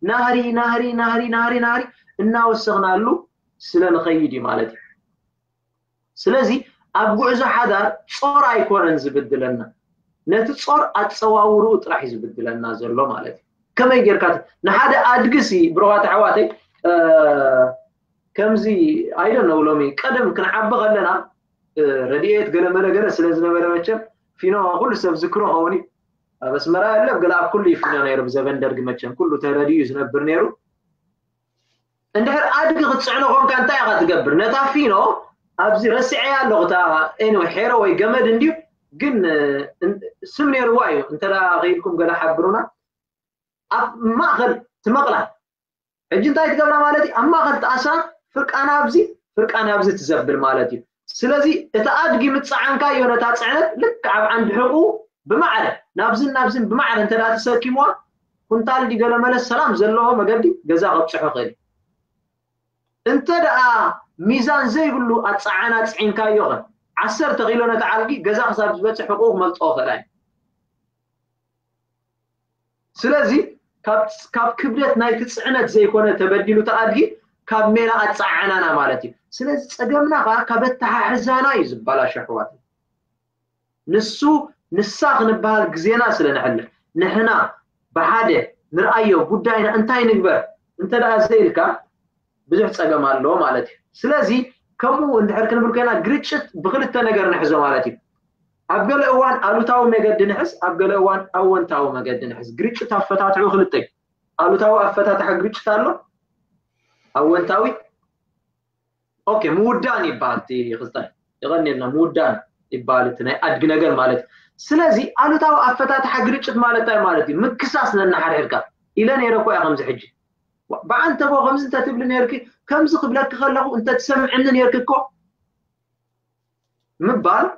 ናህሪ እናወሰኽናሉ ስለንኸይድ ማለት እዩ ስለዚ ኣብ ጉዕዞ ሓዳር ጾር ኣይኮነን ዝብድለና ነቲ ጾር ኣፀዋውሩ ጥራሕ ዝብድለና ዘሎ ማለት እዩ ከመይ ጌርካ ንሓደ ኣድግሲ ብሮዋት ኣሕዋተይ ከምዚ I don't know ሎሚ ቀደም ክንዓቢ ከለና ረዲኤት ገለመለ ስለዝነበረ መቸም ፊኖ ሁሉ ሰብ ዝክሮ ሆኒ በስመራ ያለ ገላ ኩሉ ይፍና ነይሩ በዘበንደርግ መቸም ኩሉ ተረዲዩ ዝነብር ነይሩ እንድሕር ኣድግ ክትጽዕኖ ኮንካ እንታይ ኢኻ ትገብር ነታ ፊኖ ኣብዚ ረሲዕ ያለው ታ anyway ሄሮ ወይ ገመድ እንዲሁ ግን ስም ነይርዋ እዩ እንተዳ ኸይድኩም ገላ ሓብሩና ኣብ ማእኸል ትመቕላ እጅ እንታይ ትገብራ ማለት እዩ ኣብ ማእኸል ተኣስራ ፍርቃና ኣብዚ ትዘብል ማለት እዩ ስለዚህ እቲ ኣድጊ ምጽዓንካ የሆነታ ጽዕነት ልክ ኣብ ዓንድ ሕቁ ብማዕረ ናብዝን ብማዕረ እንተዳ ተሰኪምዋ ኩንታል ዲገለመለ ሰላም ዘለዎ መገዲ ገዛ ቅጽሑ ኸል እንተዳ ሚዛን ዘይብሉ ኣጽዓና ጽዒንካ ይኸ 10 ኪሎ ነታ ዓልጊ ገዛ ክሳብ ዝበጽሕ ሕቁ መልጦ ኸላይ ስለዚህ ካብ ክብደት ናይቲ ጽዕነት ዘይኮነ ተበዲሉ ተኣድጊ ካብ ሜላ ኣጽዓናና ማለት እዩ ስለዚህ ፀገምና ካብ ተሓሕዛና ይዝባላ ሸሕዋት ንሱ ንሳኽ ንባል ግዜና ስለንሕልፍ ንሕና በሓደ ንርአዮ ጉዳይና እንታይ ንግበር እንተዳ ዘይልካ ብዙሕ ፀገም ኣለዎ ማለት እዩ ስለዚህ ከምኡ እንድሕር ክንብል ከና ግርጭት ብክልተ ነገር ንሕዞ ማለት እዩ ኣብ ገለ እዋን ኣሉታዊ መገዲ ንሕዝ ኣብ ገለ እዋን ኣወንታዊ መገዲ ንሕዝ ግርጭት ኣፈታትዑ ክልተ ኣሉታዊ ኣፈታትሐ ግርጭት ኣሎ ኣወንታዊ ኦኬ ሙዳን ይባልቲ ይኽስታይ ይغنينا ሙዳን ይባልቲ ናይ ኣድግ ነገር ማለት ስለዚህ ኣሉታዊ ኣፈታትሐ ግርጭት ማለት ኣይ ማለት ምክሳስ ነናሓርሕካ ኢለ ነይረኮ ያ ከምዚ ሕጂ በአንተ ቦ ከምዚ እንተ ትብል ነይርኪ ከምዚ ክብለክ ከለኹ እንተ ትሰምዕኒ ነይርክኮ ምባል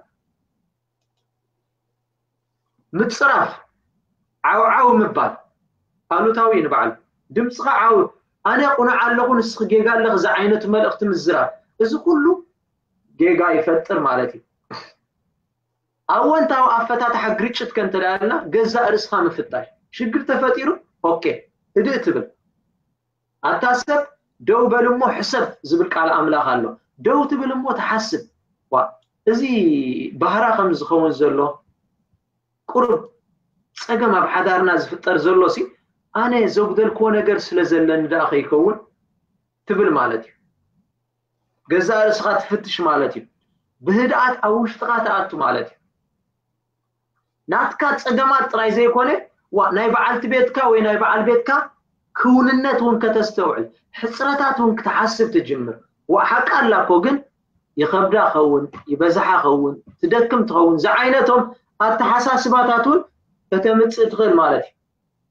ምጽራፍ ዓው ምባል ኣሉታዊ ንበዓል ድምጽኻ ዓው ኣነ ቁና ኣለኹ ንስኽ ጌጋ ኣለኽ ዛ ዓይነት መልእኽቲ ምዝራብ እዚ ኩሉ ጌጋ ይፈጥር ማለት እዩ ኣወንታዊ ኣፈታትሐ ግርጭት ከንተዳልና ገዛ ርስኻ ምፍታሽ ሽግር ተፈጢሩ ኦኬ እድእ ትብል ኣታሰብ ደው በልሞ ሕሰብ ዝብል ቃል ኣምላኽ ኣሎ ደው ትብልሞ ተሓስብ እዚ ባህራ ከም ዝኸውን ዘሎ ቁርብ ፀገም ኣብ ሓዳርና ዝፍጠር ዘሎ ሲ ኣነ ዘጉደልኮ ነገር ስለዘለኒ ዳ ኸይከውን ትብል ማለት እዩ ገዛ ርስኻ ትፍትሽ ማለት እዩ ብህድኣት ኣብ ውሽጥኻ ተኣቱ ማለት እዩ ናትካ ፀገማት ጥራይ ዘይኮነ ናይ በዓልቲ ቤትካ ወይ ናይ በዓል ቤትካ ክውንነት ውን ከተስተውዕል ሕፅረታት ውን ክትሓስብ ትጅምር ወሓቅ ኣላኮ ግን ይኸብዳ ኸውን ይበዛሓ ኸውን ትደክም ትኸውን ዝዓይነቶም ኣተሓሳስባታት ውን ከተምፅእ ትኽእል ማለት እዩ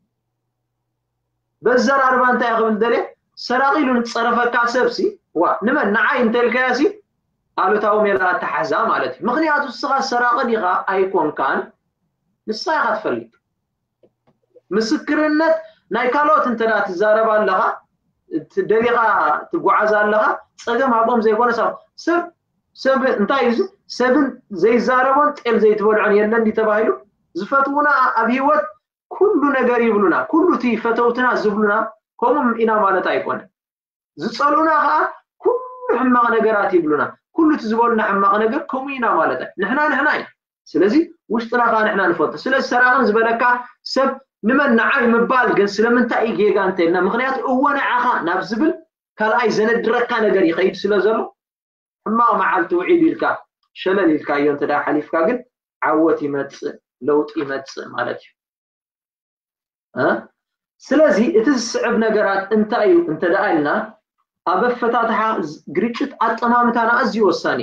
በዘራርባ እንታይ ይኽብል ደልየ ሰራቂሉ ንፀረፈካ ሰብሲ ንመን ንዓይ እንተልከያሲ ኣሉታዊ ሜላ ኣተሓዛ ማለት እዩ ምክንያቱ እስኻ ሰራቅን ኢኻ ኣይኮንካን ንሳ ኢኻ ትፈልጥ ምስክርነት ናይ ካልኦት እንተዳ ትዛረባ ኣለኻ ደሊኻ ትጓዓዛ ኣለኻ ፀገም ኣብኦም ዘይኮነ ሰብ እንታይ እዩ ሰብን ዘይዛረቦን ጤል ዘይትበልዖን የለን ተባሂሉ ዝፈትውና ኣብ ህይወት ኩሉ ነገር ይብሉና ኩሉ እቲ ፈተውትና ዝብሉና ከምኡ ኢና ማለት ኣይኮነ ዝፀሉና ከዓ ኩሉ ሕማቕ ነገራት ይብሉና ኩሉ እቲ ዝበሉና ሕማቕ ነገር ከምኡ ኢና ማለት ንሕና እዩ ስለዚ ውሽጥና ከዓ ንሕና ንፈልጦ ስለዚ ሰራቅን ዝበለካ ሰብ ንመን ንዓይ ምባል ግን ስለምንታይ ጌጋ እንተልና ምክንያቱ እወ ንዓኻ ናብ ዝብል ካልኣይ ዘነድረካ ነገር ይኸይድ ስለዘሎ ሕማቕ መዓልቲ ውዒድ ኢልካ ሸለል ኢልካዮ እንተዳ ሓሊፍካ ግን ዓወት ይመጽእ ለውጥ ይመጽእ ማለት እዩ ስለዚ እቲ ዝስዕብ ነገራት እንታይ እዩ እንተዳ ኢልና ኣብ ኣፈታትሓ ግርጭት ኣጠማምታና ኣዝዩ ወሳኒ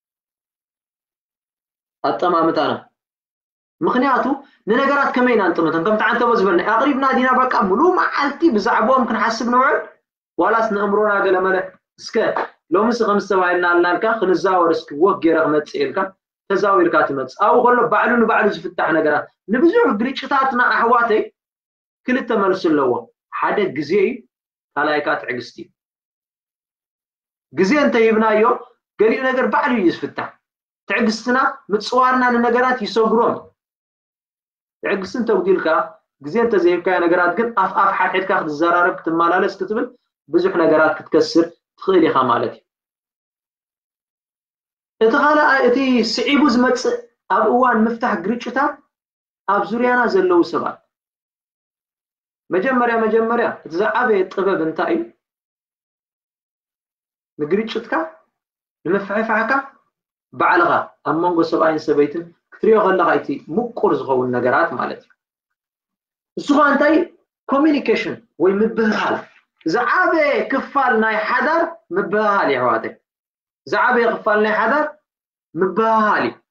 ኣጠማምታና ምክንያቱ ንነገራት ከመይና እንጥምተን ከም ተዓንተ በዝበልና ኣቅሪብና ዲና በቃ ሙሉ መዓልቲ ብዛዕቦም ክንሓስብ ንውዕል ዋላስ ንእምሮና ገለመለ እስከ ሎምስ ከምስ ተባሂልና ኣልናልካ ክንዛወር እስኪ ወግ ጌረ ክመጽእ ኢልካ ተዛዊርካ ትመጽእ ኣብኡ ከሎ ባዕሉ ንባዕሉ ዝፍታሕ ነገራት ንብዙሕ ግርጭታትና ኣሕዋተይ ክልተ መልሲ ኣለዎ ሓደ ግዜ ካልኣይካ ትዕግስቲ ግዜ እንተይብናዮ ገሊኡ ነገር ባዕሉ እዩ ዝፍታሕ ትዕግስትና ምጽዋርና ንነገራት ይሰግሮም ትዕግስትን ተጉዲልካ ግዜ እንተዘይብካዮ ነገራት ግን ኣፍ ሓድሕድካ ክትዘራረብ ክትመላለስ ክትብል ብዙሕ ነገራት ክትከስር ትኽእል ኢኻ ማለት እዩ እቲ ካልኣይ እቲ ስዒቡ ዝመጽእ ኣብ እዋን ምፍታሕ ግርጭታት ኣብ ዙርያና ዘለው ሰባት መጀመርያ እቲ ዝዓበየ ጥበብ እንታይ እዩ ንግርጭትካ ንምፍሕፋሕካ ባዕልኻ ኣብ መንጎ ሰብኣይን ሰበይትን ክትሪኦ ከለኻ እቲ ምቁር ዝኸውን ነገራት ማለት እዩ እሱ እንታይ ኮሚኒኬሽን ወይ ምብህሃል ዝዓበየ ክፋል ናይ ሓዳር ምብህሃል እዩ ኣሕዋተይ ዝዓበየ ክፋል ናይ ሓዳር ምብህሃል እዩ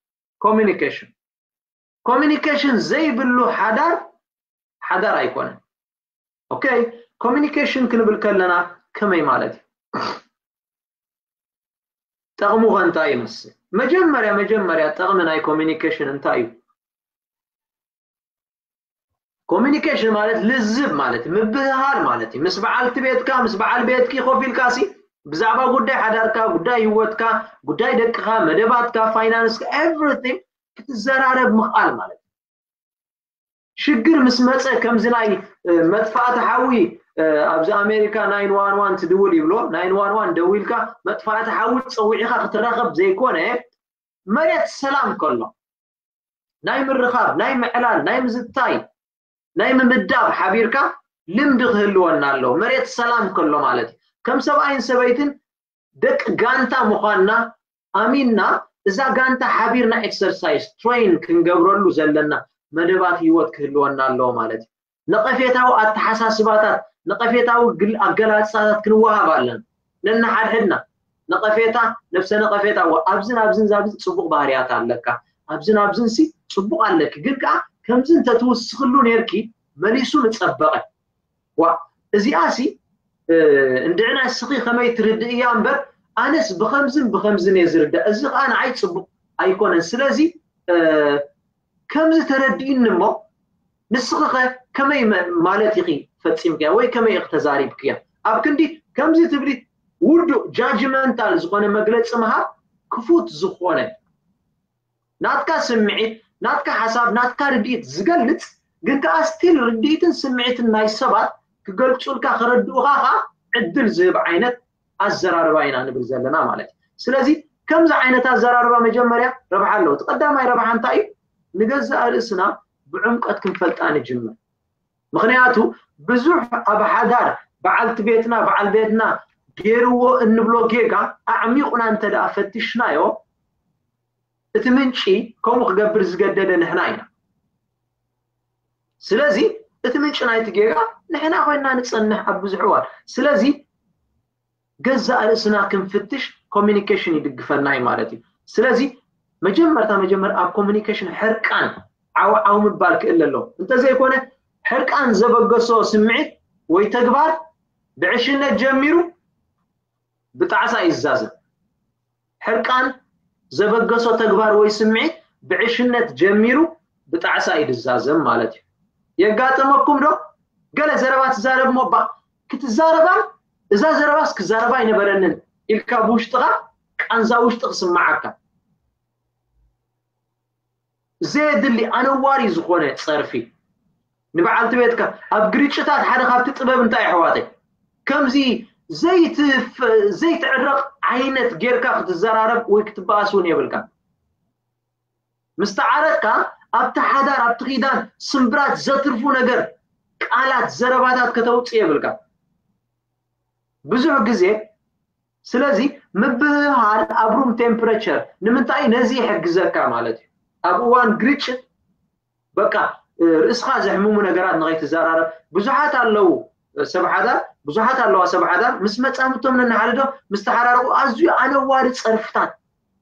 ኮሚኒኬሽን ዘይብሉ ሓዳር ኣይኮነን ኦኬ ኮሚኒኬሽን ክንብል ከለና ከመይ ማለት እዩ ጠቕሙ እንታይ ይመስል መጀመርያ ጠቕሚ ናይ ኮሚኒኬሽን እንታይ እዩ ኮሚኒኬሽን ማለት ልዝብ ማለት ምብህሃል ማለት እዩ ምስ በዓልቲ ቤትካ ምስ በዓል ቤትኪ ኮፍ ኢልካሲ ብዛዕባ ጉዳይ ሓዳርካ ጉዳይ ህይወትካ ጉዳይ ደቅኻ መደባትካ ፋይናንስካ ኤቭሪቲንግ ክትዘራረብ ምኽኣል ማለት እዩ ሽግር ምስ መፀ ከምዚ ናይ መጥፋእቲ ሓዊ ኣብዚ ኣሜሪካ 911 ትድውል ይብሎ 911 ደዊልካ መጥፋእቲ ሓዊ ፀዊዕኻ ክትራኸብ ዘይኮነ መሬት ሰላም ከሎ ናይ ምርኻብ ናይ ምዕላል ናይ ምዝታይ ናይ ምምዳብ ሓቢርካ ልምዲ ክህልወና ኣሎ መሬት ሰላም ከሎ ማለት እዩ ከም ሰብኣይን ሰበይትን ደቅ ጋንታ ምዃንና ኣሚንና እዛ ጋንታ ሓቢርና ኤክሰርሳይዝ ትሬን ክንገብረሉ ዘለና መደባት ህይወት ክህልወና ኣሎ ማለት እዩ ነቐፌታዊ ኣተሓሳስባታት ነቐፌታዊ ኣገላልጻታት ክንወሃብ ኣለና ነንሓድሕድና ነቐፌታ ነፍሰ ነቐፌታ ኣብዝን ዛብዝን ጽቡቕ ባህርያት ኣለካ ኣብዝን ሲ ጽቡቕ ኣለክ ግን ከዓ ከምዚ እንተትውስኽሉ ነርኪ መሊሱ ንጸበቐ እዚኣሲ እንድዕና ስኺ ከመይ ትርድእ እያ እምበር ኣነስ ብኸምዝን እየ ዝርዳእ እዚ ከዓ ንዓይ ጽቡቕ ኣይኮነን ስለዚ ከምዚ ተረዲእኒ እሞ ንስኺ ከመይ ማለት ኢኺ ፈፂምክያ ወይ ከመይ ኢኺ ተዛሪብክያ ኣብ ክንዲ ከምዚ ትብሊ ውዱእ ጃጅመንታል ዝኾነ መግለፂ ምሃብ ክፉት ዝኾነ ናትካ ስምዒት ናትካ ሓሳብ ናትካ ርድኢት ዝገልጽ ግን ከዓ ስቲል ርድኢትን ስምዒትን ናይ ሰባት ክገልጹልካ ክረድኡኻ ዕድል ዝህብ ዓይነት ኣዘራርባ ኢና ንብል ዘለና ማለት እዩ ስለዚ ከምዚ ዓይነት ኣዘራርባ መጀመርያ ረብሓ ኣለዎ እቲ ቀዳማይ ረብሓ እንታይ እዩ ንገዛእ ርእስና ብዕምቀት ክንፈልጣ ንጅምር ምክንያቱ ብዙሕ ኣብ ሓዳር በዓልቲ ቤትና በዓል ቤትና ገይርዎ እንብሎ ጌጋ ኣዕሚቑና እንተደኣ ፈቲሽናዮ እቲ ምንጪ ከምኡ ክገብር ዝገደደ ንሕና ኢና ስለዚ እቲ ምንጪ ናይቲ ጌጋ ንሕና ኮይና ንጸንሕ ኣብ ብዙሕ እዋን ስለዚ ገዛእ ርእስና ክንፍትሽ ኮሚኒኬሽን ይድግፈና እዩ ማለት እዩ ስለዚ መጀመር ኣብ ኮሚኒኬሽን ሕርቃን ዓው ምባል ክእል ኣሎ እንተዘይኮነ ሕርቃን ዘበገሶ ስምዒት ወይ ተግባር ብዕሽነት ጀሚሩ ብጣዕሳ ይዛዘብ ሕርቃን ዘበገሶ ተግባር ወይ ስምዒት ብዕሽነት ጀሚሩ ብጣዕሳ ይዛዘብ ማለት እዩ የጋጥመኩም ዶ ገለ ዘረባት ዛረብ ሞባ ክትዛረባ እዛ ዘረባስ ክዛረባ ይነበረንን ኢልካ ብውሽጥኻ ቃንዛ ውሽጥ ክስማዓካ ዘድሊ ኣነዋሪ ዝኾነ ፀርፊ ንበዓልቲ ቤትካ ኣብ ግርጭታት ሓደ ካብቲ ጥበብ እንታይ ኣሕዋተይ ከምዚ ዘይትዕረቕ ዓይነት ጌርካ ክትዘራረብ ወይ ክትበኣስ እውን የብልካ ምስተዓረቕካ ኣብቲ ሓዳር ኣብቲ ኺዳን ስምብራት ዘትርፉ ነገር ቃላት ዘረባታት ከተውፅእ የብልካ ብዙሕ ግዜ ስለዚ ምብሃል ኣብ ሩም ቴምፕሬቸር ንምንታይ ነዚ ይሕግዘካ ማለት እዩ ኣብ እዋን ግርጭት በቃ ርእስኻ ዘሕምሙ ነገራት ንኸይትዘራረብ ብዙሓት ኣለዉ ሰብሓዳር ብዙሓት ኣለዋ ሰብሓዳር ምስ መፃምቶም ነናሓልዶ ምስ ተሓራረቁ ኣዝዩ ኣነዋሪ ፀርፍታት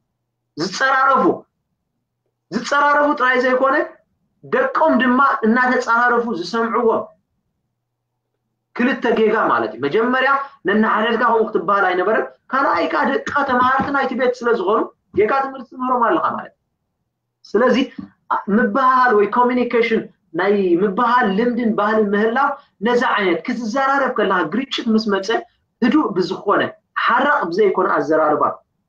ዝፀራረፉ ጥራይ ዘይኮነ ደቆም ድማ እናተፀራረፉ ዝሰምዕዎም ክልተ ጌጋ ማለት እዩ መጀመርያ ነናሓልልካ ከምኡ ክትበሃል ኣይነበረን ካልኣይ ከዓ ደቃ ተምሃርቲ ናይቲ ቤት ስለዝኾኑ ጌጋ ትምህርቲ ትምህሮም ኣለካ ማለት ስለዚ ምብሃል ወይ ኮሚኒኬሽን ናይ ምብሃል ልምድን ባህልን ምህላው ነዛ ዓይነት ክትዘራረብ ከለካ ግርጭት ምስ መፀ ህዱእ ብዝኾነ ሓራቕ ብዘይኮነ ኣዘራርባ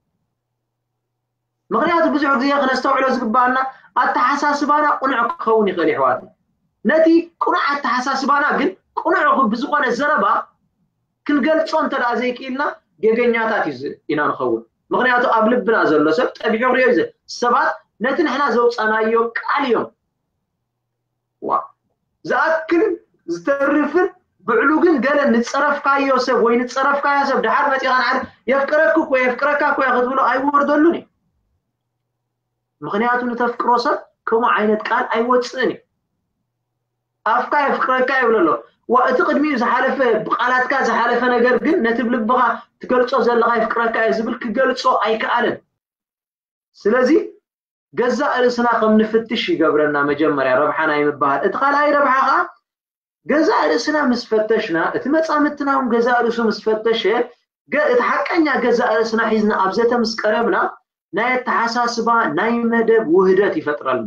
ምክንያቱ ብዙሕ ግዜ ክነስተውዕሎ ዝግባአና ኣተሓሳስባና ቁኑዕ ክኸውን ይኽእል ይሕዋት ነቲ ቁኑዕ ኣተሓሳስባና ግን ቁኑዕ ብዝኾነ ዘረባ ክንገልፆ እንተደኣ ዘይክኢልና ጌገኛታት ኢና ንኸውን ምክንያቱ ኣብ ልብና ዘሎ ሰብ ጠቢዑ ክሪኦ እዩ ሰባት ነቲ ንሕና ዘውፃናዮ ቃል እዮም ዝኣክል ዝተርፍን ብዕሉ ግን ገለ ንፀረፍካዮ ሰብ ወይ ንፀረፍካዮ ሰብ ድሓር መፂኻ ንዓድ የፍቅረክክ ወይ የፍቅረካ ኮይ ክትብሎ ኣይወርደሉን እዩ ምክንያቱ ንተፍቅሮ ሰብ ከምኡ ዓይነት ቃል ኣይወፅእን እዩ ኣፍካ የፍቅረካ ይብሎ ኣሎ ወእቲ ቅድሚኡ ዝሓለፈ ብቃላትካ ዝሓለፈ ነገር ግን ነቲ ብልብኻ ትገልፆ ዘለካ ይፍቅረካ እዩ ዝብል ክገልፆ ኣይከኣልን ስለዚ ገዛ ርእስና ከም ንፍትሽ ይገብረና መጀመርያ ረብሓና ይምብሃል እቲ ካልኣይ ረብሓ ከዓ ገዛ ርእስና ምስ ፈተሽና እቲ መፃምትና እውን ገዛ ርእሱ ምስ ፈተሸ እቲ ሓቀኛ ገዛ ርእስና ሒዝና ኣብ ዘተ ምስ ቀረብና ናይ ኣተሓሳስባ ናይ መደብ ውህደት ይፈጥረልና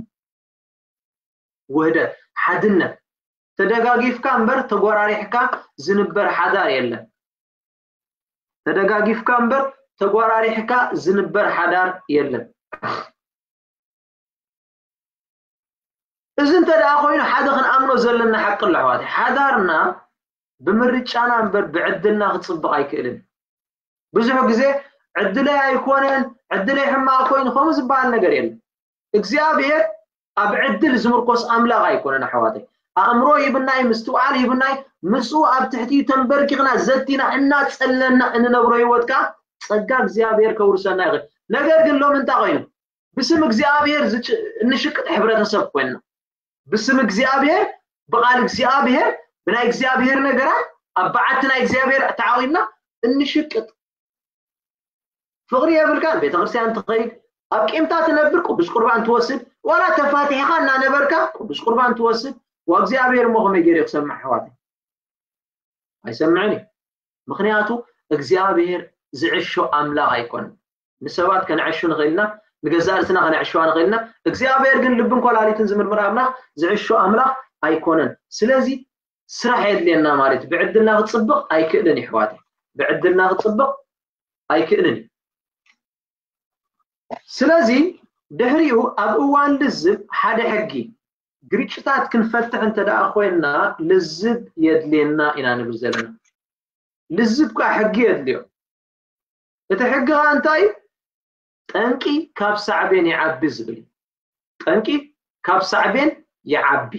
ውህደት ሓድነት ተደጋጊፍካ እምበር ተጎራሪሕካ ዝንበር ሓዳር የለን ተደጋጊፍካ እምበር ተጎራሪሕካ ዝንበር ሓዳር የለን እዚ እንተደኣ ኮይኑ ሓደ ክንኣምኖ ዘለና ሓቂ ኣሎ ኣሕዋተይ ሓዳርና ብምርጫና እምበር ብዕድልና ክፅብቕ ኣይክእልን ብዙሕ ግዜ ዕድለይ ኣይኮነን ዕድለይ ሕማቕ ኮይኑ ከምኡ ዝበሃል ነገር የለን እግዚኣብሔር ኣብ ዕድል ዝምርኮስ ኣምላኽ ኣይኮነን ኣሕዋተይ ኣእምሮ ይብናይ ምስትውዓል ይብናይ ምስኡ ኣብ ትሕቲኡ ተንበርኪኽና ዘቲና እናፀለና እንነብሮ ሂወትካ ፀጋ እግዚኣብሔር ከውርሰና ይኽእል ነገር ግን ሎም እንታይ ኮይኑ ብስም እግዚኣብሔር እንሽቅጥ ሕብረተሰብ ኮይንና بسم እግዚአብሔር بقال እግዚአብሔር بناي እግዚአብሔር ነገራት አባዓትና እግዚአብሔር تعاوينا እንሽቅጥ ፍቅሪ የብልካን ቤተ ክርስቲያን ትኸይድ ኣብ ቂምታ ትነብር ቅዱስ ቁርባን ትወስድ ወላ ተፋቲሕኻ እና ነበርካ ቅዱስ ቁርባን ትወስድ ወእግዚአብሔር ሞኸመ ገይር ይሰማዕ ሕዋት ኣይሰምዕኒ ምክንያቱ እግዚአብሔር ዝዕሾ ኣምላኽ ኣይኮን ንሰባት ከንዕሹ ንኽእልና ንገዛእትና ከንዕሹ ንኽእልና እግዚአብሔር ግን ልብን ኮላሊትን ዝምርምር ኣምላኽ ዝዕሾ ኣምላኽ ኣይኮነን ስለዚ ስራሕ የድልየና ማለት ብዕድልና ክፅብቕ ኣይክእልን ሕዋት ብዕድልና ክፅብቕ ኣይክእልን ስለዚ ድሕሪኡ ኣብ እዋን ልዝብ ሓደ ሕጊ ግርጭታት ክንፈትሕ እንተደኣ ኮይና ልዝብ የድልየና ኢና ንብል ዘለና ልዝብ ካ ሕጊ የድልዮ እቲ ሕጊ እንታይ ጠንቂ ካብ ሳዕቤን ይዓቢ ዝብል ጠንቂ ካብ ሳዕቤን ይዓቢ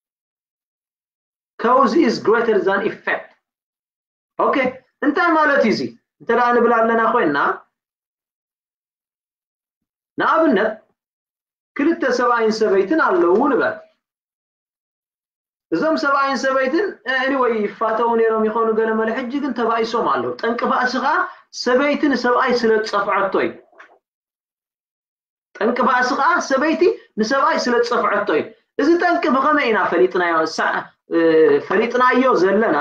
cause is greater than effect okay እንታይ ማለት እዩ እንተደኣ ንብል ኣለና ኮይና ንኣብነት ክልተ ሰብኣይን ሰበይትን ኣለዉ ንበል እዞም ሰብኣይን ሰበይትን anyway ይፋተው ነይሮም ይኾኑ ገለ መለ ሕጂ ግን ተባይሶም ኣለዉ ጠንቂ ባእስኻ ሰበይትን ሰብኣይ ስለ ፀፍዐቶ እዩ ጠንቂ ባእስኻ ሰበይቲ ንሰብኣይ ስለ ፀፍዐቶ እዩ እዚ ጠንቂ ብኸመይ ኢና ፈሊጥናዮ ዘለና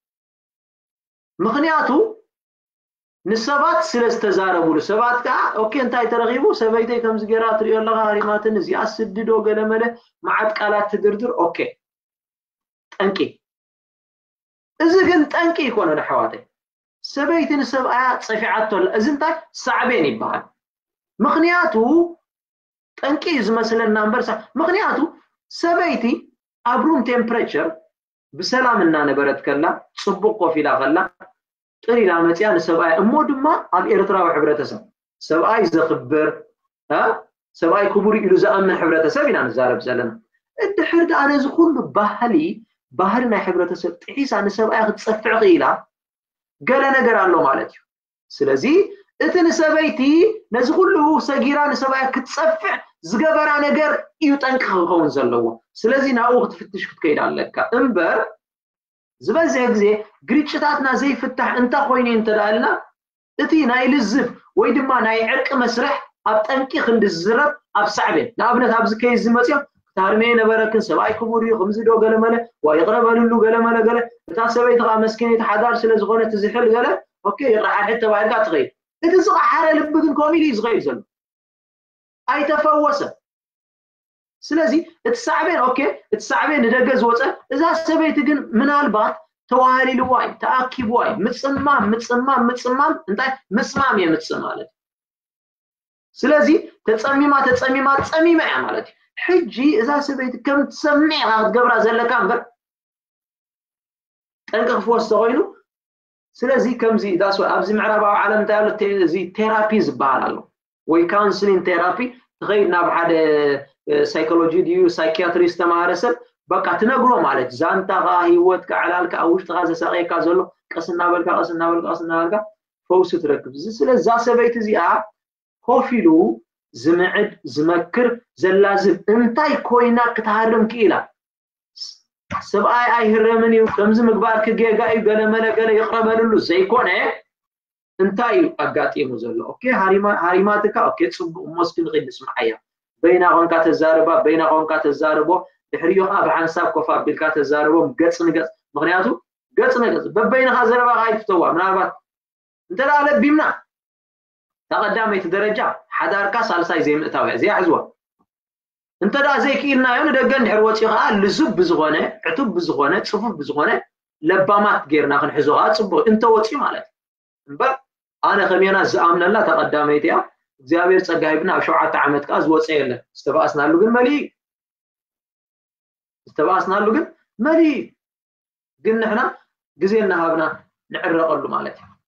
ምክንያቱ ንሰባት ስለዝተዛረቡሉ ሰባት ከዓ ኦኬ እንታይ ተረኺቡ ሰበይተይ ከምዚ ጌራ ትሪኦ ኣለኻ ሃሪማትን እዚኣ ስድዶ ገለ መለ መዓት ቃላት ትድርድር ኦኬ ጠንቂ እዚ ግን ጠንቂ ይኮነ ኣሕዋተይ ሰበይቲ ንሰብኣያ ፀፊዓቶ እዚ እንታይ ሳዕቤን ይበሃል ምክንያቱ ጠንቂ ዝመስለና እምበር ምክንያቱ ሰበይቲ ኣብ ሩም ቴምፕሬቸር ብሰላም እናነበረት ከላ ፅቡቅ ኮፍ ኢላ ከላ ጥሪ ኢላ መፅያ ንሰብኣይ እሞ ድማ ኣብ ኤርትራዊ ሕብረተሰብ ሰብኣይ ዘኽብር ሰብኣይ ክቡር ኢሉ ዝኣምን ሕብረተሰብ ኢና ንዛረብ ዘለና እድሕር ደኣ ነዚ ኩሉ ባህሊ ናይ ሕብረተሰብ ጥሒሳ ንሰብኣይ ክትፀፍዕ ክኢላ ገለ ነገር አለው ማለት እዩ ስለዚ እቲ ንሰበይቲ ነዚ ኩሉ ሰጊራ ንሰባያ ክትጸፍዕ ዝገበራ ነገር እዩ ጠንቅ ክኸውን ዘለዎ ስለዚ ናኡ ክትፍትሽ ክትከይድ ኣለካ እምበር ዝበዝሕ ግዜ ግርጭታትና ዘይፍታሕ እንታ ኮይኑ እንተዳልና እቲ ናይ ልዝብ ወይ ድማ ናይ ዕርቂ መስርሕ ኣብ ጠንቂ ክንድዝረብ ኣብ ሳዕቤን ንኣብነት ኣብዚ ከይዝ ዝመጽዮ ታርሜ ነበረክን ሰብኣይ ክቡር እዩ ከምዚ ዶ ገለመለ ወይ ይቅረበልሉ ገለመለ ገለ እታ ሰበይቲ ካ መስኪነይቲ ሓዳር ስለ ዝኾነት ዝሕል ገለ ኦኬ ይራሓሕ ተባይልካ ትኸይድ እቲ ዝቀሓረ ልብ ግን ኮሚሊ ዝኸይድ ዘሎ ኣይተፈወሰ ስለዚ እቲ ሳዕቤን ኦኬ እቲ ሳዕቤን ንደገ ዝወፀ እዛ ሰበይቲ ግን ምናልባት ተዋሃሊልዋይ ተኣኪብዋይ ምጽማም እንታይ ምጽማም የምጽም ማለት ስለዚ ተጸሚማ ጸሚማ ያ ማለት ሕጂ እዛ ሰበይቲ ከም ትሰምዕ ክትገብራ ዘለካ እምበር ጠንቂ ክፍወስ ኮይኑ ስለዚ ከምዚ ዳስ ኣብዚ ምዕራባዊ ዓለም እንታይ ኣሎ እዚ ቴራፒ ዝበሃል ኣሎ ወይ ካውንስሊንግ ቴራፒ ትኸይድ ናብ ሓደ ሳይኮሎጂ ድዩ ሳይኪያትሪስት ተማሃረ ሰብ በቃ ትነግሮ ማለት ዛንታኻ ህይወትካ ዕላልካ ኣብ ውሽጥኻ ዘሳቀየካ ዘሎ ቀስና በልካ ፈውስ ትረክብ ስለዚ ዛ ሰበይቲ እዚኣ ኮፍ ኢሉ ዝምዕድ ዝመክር ዘላዝብ እንታይ ኮይና ክትሃርም ክኢላ ሰብኣይ ኣይህረምን እዩ ከምዚ ምግባር ክጌጋ እዩ ገለመለ ገለ ይቅረበልሉ ዘይኮነ እንታይ እዩ ኣጋጢሙ ዘሎ ኦኬ ሃሪማትካ ኦኬ ጽቡቕ ሞስኪን ኺድ ስማዓያ በይና ቆንካ ተዛርቦ ድሕሪዮኻ ብሓንሳብ ኮፍ ኣቢልካ ተዛርቦም ገጽ ንገጽ ምክንያቱ ገጽ ንገጽ በበይናኻ ዘረባኻ ኣይትፍተዋ ምናልባት እንተዳለ ቢምና ተቀዳመይቲ ደረጃ ሓዳርካ ሳልሳይ ዘይምእታው እዚያ ሕዝዋ እንተዳ ዘይክኢልናዮ ንደገ እንድሕር ወፂኻ ልዙብ ብዝኾነ ዕቱብ ብዝኾነ ጽፉፍ ብዝኾነ ለባማት ጌርና ክንሕዞኻ ጽቡቕ እንተ ወፂ ማለት እምበር ኣነ ከመና ዝኣምነላ ተቀዳመይቲ እያ እግዚአብሔር ጸጋ ይብና ኣብ 7 ዓመት ካ ዝወፀ የለ ዝተባስናሉ ግን መሊ ግን ንሕና ግዜ እናሃብና ንዕረቀሉ ማለት እዩ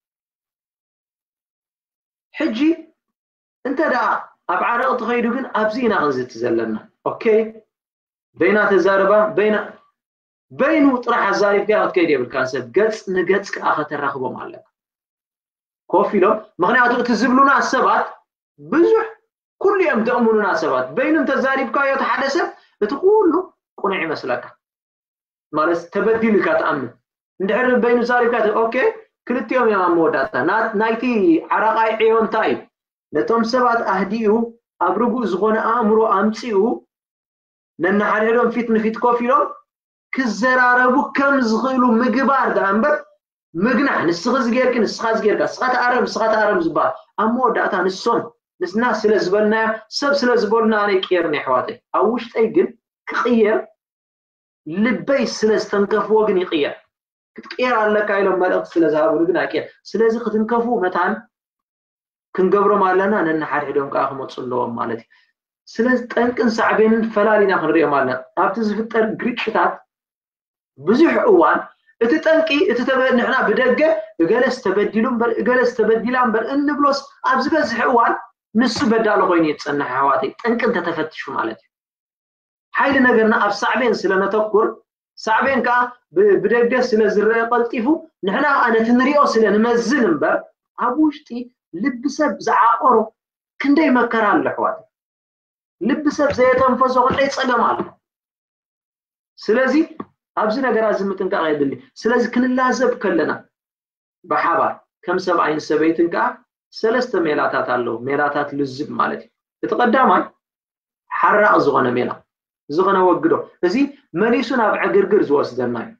ሕጂ እንተዳ ኣብ ዓረቕ ትኸይዱ ግን ኣብዚና ክንዝት ዘለና ኦኬ በይና ተዛረባ በይኑ ጥራሕ ኣዛሪብካ ክትከይድ የብልካ ሰብ ገጽ ንገጽ ከዓ ከተራኽቦም ኣለካ ኮፍ ኢሎም ምክንያቱ እቲ ዝብሉና ሰባት ብዙሕ ኩሉ እዮም ተእሙኑና ሰባት በይኑም ተዛሪብካዮ ሓደ ሰብ እቲ ኩሉ ቁኑዕ ይመስለካ ማለት ተበዲልካ ተኣምን እንድሕር በይኑ ዛሪብካ ኦኬ ክልቲኦም እዮም ኣብ መወዳእታ ናይቲ ዓራቃይ ዕዮ እንታይ ነቶም ሰባት ኣህዲኡ ኣብ ርጉእ ዝኾነ ኣእምሮ ኣምፂኡ ነናሓድሕዶም ፊት ንፊት ኮፍ ኢሎም ክዘራረቡ ከም ዝኽእሉ ምግባር ዳ እምበር ምግናሕ ንስኺ ዝጌርክ ንስኻ ዝጌርካ ስኻ ተኣረም ዝበሃል ኣብ መወዳእታ ንሶም ንስና ስለ ዝበልና ሰብ ስለ ዝበልና ኣነ ይቅየርኒ ኣሕዋተይ ኣብ ውሽጠይ ግን ክቅየር ልበይ ስለ ዝተንከፍዎ ግን ይቅየር ክትቅየር ኣለካ ኢሎም መልእኽቲ ስለ ዝሃብሉ ግን ኣይቅየር ስለዚ ክትንከፉ መታን ክንገብሮም ኣለና ነናሓድሕዶም ከዓ ክመፁ ኣለዎም ማለት እዩ ስለዚ ጠንቅን ሳዕቤንን ፈላሊና ክንሪኦም ኣለና ኣብቲ ዝፍጠር ግርጭታት ብዙሕ እዋን እቲ ጠንቂ እቲ ንሕና ብደገ ገለስ ተበዲሉ እምበር ገለስ ተበዲላ እምበር እንብሎስ ኣብ ዝበዝሕ እዋን ንሱ በዳሎ ኮይኑ ይጸንሕ ኣሕዋተይ ጠንቅን ተተፈትሹ ማለት እዩ ሓይሊ ነገርና ኣብ ሳዕቤን ስለነተኩር ሳዕቤን ከዓ ብደገ ስለ ዝረአ ቀልጢፉ ንሕና ነቲ ንሪኦ ስለ ንመዝን እምበር ኣብ ውሽጢ ልቢ ሰብ ዝዓቆሮ ክንደይ መከራ ኣሎ ኣሕዋተይ ልቢ ሰብ ዘየተንፈሶ ክንደይ ፀገም ኣሎ ስለዚ ኣብዚ ነገራት ዝምጥንቃቕ የድሊ ስለዚ ክንላዘብ ከለና ብሓባር ከም ሰብኣይን ሰበይትን ከዓ ሰለስተ ሜላታት ኣለዉ ሜላታት ልዝብ ማለት እዩ እቲ ቀዳማይ ሓራቕ ዝኾነ ሜላ ዝኾነ ወግዶ እዚ መሊሱ ናብ ዕግርግር ዝወስደና እዩ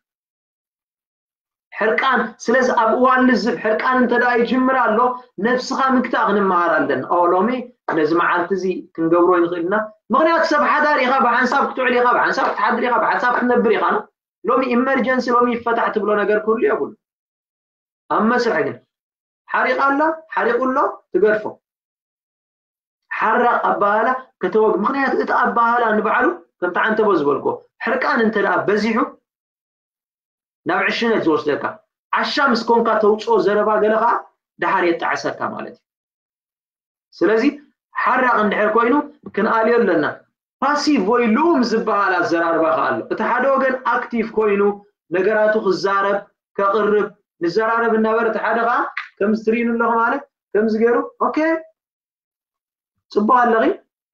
ሕርቃን ስለዚ ኣብ እዋን ልዝብ ሕርቃን እንተዳ ይጅምር ኣሎ ነፍስኻ ምግታእ ክንመሃር ኣለና ሎሚ ነዚ መዓልቲ እዚ ክንገብሮ ይንኽእልና ምክንያቱ ሰብ ሓዳር ኢኻ ብሓንሳብ ክትውዕል ኢኻ ብሓንሳብ ክትሓድር ኢኻ ብሓንሳብ ክትነብር ኢኻ ሎሚ ኢመርጀንሲ ሎሚ ይፈታሕ ትብሎ ነገር ኩሉ የብሉ ኣብ መስርሕ ግን ሓሪቕ ኣላ ሓሪቁሎ ትገድፎ ሓራቕ ኣባህላ ከተወግ ምክንያቱ እቲ ኣባህላ ንባዕሉ ከምቲ ዓንተቦ ዝበልኮ ሕርቃን እንተዳ በዚሑ ናብ ዕሽነት ዝወስደካ ዓሻ ምስ ኮንካ ተውፅኦ ዘረባ ገለኻ ድሓር የጣዕሰካ ማለት እዩ ስለዚ ሓራቕ እንድሕር ኮይኑ ክንኣልዮ ኣለና ፓሲቭ ወይ ሉም ዝበሃል ኣዘራርባኻ ኣሎ እቲ ሓደ ወገን ኣክቲቭ ኮይኑ ነገራቱ ክዛረብ ከቕርብ نزرارب النبرة حدقة كم سترين الله مالك كم زجرو أوكي صبوا اللغي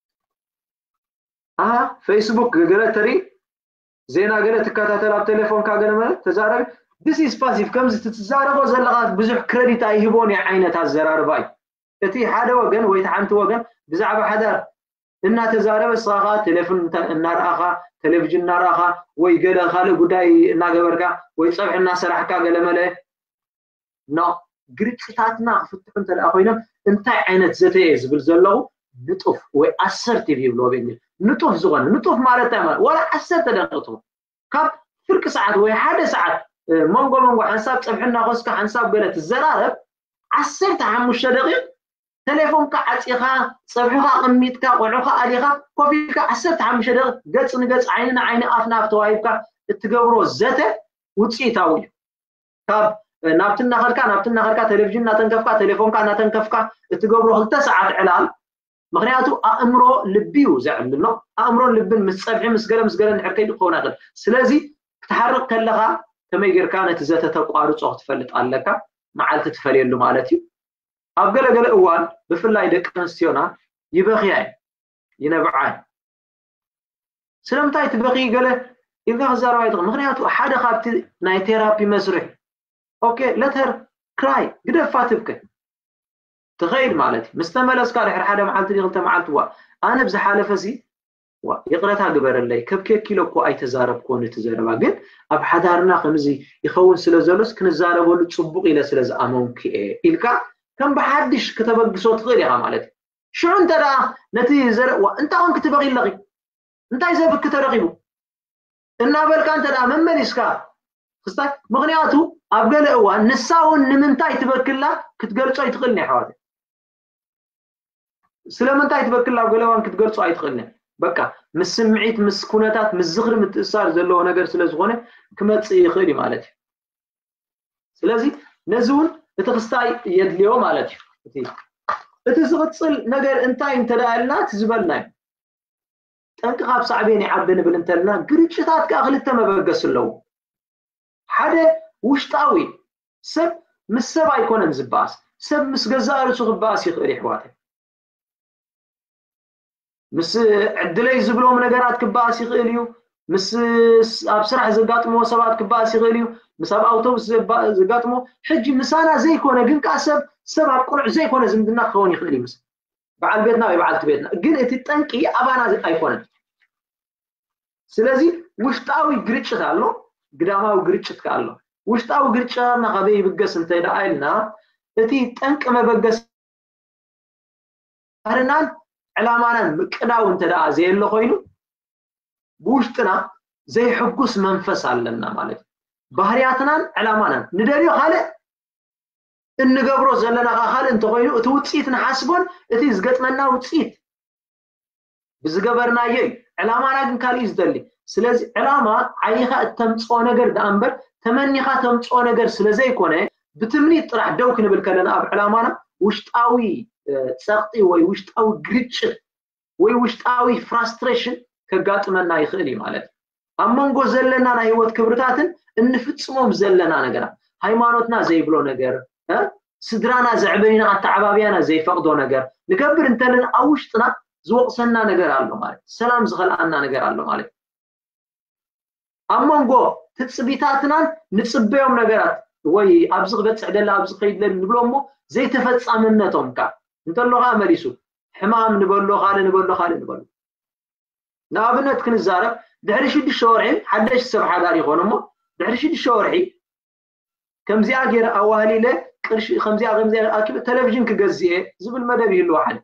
فيسبوك قلت تري زينا قلت كاتاتل على التليفون كاغل مالك تزارب this is passive كم تتزاربوا زلقات بزح كريديت أيهبون يا عينة الزرارباي تي حدا وجن ويتعنت وجن بزعب حدا إن تزارب الصاغات تليفون النار أخا تلفزيون النار أخا ويقول خالي قداي ناقبركا ويصبح الناس راح كاغل ماله نو قريتاتنا فتحون تلاقينا انت عينت زتيز بالزلو نطف واسرتيف يبلو بيني نطف زغن نطف معناتها ولا اسرت دقته كاب فرق ساعات وي حدا ساعات منغو حساب صبحنا خصك حساب قالت الزرارب 15 دقيقه تليفون كعصيخا صبحها قميتك قعوخا عليخا كوفيكا 15 دقيقه قص نقص عيننا عين افنا فتوايبك تتغبرو زته وصيتاوي كاب نابتنا خلكا تلفزيون ناتنكفكا تليفونكا ناتنكفكا تقبرو 2 ساعات علال مخنياتو أمرو لبيو زعلنا أمرو لبن مسصبحي مسقله نحركي دقونا غير سلازي تحرك كلها كما يغير كانت زته تقارصو تفلط عليك معلت تفليلو مالتي ابغل اوان بفلاي دق انستيونا يبخيا ينبعان سلامتاي تبخي قال اذا زرايت مخنياتو حدا خابتي ناي ثيرابي مسرح اوكي let her cry قد فاتبك تخيل مالتي مستملس كارح حدا معلت لي قلت معلت انا بز حالفسي يقرتها قبر لي كبكيك كيلو كو اي تزارب كون تزاربا ግን اب حدارنا خمزي يخون ስለዘሎስ كنزاربولو ጽቡቅ ኢለ ስለዚ አመንክ ኢልካ كم بحدش كتبقسو تغير يا مالتي شو انت دا نتي زر انت اون كتبغي لغي انت يزبك ترغيبو እና በልካ انت دا መመሊስካ خصك مغنياتو ابغل اوان نساون نمنታይ ትበክላ ክትገልጾ ይትኽልኒ حواتي ስለምንታይ ትበክላ ابغلዋን ክትገልጾ አይትኽልኒ በቃ مسمعيت مسكونታት مزخر متእሳር ዘለዎ ነገር ስለዝኾነ ክመጽ ይኽእል ማለት ስለዚህ ነዚውን እተክስታይ የድልዮ ማለት እቲ ዝቕጽል ነገር እንታይ እንተዳልና ትዝበልና ጠንቅቕ ሳዕቤን ይዓብን ብል እንተልና ግርጭታት ከክልተ መበገስ ኣለዎ ሓደ ውሽጣዊ ሰብ ምስ ሰብ ኣይኮነን ዝባስ ሰብ ምስ ገዛእ ርእሱ ክባስ ይኽእል ይሕዋት ምስ ዕድለይ ዝብሎም ነገራት ክባስ ይኽእል እዩ ምስ ኣብ ስራሕ ዘጋጥሞ ሰባት ክባስ ይኽእል እዩ ምስ ኣብ ኣውቶቡስ ዘጋጥሞ ሕጂ ምሳና ዘይኮነ ግን ካሰብ ሰብ ኣብ ቁልዕ ዘይኮነ ዝምድና ክኸውን ይኽእል እዩ ምስ በዓል ቤትና ወይ በዓልቲ ቤትና ግን እቲ ጠንቂ ኣባና ኣይኮነን ስለዚ ውሽጣዊ ግርጭት ኣሎ ግዳማዊ ግርጭት ካሎ ውሽጣዊ ግርጭትና ከበይ ይብገስ እንታይ ዳኣልና እቲ ጠንቂ መበገስ አረናን ዕላማናን ምቅዳው እንተዳ ዘየለ ኮይኑ بوشتنا زي حقوس منفس علنا مالك ባህሪያትናን ዕላማናን ንደልዮ خالق እንገብሮ ዘለና خالق እንተ ኮይኑ እቲ ውጽኢት ንሓስቦን እቲ ዝገጥመና ውጽኢት ብዝገበርናዮ ዕላማና ግን ካሊ ዝደሊ ስለዚ ዕላማ ዓይኻ እተምጾ ነገር ዳንበር ተመኒኻ ተምጾ ነገር ስለዘይኮነ ብትምኒት ጥራሕ ደው ክንብል ከለና ኣብ ዕላማና ውሽጣዊ ጸቕጢ ወይ ውሽጣዊ ግርጭት ወይ ውሽጣዊ ፍራስትሬሽን ከጋጥመና ይኽእል ማለት አመንጎ ዘለና ናይ ህይወት ክብርታትን እንፍጽሞም ዘለና ነገር ሃይማኖትና ዘይብሎ ነገር ስድራና ዘዕበኒና አተዓባቢያና ዘይፈቅዶ ነገር ንከብር እንተልን አውሽጥና ዝወቅሰና ነገር አለ ማለት ሰላም ዝኸልአና ነገር አለ ማለት አመንጎ ትጽቢታትና ንጽበዮም ነገራት ወይ አብዝ ክበጽሕ ደላ አብዝ ከይድለን ንብሎሞ ዘይተፈጻምነቶም ካ እንተሎኻ መሊሱ ሕማም ንበሎ ኻለ ንበሎ نابنت كنزارب دحري شد الشوارعين حدش سبع حدار يخونمو دحري شد الشوارعي كم زي اجر اواهلي له قرش 5 اكيد تلفزيون كغزيه زبل مدب يلوحل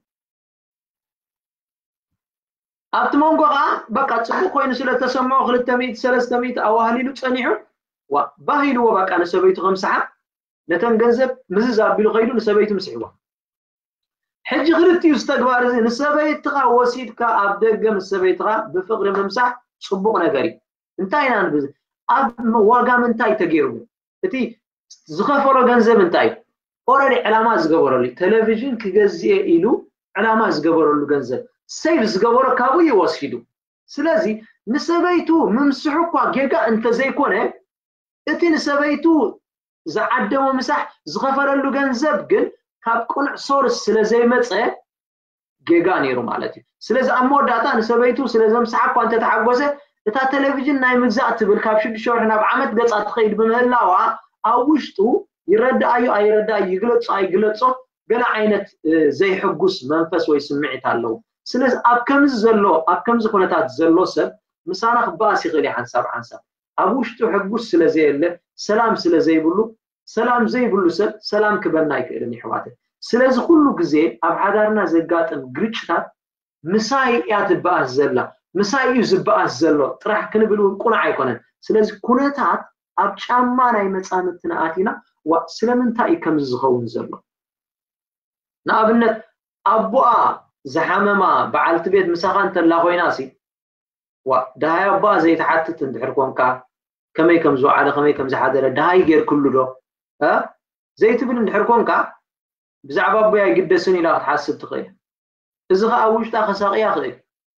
ابتمونغا بقى صبو كوين سله تسمعوا 200 300 اواهلي له صنيعو وباهيلو بقى نسبيت 50 نتن ገንዘብ مزز ابيلو خيلو نسبيت مسحوا حجي غلطي استغبار نسبيتها وسيدك ابدغ نسبيتها بفقر ممسح صبوق نغري انتاينا نبز اب واغا منتاي تغيرو اتي زخفرو ገንዘብ انتاي اوريدي علامه زغبرولي تلفزيون كغزيه ኢሉ علامه زغبرولو ገንዘብ سيف زغبرو ካቡ ይወስዱ ስለዚህ ንሰበይቱ ምምስሑኳ ጌጋ እንተ ዘይኮነ እቲ ንሰበይቱ زعدمو مسح زخفرلو ገንዘብ ግን ካብ ቁንዕ ሶርስ ስለዘይ መፀ ጌጋ ነይሩ ማለት እዩ ስለዚ ኣሞዳታ ንሰበይቱ ስለዘምስሓ እኳ እንተ ተሓጎሰ እታ ቴሌቪዥን ናይ ምግዛእ ትብል ካብ 6 ወርሕ ናብ ዓመት ገጻ ትኸይድ በምህላዋ ኣብ ውሽጡ ይረዳዩ ኣይረዳዩ ይግለጹ ኣይግለጹ ገለ ዓይነት ዘይሕጉስ መንፈስ ወይ ስምዒት ኣለው ስለዚ ኣብ ከምዝ ኩነታት ዘሎ ሰብ ምሳና ክባስ ይኽእል ሓንሳብ ኣብ ውሽጡ ሕጉስ ስለዘየለ ሰላም ስለዘይብሉ ሰላም ዘይብሉ ሰብ ሰላም ክበና ይክእልን ይሕዋት ስለዚ ኩሉ ግዜ ኣብ ሓዳርና ዘጋጥም ግጭታት ምሳይ ያትባስ ዘላ ምሳይ እዩ ዝበኣስ ዘሎ ጥራሕ ክንብል ቁንዕ ኣይኮነን ስለዚ ኩነታት ኣብ ጫማ ናይ መጻምትና ኣቲና ስለምንታይ ከም ዝኸውን ዘሎ ንኣብነት ኣቦኣ ዝሓመማ በዓልቲ ቤት ምሳኻን ተላ ኮይናሲ ዳሃይ ኣባ ዘይተሓትት እንድሕር ኮንካ ከመይ ከም ዝወዓለ ከመይ ከም ዝሓደረ ዳሃይ ጌር ኩሉ ዶ ዘይትብል እንድሕር ኮንካ ብዛዕባ ኣቦያ ይግደስን ኢላ ክትሓስብ ትኽእል እዚ ከዓ ውሽጣ ከሳቂያ ክእል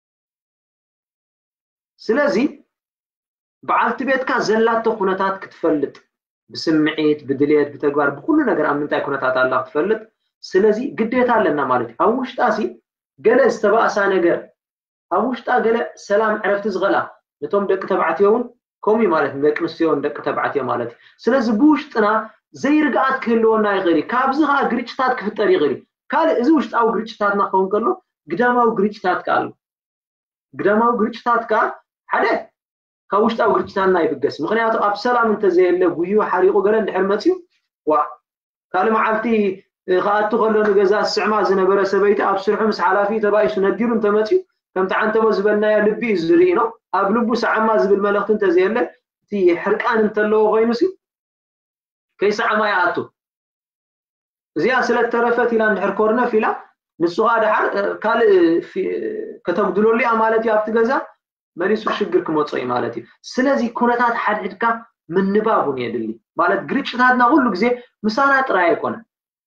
ስለዚ በዓልቲ ቤትካ ዘላቶ ኩነታት ክትፈልጥ بسمعيت بدليت بتجوار بكل نجار عم نتاعي كنا تعالى تفلت سلزي قديت على لنا مالتي أوش تاسي جلس تبع سانجر أوش تا جل سلام عرفت زغلا نتوم دك تبعتيون كومي مالتي دك نسيون دك تبعتي مالتي سلزي بوش تنا زي رجعت كلونا غيري كابزها جريتشتات كفتري غيري قال إذا وش أو جريتشتات نخون كله قدام أو جريتشتات قالوا قدام أو جريتشتات قال حدا كوشت أو جريتشتان نايف الجسم مخنياتو أبسلام أنت زي اللي بويو حريقو قلن حرمتيو قال معلتي خاطو خلونو جزاء السعما زنبرة سبيت أبصر حمس حلافي تبايش نديرو انت ماتيو كم تعنت وزبلنا يا لبي زرينو أبلبو سعما زبل ملخت انت زي اللي تي حرقان انت اللو غينوسي كي سعما يعطو زي أسلت ترفت إلى نحر كورنا فيلا نسو هذا حر قال في كتب دلولي أمالتي أبتجزا مريسو شجرك موصي مالتي سلازي كونتات حددك من نبابون يدلي مالت جريتشتاتنا كل جزء مسانا تراي يكون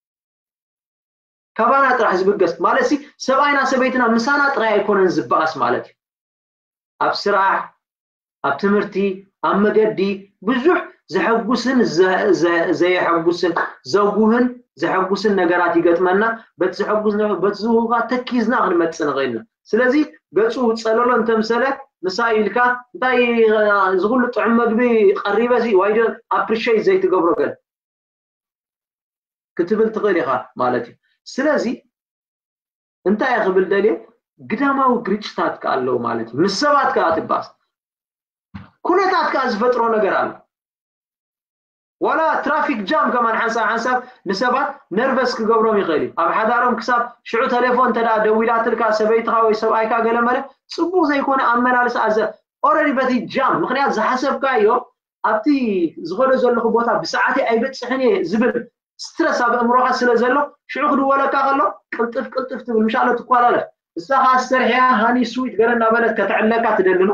كبانا تراح زبقس مالتي سبعينا سبيتنا مسانا تراي يكون زباس مالتي أبسرع أبتمرتي أمجدي بزح زحبوسن زي حبوسن زوجوهن زحبوسن نجاراتي قتمنا بتزحبوسن بتزوجا تكيزنا غير ما تسنغينا سلازي قصو تصلوا انت مساله مسائلك داي زغل طعم مغبي قريبه زي وايد ابريشيت زي تقبرو قال كتبل تغيرها مالتي سلازي انت يا خبل دلي قداماو غريتشتات قالو مالتي مسبات كاتباس كونتات كازفطرو ነገር አለ ولا ترافيك جام كمان حساب نسبات نرفس كغبرهم يخيلي اب حدارهم كساب شعو تليفون تدا دويلات لك سبيتها وي سبايكا غلمله صبو زي كونه امرالس از اوريدي بتي جام مخنيات زحسبكايو ابتي زغله زلخ بوتا بساعتي ايبصحني زبل ستريس اب امروخا سلازلو شعو خدولكا خلو قلطف تبل مشالو تقوالاله اسخا سرحيا هاني سويت غرنا بلد كتعلقا تدلنو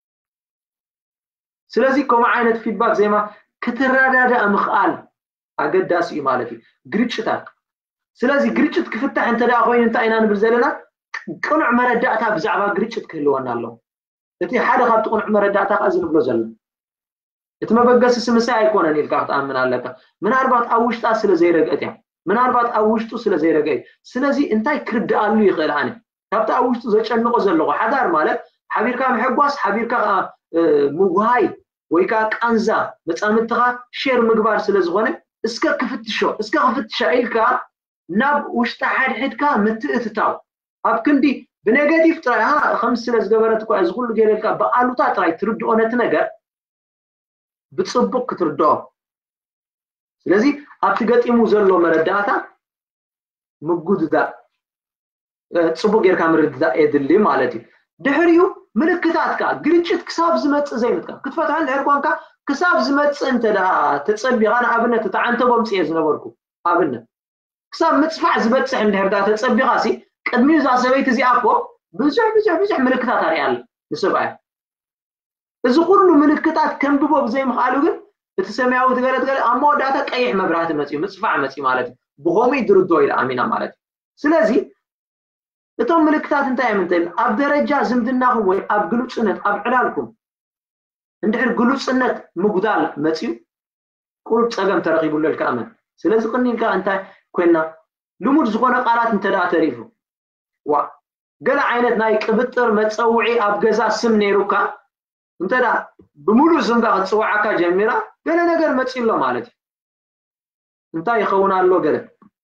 سلازي كوما عينت فيدباك زي ما كترادادا مخال اقداسي مالتي غريتشتات سلازي غريتشت كفتح انت دا خوين انت اينا نبل زلنا قنع مرداتا بزعبا غريتشت كهلونا الله تي حدا خاطر قنع مرداتا ازن بلو زل اتمبغس سمسا يكون اني الكارت امن عليك من اربعه اوشتا سلازي رغتيا من اربعه اوشتو سلازي رغاي سلازي انتي كردالو يخلاني كابتا اوشتو زچنقو زلغو حدار مالت حبيركا محغواس حبيركا مغهاي ويكا قنزا مصامتها شير مغبار سلازغونه اسكا كفتشا إلكا ناب وشتا حدحدكا متئتتاو اب كندي بنيجاتيف تراي ها خمس سلاز غبرتكو ازغلو جيلكا بقالوتا تراي تردو اونت ነገር بتصبق تردو ስለዚህ አትገጥሙ ዘሎ መረዳታ ምጉድዳ ጽቡቅ ጌርካ መረዳታ እድሊ ማለት እዩ ድሕሪው ምልክታትካ ግርጭት ክሳብ ዝመጽ ዘይምትካ ክትፈታል ለርኳንካ ክሳብ ዝመጽ እንተዳ ተጸቢኻና ኣብነት ተዓንተቦም ጽየ ዝነበርኩ ኣብነት ክሳብ ምጽፋዕ ዝበጽሕ እንድሕርዳ ተጸቢኻሲ ቅድሚው ዛ ሰበይት እዚ ኣኮ ብዙሕ ምልክታት ኣርያል ንሰብኣይ እዚ ኩሉ ምልክታት ከንብቦ ብዘይ ምኻሉ ግን እቲ ሰማያዊ ትገለት ገለ ኣሞዳታ ቀይሕ መብራህቲ መጽዩ ምጽፋዕ መጽዩ ማለት ብሆሚ ድርዶ ኢላ ኣሚና ማለት ስለዚ እቶም ምልክታት እንታይ ምንተል ኣብ ደረጃ ዝምድናኹም ወይ ኣብ ግሉጽነት ኣብ ዕላልኩም እንድሕር ግሉጽነት ምጉዳል መጽዩ قلب صقم ترقيب له الكامل سلازي قنين كا انت كنا لمود زغونه قالات انت دا تعرفوا وا قال عينت ناي قبطر متصوعي اب غزا سم نيروكا انت دا بمولو زنقا تصوعكا جميرا قال ነገር መጽይሎ ማለት انت يخونالو قال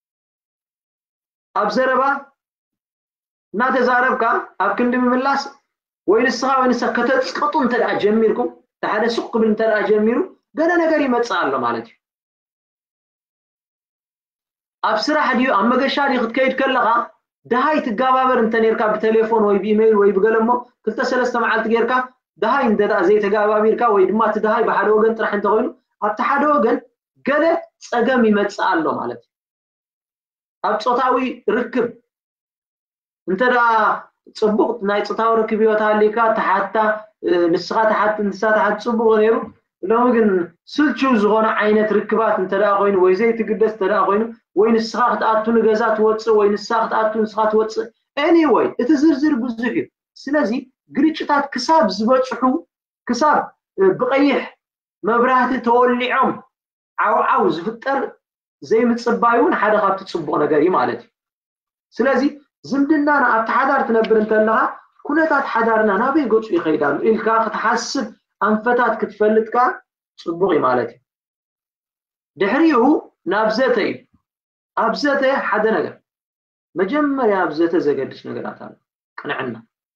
اب زربا نا تزاربكا اب كند مملاس وينسها وينسها كتسقطو انت دا جميركم تحد سوق بن انت دا جميرو قال ነገር ይመጻሉ ማለት ابسرا حديو اما غشاري خدكيد كلغا دهاي تغابابر انت نيركا بتليفون وي بيميل وي بغلمو كلتا سلسته معلت غيركا دهاي انددا زي تغابابيركا وي دما تدهاي بحد وغن طرح انت قوينو ابت حد وغن غله صقم يمصالو معناته اب صوتاوي ركب انت دا صبوق ناي صوتاوي ركب يوتاليكا تحتا نسخه تحت نسخه تحت صبوق غيرو لو ግን ስልቹ ዝሆነ አይነት ርክባት እንተ ዳ ኮይኑ ወይ ዘይ ትግደስ ተዳ ኮይኑ ወይ ንስኻት አቱ ንገዛት ወጽ ወይ ንስኻት አቱ ንስኻት ወጽ anyway እቲ ዝርዝር ብዙሕ እዩ ስለዚ ግርጭታት ክሳብ ዝበጽሑ ክሳብ ብቀይሕ መብራህቲ ተወሊዖም ዓው ዝፍጠር ዘይ ምጽባዩን ሓደ ካብቲ ጽቡቕ ነገር እዩ ማለት እዩ ስለዚ ዝምድናና ኣብ ተሓዳር ትነብር እንተለኻ ኩነታት ሓዳርና ናበይ ገጹ ይኸይዳሉ ኢልካ ክትሓስብ አንፈታት ክትፈልጥካ ጽቡቕ ማለት እዩ ድሕሪኡ ናብዘተ እዩ አብዘተ ሓደ ነገር መጀመሪያ አብዘተ ዘገድስ ነገራት አለ ቅንዕና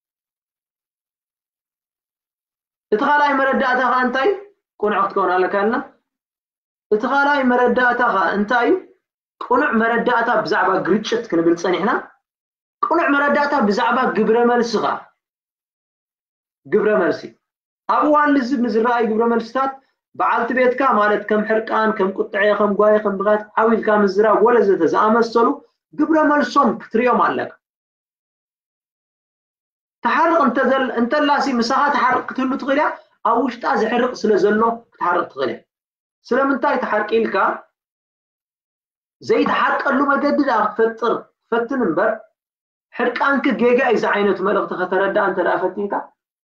እትኻላይ መረዳእታኻ እንታይ ቁኑዕ ክትከውን ኣለካልና እትኻላይ መረዳእታኻ እንታይ ቁኑዕ መረዳእታ ብዛዕባ ግርጭት ክንብል ጸኒሕና ቁኑዕ መረዳእታ ብዛዕባ ግብረ መልስኻ ግብረ መልሲ أبوان لزب نزرعي قبل ملستات بعلت بيتك مالت كم حرقان كم قطعي كم قواي كم بغات حاول كام الزرع ولا زت زامستلو قبل ملسون كتريو مالك تحرق انت لاسي مساحات تحرق تهلو تغليا او وش تاز حرق سلازلو تحرق تغليا سلام انتاي تحرق إلك زي تحرق اللو مجدد فتر فتن نبر حرقانك جيجا إذا عينت ملغ تخترد أنت لا فتنك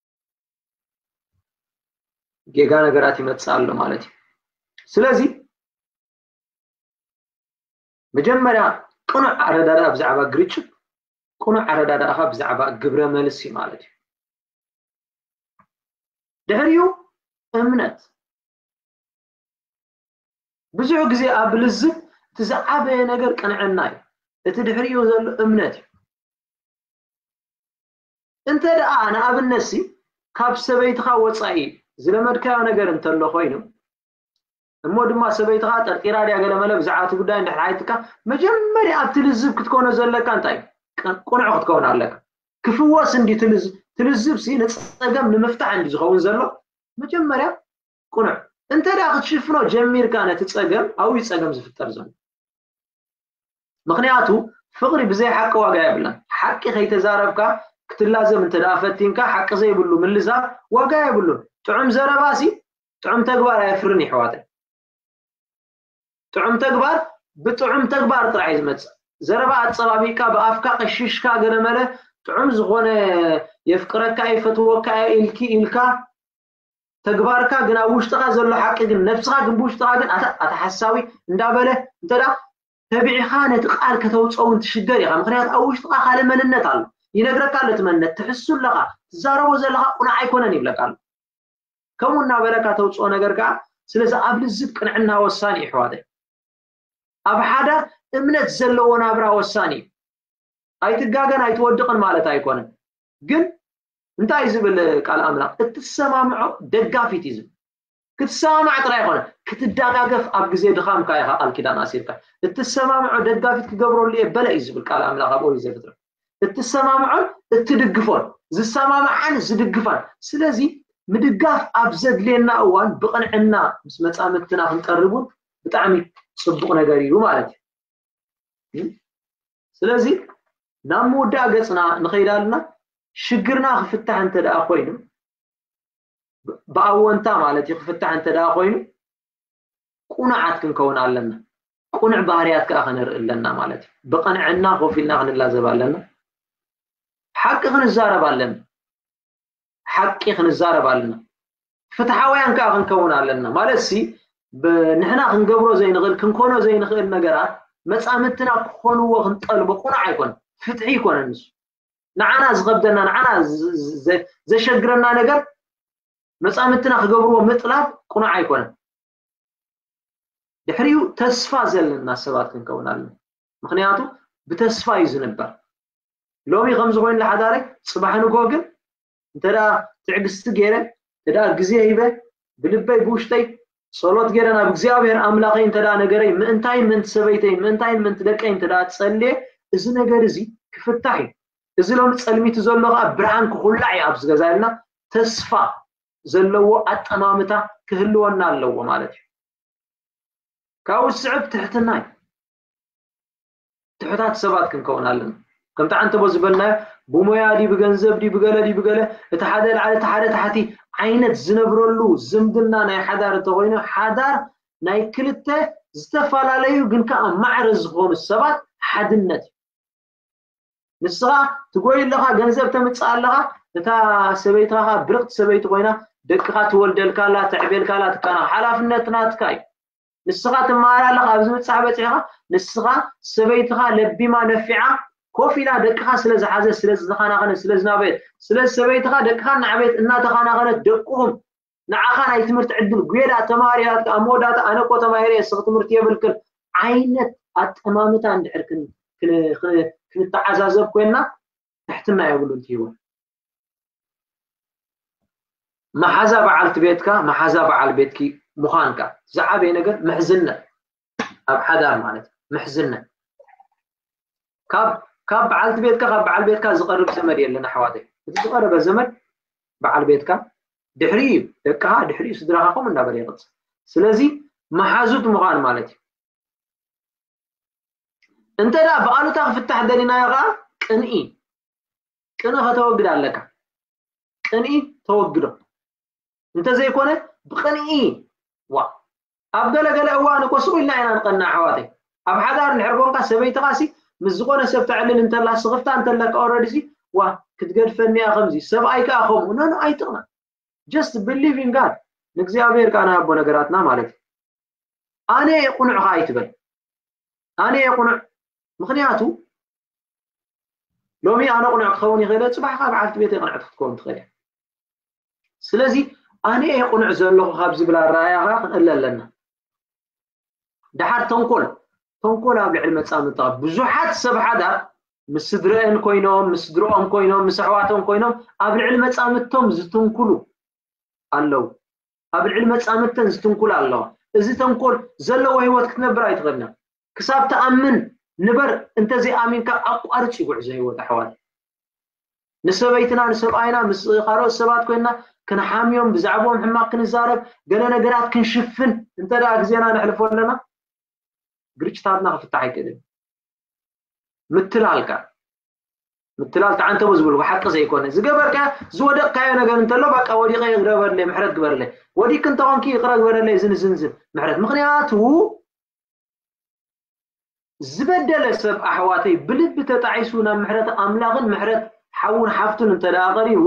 ጌጋ ነገራት ይመጻሉ ማለት ነው ስለዚህ መጀመሪያ ቁኑዕ አረዳዳ ብዛዕባ ግርጭት ቁኑዕ አረዳዳ አኻ ብዛዕባ ግብረ መልሲ ማለት ነው ድሕሪኡ እምነት ብዙሕ ግዜ ኣብ ልዝብ ትዛዓበየ ነገር ቅንዕና እዩ እቲ ድሕሪኡ ዘሎ እምነት እዩ እንተ ደኣ ንኣብነሲ ካብ ሰበይትኻ ወጻኢ ዝለመድካዮ ነገር እንተሎ ኮይኑ እሞ ድማ ሰበይትኻ ጠርጢራ ዲያ ገለ መለ ብዛዕባ ጉዳይ እንድሕራይትካ መጀመርያ ኣብ ትልዝብ ክትኮነ ዘለካ እንታይ ቁኑዕ ክትከውን ኣለካ ክፍወስ እንዲ ትልዝብ ሲ ንጸገም ንምፍታሕ እንዲ ዝኸውን ዘሎ መጀመርያ ቁኑዕ እንተ ዳ ክትሽፍኖ ጀሚርካ ነቲ ጸገም ኣብይ ጸገም ዝፍጠር ዘሎ ምክንያቱ ፍቅሪ ብዘይ ሓቂ ዋጋ የብለን ሓቂ ከይተዛረብካ ክትላዘም እንተ ዳ ፈቲንካ ሓቂ ዘይብሉ ምልዛብ ዋጋ የብሉን ጥዑም ዘረባሲ ጥዑም ተግባር ኣይፍርን ይሕዋተይ ጥዑም ተግባር ብጥዑም ተግባር ጥራይ ዝመጽእ ዘረባ አጸባቢካ በአፍካ ቀሽሽካ ገለመለ ጥዑም ዝኾነ የፍቅረካ ይፈትወካ ኢልኪ ኢልካ ተግባርካ ግና ውሽጥኻ ዘሎ ሓቂ ግን ነፍስኻ ግን ውሽጥኻ ግን ኣተሐሳዊ እንዳበለ እንተዳ ተቢዕኻ ነቲ ቃል ከተውፀውን ትሽገር ኢኻ ምክንያቱ ኣብ ውሽጥኻ ካለ መንነት ኣሎ ይነግረካ ለቲ መንነት ትሕሱ ኣለኻ ትዛረቦ ዘለኻ ቁኑዕ ኣይኮነን ይብለካ ኣሎ ከምኡ እናበለካ ተውፅኦ ነገር ከዓ ስለዚ ኣብ ልዝብ ቅንዕና ወሳኒ እዩ ሕዋተይ ኣብ ሓዳር እምነት ዘለዎ ናብራ ወሳኒ እዩ ኣይትጋገን ኣይትወድቕን ማለት ኣይኮነን ግን እንታይ ዝብል ቃል ኣምላኽ እትሰማምዖ ደጋፊት እዩ ዝብል ክትሰማምዕ ጥራይ ኣይኮነን ክትደጋገፍ ኣብ ግዜ ድኻምካ ኢኻ ቃል ኪዳን ኣሲርካ እትሰማምዖ ደጋፊት ክገብረሉ እየ በለ እዩ ዝብል ቃል ኣምላኽ ኣብ ኦሪት ዘፍጥረት እትሰማምዖን እትድግፎን ዝሰማምዓን ዝድግፋን ስለዚ ምድጋፍ ኣብ ዘድልየና እዋን ብቕንዕና ምስ መጻምድትና ክንቀርቡን ብጣዕሚ ጽቡቕ ነገር እዩ ማለት እዩ ስለዚ ናብ ምውዳእ ገጽና ንኸይዳልና ሽግርና ክፍታሕ እንተ ደኣ ኮይኑ ብኣወንታ ማለት እዩ ክፍታሕ እንተ ደኣ ኮይኑ ቁኑዓት ክንከውን ኣለና ቁኑዕ ባህርያት ከዓ ክንርኢ ኣለና ማለት እዩ ብቕንዕና ኮፍ ኢልና ክንላዘብ ኣለና ሓቂ ክንዛረብ ኣለና ሓቂ ክንዛረብ ኣለና ፍትሓውያን ከዓ ክንከውን ኣለና ማለት ሲ بنحنا خنقبرو زي نغل كنكونو زي نخل نجارات مصامتنا كونو وخنطلبو قنع يكون فتحي يكون الناس نعنا زغبدنا نعنا زي شجرنا نجار مصامتنا خقبرو مطلب قنع يكون دحريو تسفا زلنا سبات كنكونالنا مخنياتو بتسفا يزنبر لومي خمس وين لحدارك صباح نقوقل انتدا تعقست غيره تدا غزي هيبه بلبي بوشتي صلوت غيرنا بእግዚአብሔር አምላከይ እንተዳ ነገረይ ምንታይ ምን ሰበይተይ ምንታይ ምን ትደቀይ እንተዳ ጸልየ እዚ ነገር እዚ ክፍታሕ እዚ ሎም ጸልሚት ዘለዋ ብርሃን ክሁላዕ ኣብዝ ገዛልና ተስፋ ዘለዎ አጠማምታ ክህልወና ኣለዎ ማለት እዩ ካው ስዕብ ትሕትናይ ትሕታት ሰባት ክንከውናለን كم تعانت بزبلنا بمويا دي بجنزب دي بجلا اتحادل على اتحاد تحتي عينت زنبرلو زمدنا ناي حدار توينو حدار ناي كلته زتفال عليه جنكا معرز قوم السبات حدنت نسخة تقول لها جنزب تمتصال لها تا سبيتها برقت سبيت وينا دقها تولدل كالا تعبيل كالا تكنا حلافنتنا تكاي نسخة تمارا لها بزمت صاحبتها نسخة سبيتها لبي ما نفعه كوفيلا دقها سلاز حازه سلاز زخاناخنه سلاز نابيت سلاز سبيتها دقها نعبيت እና ተኻናኸነ ደቁም ንዓኻ ናይ ትምህርት ዕድል ጉየዳ ተማሪያት አሞዳት አነቆ ተማሪያ ስቕ ትምህርት የብልክል አይነት አጠማምታ እንድሕር ክንተዓዛዘብ ኮይና ትሕትና ይብሉ እንትይው መሓዛ በዓልት ቤትካ መሓዛ በዓል ቤትኪ ሙኻንካ ዝዓበየ ነገር ምሕዝነ ኣብ ሓዳር ማለት ምሕዝነ كاب بعلت بيتك كاب بعل بيتك زقرب زمد يلنا حوادي زقرب زمد بعل بيتك دحري دكها دحري صدرها من دبر يقص سلازي محازوت مغان مالتي انت لا بقالو تفتح دلينا يغا قنئي قنها توقد عليك قنئي توقده انت زي كونه بقنئي وا ابغلا غلا وانا كسو لنا انا نقنا حوادي اب حدار الحربونكا سبيت قاسي مزقونه سبتعلن انت لا صغفتا انت لك اوريدي وا كتقدفني يا خمزي سبعيك اخوم نو ايتنا just believe in God እግዚአብሔር ካና አቦ ነገራትና ማለት انا يقنع خايتبل انا يقنع مخنياتو لومي انا قنع تخوني غير صباح بعلت بيت يقنع تكون تخيل سلازي انا يقنع زلو خابز بلا رايا قللنا دحر تنقل اب العلم تصامت بزحات سب حدا مسدرن كوينوم مسدروم كوينوم مسحواتهم كوينوم اب العلم تصامتهم زتنكلو الله اب العلم تصامتن زتنكل الله اذا تنقل زلو هيوت كنبر ايتغنا كساب تامن نبر انت زي امينك اقارچ يغعز هيوت احوال نسبيتنا نسباينا مسخارو سبات كوينا كنا حاميوم بزعبهم حماق كنزارب قال نغرات كنشفن انت دا غزينا نحلفو لنا ግርጭታትና ፍታሐይ ከደ ምትላልካ አንተ ወዝብሉ ሐቅ ዘይኮነ ዝገበርካ ዝወደቅካዮ ነገር እንተሎ በቃ ወዲቀ ይግረበርለ ምሕረት ግበርለ ወዲክ እንተ ኮንኪ ይቅረብ ግበርለ ዝንዝንዝን ምሕረት ምክንያቱ ዝበደለ ሰብ አሕዋተይ ብልብ ተጣዒሱና ምሕረት አምላኽን ምሕረት ሓውን ሓፍቱን እንተዳቀሪቡ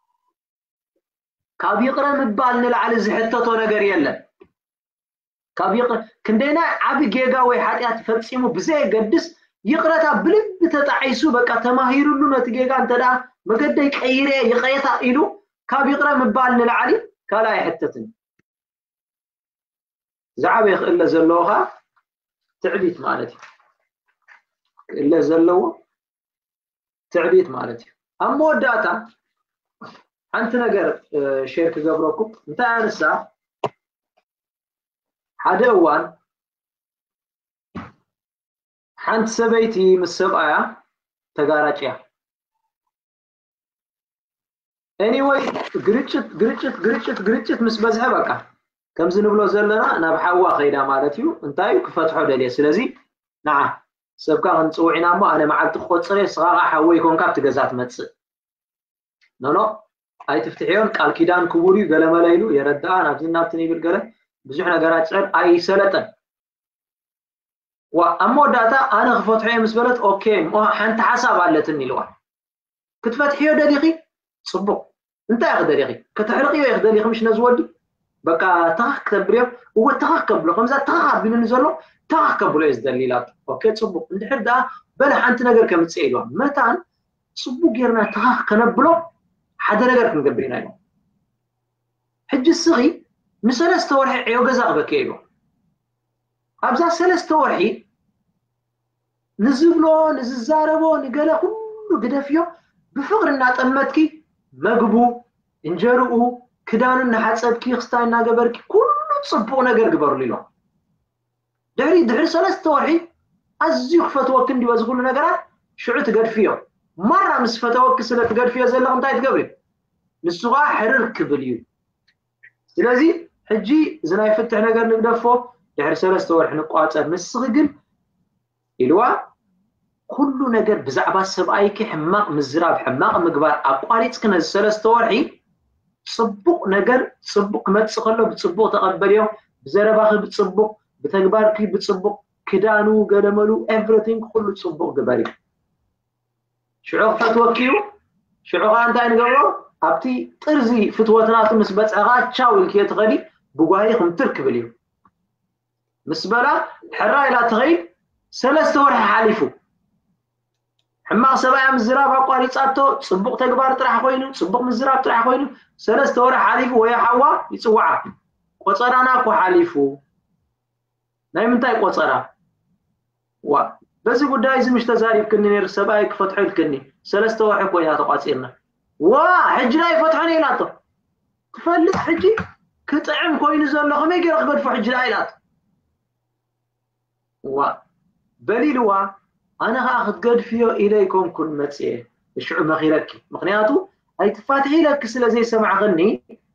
ካብ ይቅረ ምባል ንላዕሊ ዝሕተቶ ነገር የለን كابيق كندينا عبي جيجا وي حاتيات فتصيمو بزي قدس يقرتا بلب تتعيسو بقى تماهيرو له نتجيجا انت دا مقد يقيره يقيتا إلو كابيقرا مبال للعلي كلا يحتتن زعبي إلا زلوها تعبيت مالتي إلا زلوه تعبيت مالتي أمو داتا أنت نقر شركة قبركم انت أنسا حدا وان حنت سبيتي مسبقايا تقاراتيا anyway قريتشت مسبزها بقى كم زنبلو زلنا انا بحوا خيدا مالتيو انتايو كفتحو دليا سلازي نعم سبقا غنصوعينا ما انا معلت قصري صغا حوي كون كاب تغزات متص نو اي تفتحيون قال كيدان كبوري غلملايلو يردان ابزنابتني بالغله بزح ነገራት ጽር አይሰለጠን ወአሞ ዳታ አነ خفتحي مسبلت اوكي حنت حساب አለትን ይለዋል ክትፈትሒዮ ደዲኺ ጽቡቅ እንታይ ያግደሪኺ ከተሕርቂዮ ያግደሪኺ مش ነዝወዲ بقى تاكبلو هو تاكبلو خمسه تاكبلو نزلو تاكبلو يزدليلات اوكي صبو ندحر دا بلا انت ነገር ከምጽይሉ መታን ጽቡ ጌርና ተከነብሎ ሓደ ነገር ክንገብርና እዩ ሕጂ ስኺ ንሰለስተ ወርሒ ዕዮ ገዛ በከይሉ ኣብዛ ሰለስተ ወርሒ ንዝብሎ ንዝዛረቦ ንገለ ሁሉ ግደፍዮ ብፍቅርና ጠመትኪ መግቡ እንጀርኡ ክዳኑን ናሓፀብኪ ክስታይና ገበርኪ ኩሉ ጽቡቕ ነገር ግበርሉ ኢሎ ድሕሪ ሰለስተ ወርሒ أزيو فتوك عندي وزغول نجارات شعوت قرفيه مرة مس فتوك سلة قرفيه زي اللي قمتايت قبل للسواء حرر كبليو لذي حجي زناي فتح نجار نقدفه يعني رسالة استوى إحنا قاطع مسغقل الوا كل نجار بزعبة سبعيك حماق مزراب حماق مقبار أقواليت كنا رسالة استوى حي صبق نجار صبق ما تسخله بتصبق تقبليه بزرباخ بتصبق بتقباركي بتصبق كدانو قدملو everything كله تصبق قباري شعوق فتوكيو شعوق عندها نقوله أبتي ترزي فتوتنات مسبت أغاد شاول كي تغلي بقايخم تركب اليوم مسبلا حرا إلى تغيب سلسة ورح حالفو حما سبايا مزراب أقوالي تساتو تصبق تقبار ترح خوينو تصبق مزراب ترح خوينو سلسة ورح حالفو ويا حوا يتسوعا قصرانا كو حالفو نايم انتاي قصرا بس قداي زي مش تزاريب كني نير سبايك فتحوا الكني سلسته وحق ويا تقاصيرنا حجراي فتحني لاتو تفلت حجي كطعم كوين زلو ما يقرق بدفع حجراي لات بليلوا انا هاخذ قد فيه اليكم كل متسيه الشعب مخيلك مخنياتو اي تفاتحي لك سلا زي سمع غني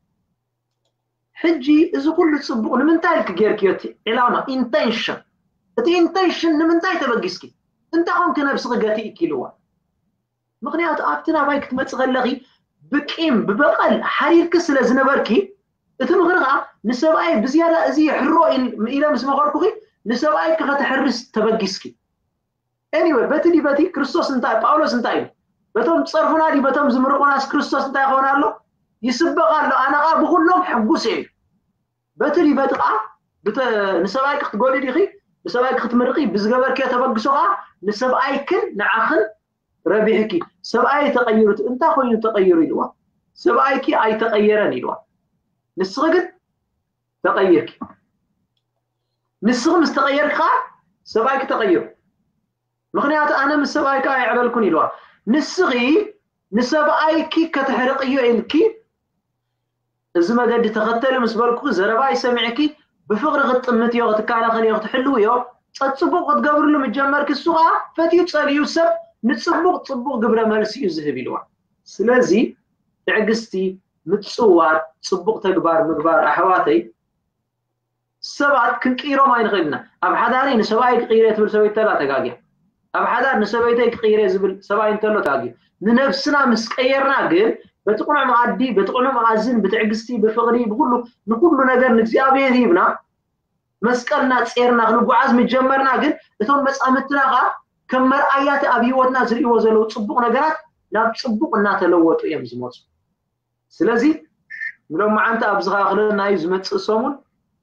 حجي اذا كل تصبقون من تالك غيركيوتي علامه انتنشن أنت إنتيشن من تاي تبقيسكي أنت قوم كنفس غاتي كيلوا مقنيات أبتنا بايك تمتغلغي بكيم ببقل حرير كسل زنبركي تمغرغا نسباي بزيادة أزي حرو إلى مسمى غرقوغي نسباي كغتحرس تبقيسكي anyway باتي كريستوس انتاي باولوس انتاي بتم تصرفنا دي بتم زمرقنا كريستوس انتاي خونا له يسبقا له أنا بقول لهم حقوسي باتي نسباي كتقولي ديخي بسبايك ختمرقي بزغبر كي تبقسوها لسباي كل نعخل ربيحكي سباي تغيرت انت خوين تغير يلوا سبايكي اي تغيرن يلوا نسغد تغيرك نسغ مستغيرك سبايك تغير مخنيات انا من سبايك اي عللكن يلوا نسغي نسبايكي كتحرقيو الكي اذا ما قد تختل مسبركو زرباي سمعكي بفقر غطمت يو غتكالا خلي غتحلو يو تصبق تقبر له مجمرك السوقا فتي تصليو سب نتصبق قبر مالسي يذهب يلوا سلازي تعقستي متصوار تصبق تقبار مقبار احواتي سبعت كنقيرو ما ينغلنا اب حداري نسباي قيره تبل سوي تلا تغاغي اب حدار نسبايتي قيره زبل سباي انتلو تاغي نفسنا مسقيرنا ግን بتقنع معدي بتقنع معزن بتعقستي بفقري بكل ነገር ንግዚአብሔር ይብና መስቀልና ጼርና ንጓዓዝ መጀመርና ግን እቶም መጻምትናጋ ከመርአያት አብይወትና ዝሪዎ ዘለው ጽቡቅ ነገራት ናብ ጽቡቅና ተለወጡ እዮም ዝመጹ ስለዚህ ምሎም ማዓንተ ኣብዝኻ ክለናይ ዝመጽእ ሰሙን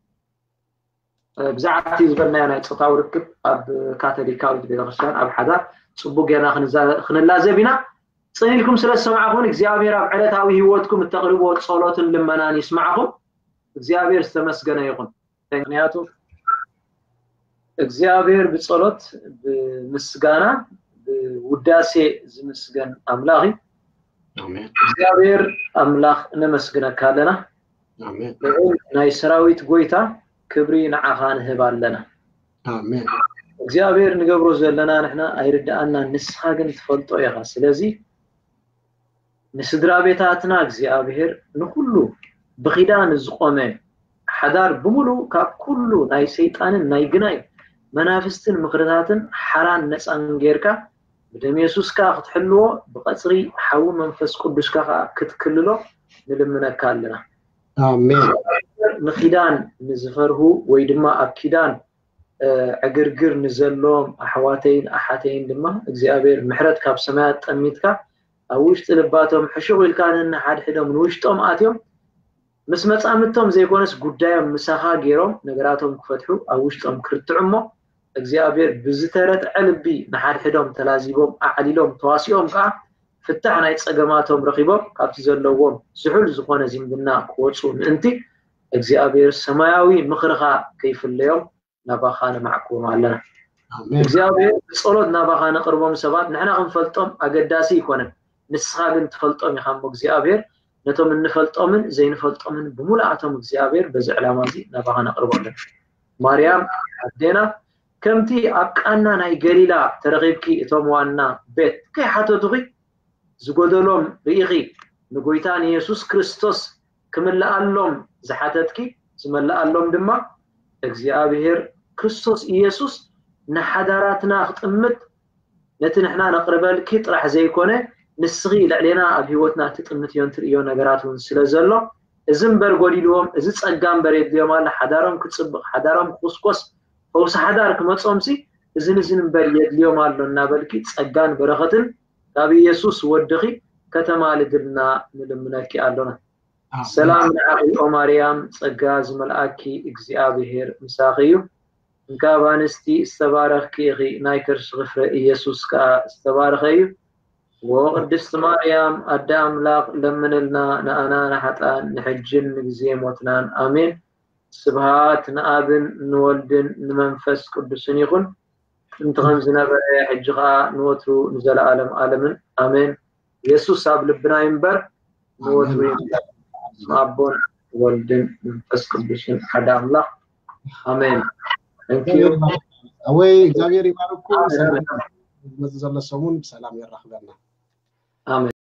ብዛዕቲ ዝበልናዮ ናይ ጾታዊ ርክብ ኣብ ካቶሊካዊት ቤተክርስትያን ኣብ ሓዳር ጽቡቅ ጌርና ክንላዘቢና صنيلكم سلسة معكم እግዚአብሔር ኣብ ዕለታዊ ህይወትኩም ተقربو ጸሎትን ልመናን ይስማعكم እግዚአብሔር ዝተመስገነ ይሁን ምክንያቱ እግዚአብሔር በጸሎት በምስጋና በውዳሴ ዝመስገን አምላኽ አሜን እግዚአብሔር አምላኽ ነመስግነካለና አሜን ናይ ሰራዊት ጎይታ ክብሪ ንዓኻ ንህባለና አሜን እግዚአብሔር ንገብሮ ዘለና ንሕና አይርዳአና ንስኻ ግን ትፈልጦ ኢኻ ስለዚህ ንስድራ ቤታትና እግዚአብሔር ንኩሉ በኺዳን ዝቆመ ሓዳር ብሙሉ ካብ ኩሉ ናይ ሰይጣንን ናይ ግናይ መናፍስትን ምክርታትን ሓራን ነፃን ጌርካ ብደም ኢየሱስካ ክትሕልዎ ብቀጽሪ ሓው መንፈስ ቅዱስካ ክትክልሎ ንልምነካ ኣለና አሜን ንኺዳን ንዝፈርሁ ወይ ድማ ኣብ ኪዳን ዕግርግር ንዘሎም ኣሕዋተይን ኣሓተይን ድማ እግዚአብሔር ምሕረት ካብ ሰማያት ጠሚትካ ኣብ ውሽጢ ልባቶም ሕሹቕ ኢልካንን ሓድሕዶም ንውሽጦም ኣትዮም ምስ መጻምቶም ዘይኮነስ ጉዳዮም ምሳኻ ገይሮም ነገራቶም ክፈትሑ ኣብ ውሽጦም ክርትዑሞ እግዚአብሔር ብዝተረት ዕልቢ ንሓድሕዶም ተላዚቦም ኣዕሊሎም ተዋሲኦም ከዓ ፍታሕ ናይ ጸገማቶም ረኺቦም ካብቲ ዘለዎም ዝሑል ዝኾነ ዝምድና ክወፁ ምእንቲ እግዚአብሔር ሰማያዊ ምኽርኻ ከይፍለዮም ናባኻ ነማዕክቦም ኣለና እግዚአብሔር ጸሎት ናባኻ ነቕርቦም ሰባት ንሕና ክንፈልጦም ኣገዳሲ ይኮነን ንስኻ ግን ትፈልጦም ኢኻ እሞ እግዚአብሔር ነቶም እንፈልጦምን ዘይንፈልጦምን ብሙላኣቶም እግዚአብሔር በዚ ዕላማ እዚ ናባኻ ነቕርቦም ኣለና ማርያም ኣዴና ከምቲ ኣብ ቃና ናይ ገሊላ ተረኺብኪ እቶም ዋና ቤት ከይሓተቱኺ ዝጎደሎም ርኢኺ ንጎይታ ንኢየሱስ ክርስቶስ ክምልኣሎም ዝሓተትኪ ዝመልኣሎም ድማ እግዚአብሔር ክርስቶስ ኢየሱስ ንሓዳራትና ክጥምት ነቲ ንሕና ነቕርበልኪ ጥራሕ ዘይኮነ ንስኺ ልዕሌና ኣብ ህይወትና ትጥምት እዮም ትርእዮ ነገራት እውን ስለ ዘሎ እዚ እምበር ጎዲልዎም እዚ ጸጋ እምበር የድልዮም ኣላ ሓዳሮም ክጽብቕ ሓዳሮም ክኩስኮስ ፈውሲ ሓዳር ክመጾምሲ እዝን እምበር የድልዮም ኣሎ እናበልኪ ጸጋን በረኸትን ካብ ኢየሱስ ወድኺ ከተማ ልድልና ንልምነኪ ኣለና ሰላም ንዓኺ ኦ ማርያም ጸጋ ዝመልአኪ እግዚአብሔር ምሳኺ እዩ እንካባንስቲ ዝተባረኽኪ ኢኺ ናይ ከርሲ ፍረ ኢየሱስ ከዓ ዝተባረኸ እዩ ወቅድስት ማርያም ኣደ ኣምላኽ ለምንልና ንኣና ንሓጣን ንሕጅን ንግዜ ሞትናን ኣሜን ስብሃት ንኣብን ንወልድን ንመንፈስ ቅዱስን ይኹን እንተ ከም ዝነበረ ሕጂ ከዓ ንወትሩ ንዘለኣለም ዓለምን ኣሜን ኢየሱስ ኣብ ልብና ይንበር ንወትሩ አቦን ወልድን መንፈስ ቅዱስን ሓደ አምላክ አሜን ታንኪዩ አወይ እግዚአብሔር ይባርኩ ሰላም መዘለ ሰሙን ሰላም ይራክበና አሜን